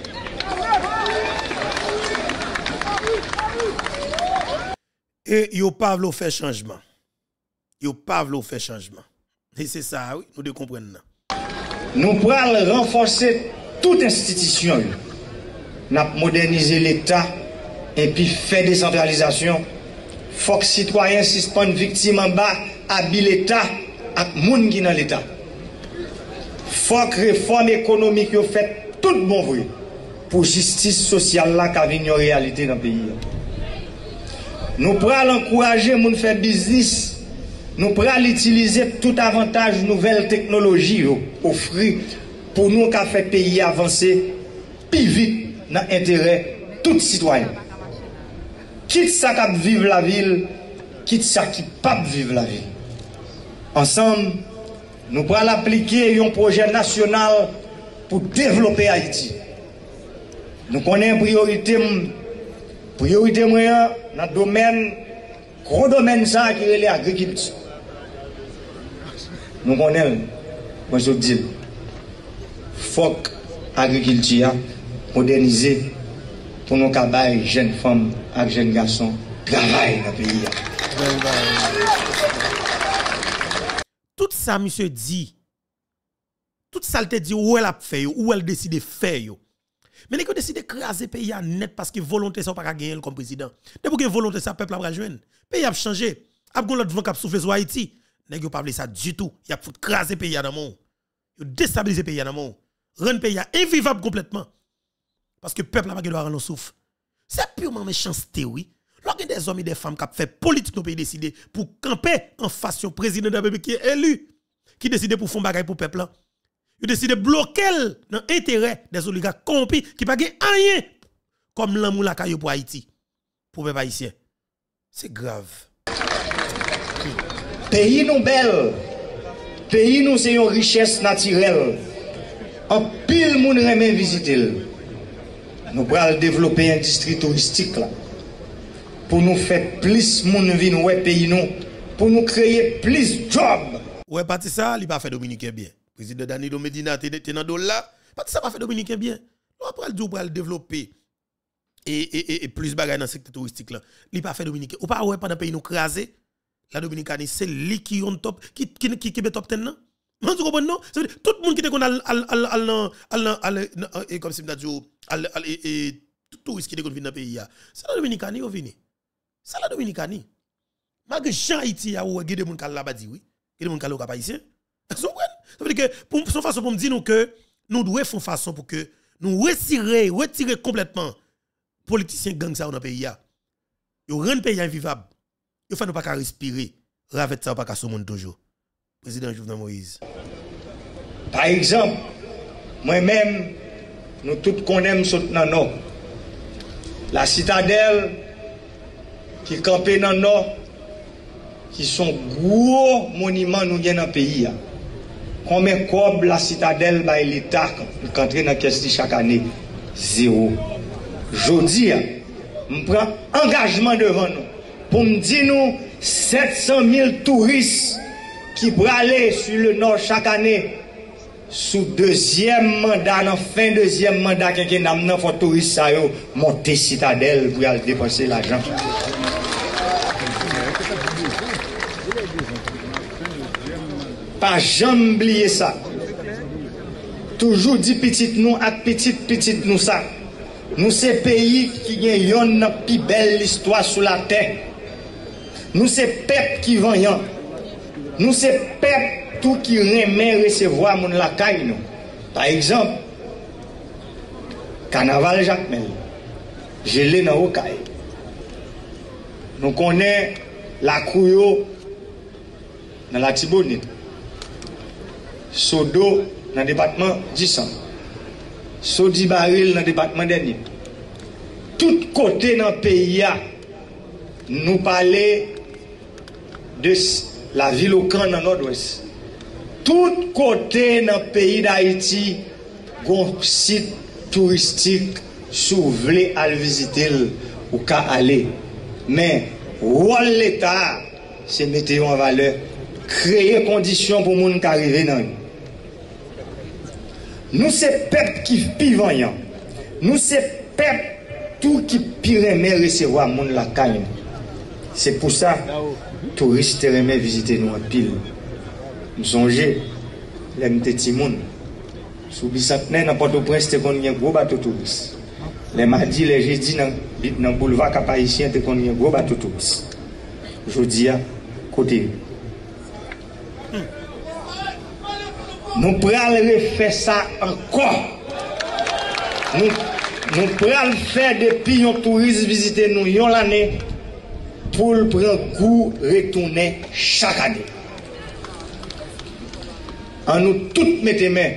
Et yo pas vle faire changement. Yo pas vle faire changement. Et c'est ça, oui, nous devons comprendre. Nous pourrons renforcer toute institution. Nous moderniser l'État et puis faire décentralisation. Faut que les citoyens suspendent victimes en bas, habillent l'État avec les gens qui sont dans l'État. Faut que réforme économique yo fait tout bon vrai pour justice sociale là qui vient en réalité dans le pays. Nous pourrons encourager les gens à faire business. Nous pourrons utiliser tout avantage nouvelles technologies offertes pour nous qui fait pays avancer plus vite dans l'intérêt de tout citoyen. Quitte ça qui vivre la ville, quitte ça qui pas vivre la ville. Ensemble, nous pourrons appliquer un projet national pour développer Haïti. Nous connaissons priorité, priorité moyen dans le domaine, gros domaine ça qui est l'agriculture. Nous connaissons, moi je dis, il faut que l'agriculture modernisée pour nos cabanes, jeunes femmes et jeunes garçons travaillent dans le pays. Tout ça, monsieur dit, tout ça, elle te dit où elle a fait, où elle décide de faire. Mais elle décide de craser le pays net parce que volonté ça pas gagner comme président. Depuis que volonté ça peuple a joindre. Le pays a changé. A gon l'autre vent qui a soufflé sur Haïti. Nèg yo pas vle ça du tout. Il a foutu craser le pays dans mon. Yo déstabiliser le pays dans mon. Rendre le pays invivable complètement. Parce que le peuple a pas droit rendre souffle. C'est purement méchanceté oui. Lorsque des hommes et des femmes qui ont fait politique dans le pays décidé pour camper en face du président de la République qui est élu, qui décide pour faire bagaille pour le peuple. Ils décident de bloquer dans l'intérêt des oligarques corrompus qui ne gagnent rien comme l'amour la caillou pour Haïti, pour les Haïtiens. C'est grave. Pays nous belle, pays nous c'est une richesse naturelle. En pile moun remen visiter. Nous pourrons développer une industrie touristique là. Pour nous faire plus moun vin ouais pays nous, pour nous créer plus de jobs. Ouais, parti ça, il pas fait Dominicain bien. Président Danilo Medina t'es dans dollar, parti ça pas fait Dominicain bien. On après le pour le développer et, et, et plus bagaille dans le secteur touristique là. Il pas fait Dominicain. Ou pas ouais pendant pays nous craser. La Dominicanie c'est lui qui on top qui qui qui qui top ten non. Vous comprenez non? Tout le monde qui était qu'on al al al al al comme si m'a dit al al et tout touriste qui était qu'on vient dans pays là. C'est la Dominicanie qui vient. C'est la Dominicanie. Malgré Jean Haïti, il y a des gens qui ont là-bas dit oui. Il y a des gens qui ont pas ici. Ça veut dire que, pour son façon, pour me dire nous que nous devons faire façon pour que nous retirer, retirer complètement politiciens gang ça dans le pays. Ils rendent le pays invivable. Ils ne font pas respirer. Ravet ça, pas qu'à ce monde toujours. Président Jovenel Moïse. Par exemple, moi-même, nous tous connaissons dans le nord. La citadelle qui campait dans le nord, qui sont gros monuments nous dans le pays. Combien de la citadelle by l'État qui entre dans la caisse chaque année? Zéro. Je dis, je prends engagement devant nous pour me dire nous sept cent mille touristes qui pourraient aller sur le nord chaque année. Sous deuxième mandat, dans fin deuxième mandat, quelqu'un n'a pas fait touriste ça yo monter citadelle pour aller dépenser l'argent. Pas jamais oublier ça. Toujours dit petit nous à petit petit nous ça. Nous c'est pays qui a une plus belle histoire sur la terre. Nous c'est peuple qui vaillant. Nous c'est peuple tout qui remet recevoir mon la caille. Par exemple, Carnaval Jacmel, gelé dans le caille. Nous connaissons la Couyo dans la Tibonite. Sodo dans le département d'Issan. Sodi Baril dans le département dernier. Tout côté dans le pays, nous parlons de la ville au camp dans le nord-ouest. Tout côté dans le pays d'Haïti, il y a un site touristique, si vous voulez aller visiter, ou qu'à aller. Mais, rôle l'État, c'est mettre en valeur, créer conditions pour les gens qui arrivent dans nous. Nous, c'est peuple qui vivant. Nous, c'est peuple tout qui pire aimer recevoir mon la caille. C'est pour ça que les touristes aiment visiter nous en pile. Nous songez, les petits monde. Sous bicentenaire, dans Port-au-Prince, il y a un gros bateau touriste. Les mardis, les jeudis, dans le boulevard Cap-Haïtien, il y a un gros bateau touriste. Je dis à côté. Nous pourrons refaire ça encore. Nous, nous pourrons faire depuis un touriste visiter nous l'année pour le prendre goût retourner chaque année. En nous toutes mettez mains.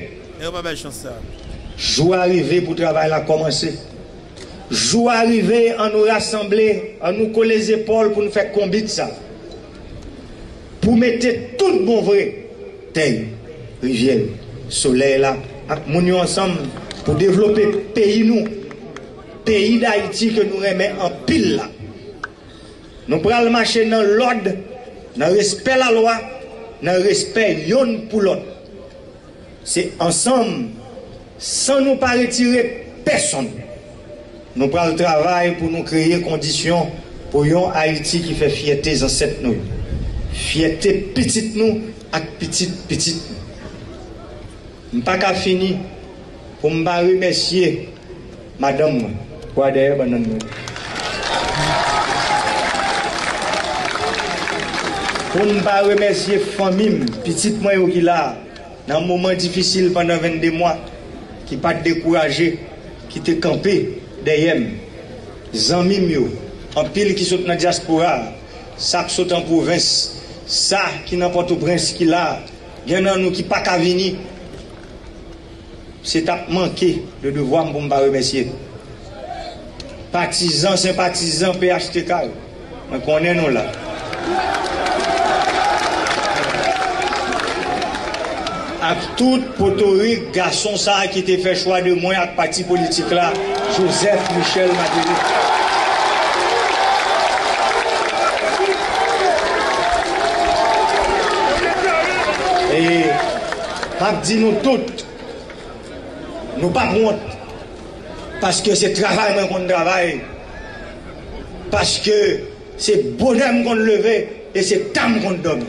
Jour arrivé pour travail à commencer. Jour arrivé en nous rassembler, en nous coller les épaules pour nous faire combattre ça. Pour mettre tout bon vrai, terre, rivière, soleil là, nous ensemble pour développer le pays nous, pays d'Haïti que nous remettons en pile là. Nous prenons marcher dans l'ordre, dans le respect de la loi, dans le respect l'un pour l'autre. C'est ensemble, sans nous pas retirer personne. Nous prenons le travail pour nous créer des conditions pour un Haïti qui fait fierté dans cette nous. Fierté petite nous et petite petite. Je ne pas fini pour me remercier madame. Quoi d'ailleurs, madame? Pour ne pas remercier la famille, petite moi qui là, dans un moment difficile pendant vingt-deux mois, qui pas découragé, qui te campé derrière. Les amis, en pile qui sont dans la diaspora, ça qui sont en province, ça qui n'a pas tout prince qui là, il y en a nous qui pas qu'à venir. C'est à manquer de devoir pour me remercier. Partisans, sympathisants, P H T K, on connaît nous là. Avec tout potorique garçon ça qui te fait choix de moi avec parti politique là, Joseph Michel Madeli. Et pas dire nous toutes, nous pas honte, parce que c'est travail qu'on travaille, parce que c'est bonhomme qu'on leve et c'est dame qu'on donne.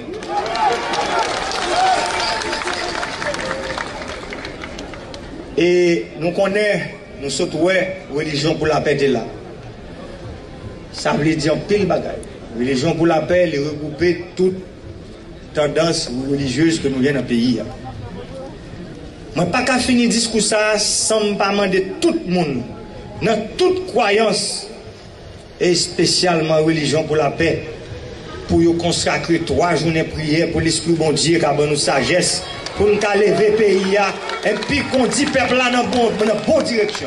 Et nous connaissons, nous sommes ouais, religion pour la paix de là. ça veut dire pile bagaille. Religion pour la paix, les regrouper toutes tendances religieuses que nous avons dans le pays. Je ne peux pas finir le discours ça sans me demander tout le monde, dans toute croyance, et spécialement religion pour la paix, pour nous consacrer trois journées de prière pour l'Esprit bon Dieu qui a nous sagesse, pour nous lever le pays et puis qu'on dit peuple là dans la bonne direction.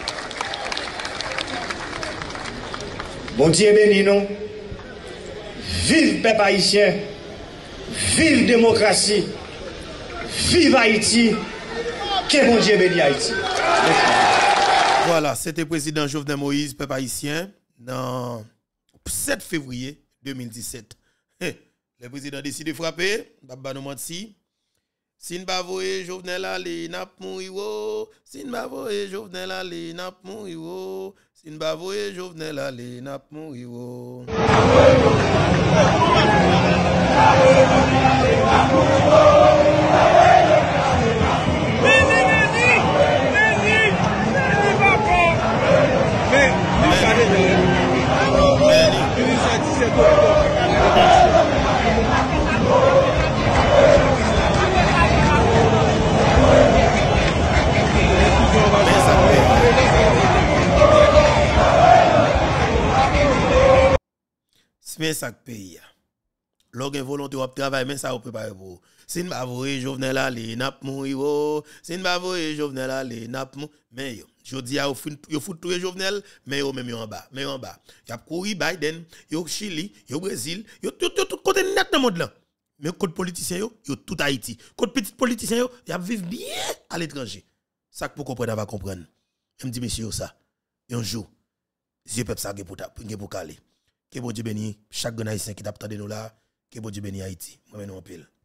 Bon Dieu béni nous. Vive peuple haïtien. Vive démocratie. Vive Haïti. Que bon Dieu béni Haïti. Voilà, c'était le président Jovenel Moïse, peuple haïtien, dans sept février deux mille dix-sept. Le président décide de frapper, Baba nous menti. Si nous ne voyons Jovenel aller, n'a pas mourir. Si nous ne voyons Jovenel aller, n'a pas mourir. Si nous ne voyons Jovenel aller, n'a pas mourir. Mais ça paye. Log une volonté de travail, mais ça vous préparer pour. Si nous avons Jovenel aller, n'a pas mourir. Si nous avons Jovenel aller, n'a pas mourir. Mais yo, je dis à vous, vous foutez tout Jovenel, mais yo même en bas, mais en bas. Y a couru Biden, yo Chili, yo Brésil, yo tout tout côté net dans le monde là. Mais côté politicien yo, yo tout Haïti. Côté petit politicien yo, y a vivre bien à l'étranger. Ça que pour comprendre va comprendre. Je me dis monsieur ça. Un jour, je peux ça pour pour caler. Que bon Dieu bénisse chaque haïtien qui t'a attendu nous là. Que bon Dieu bénisse Haïti. Moi, je pile.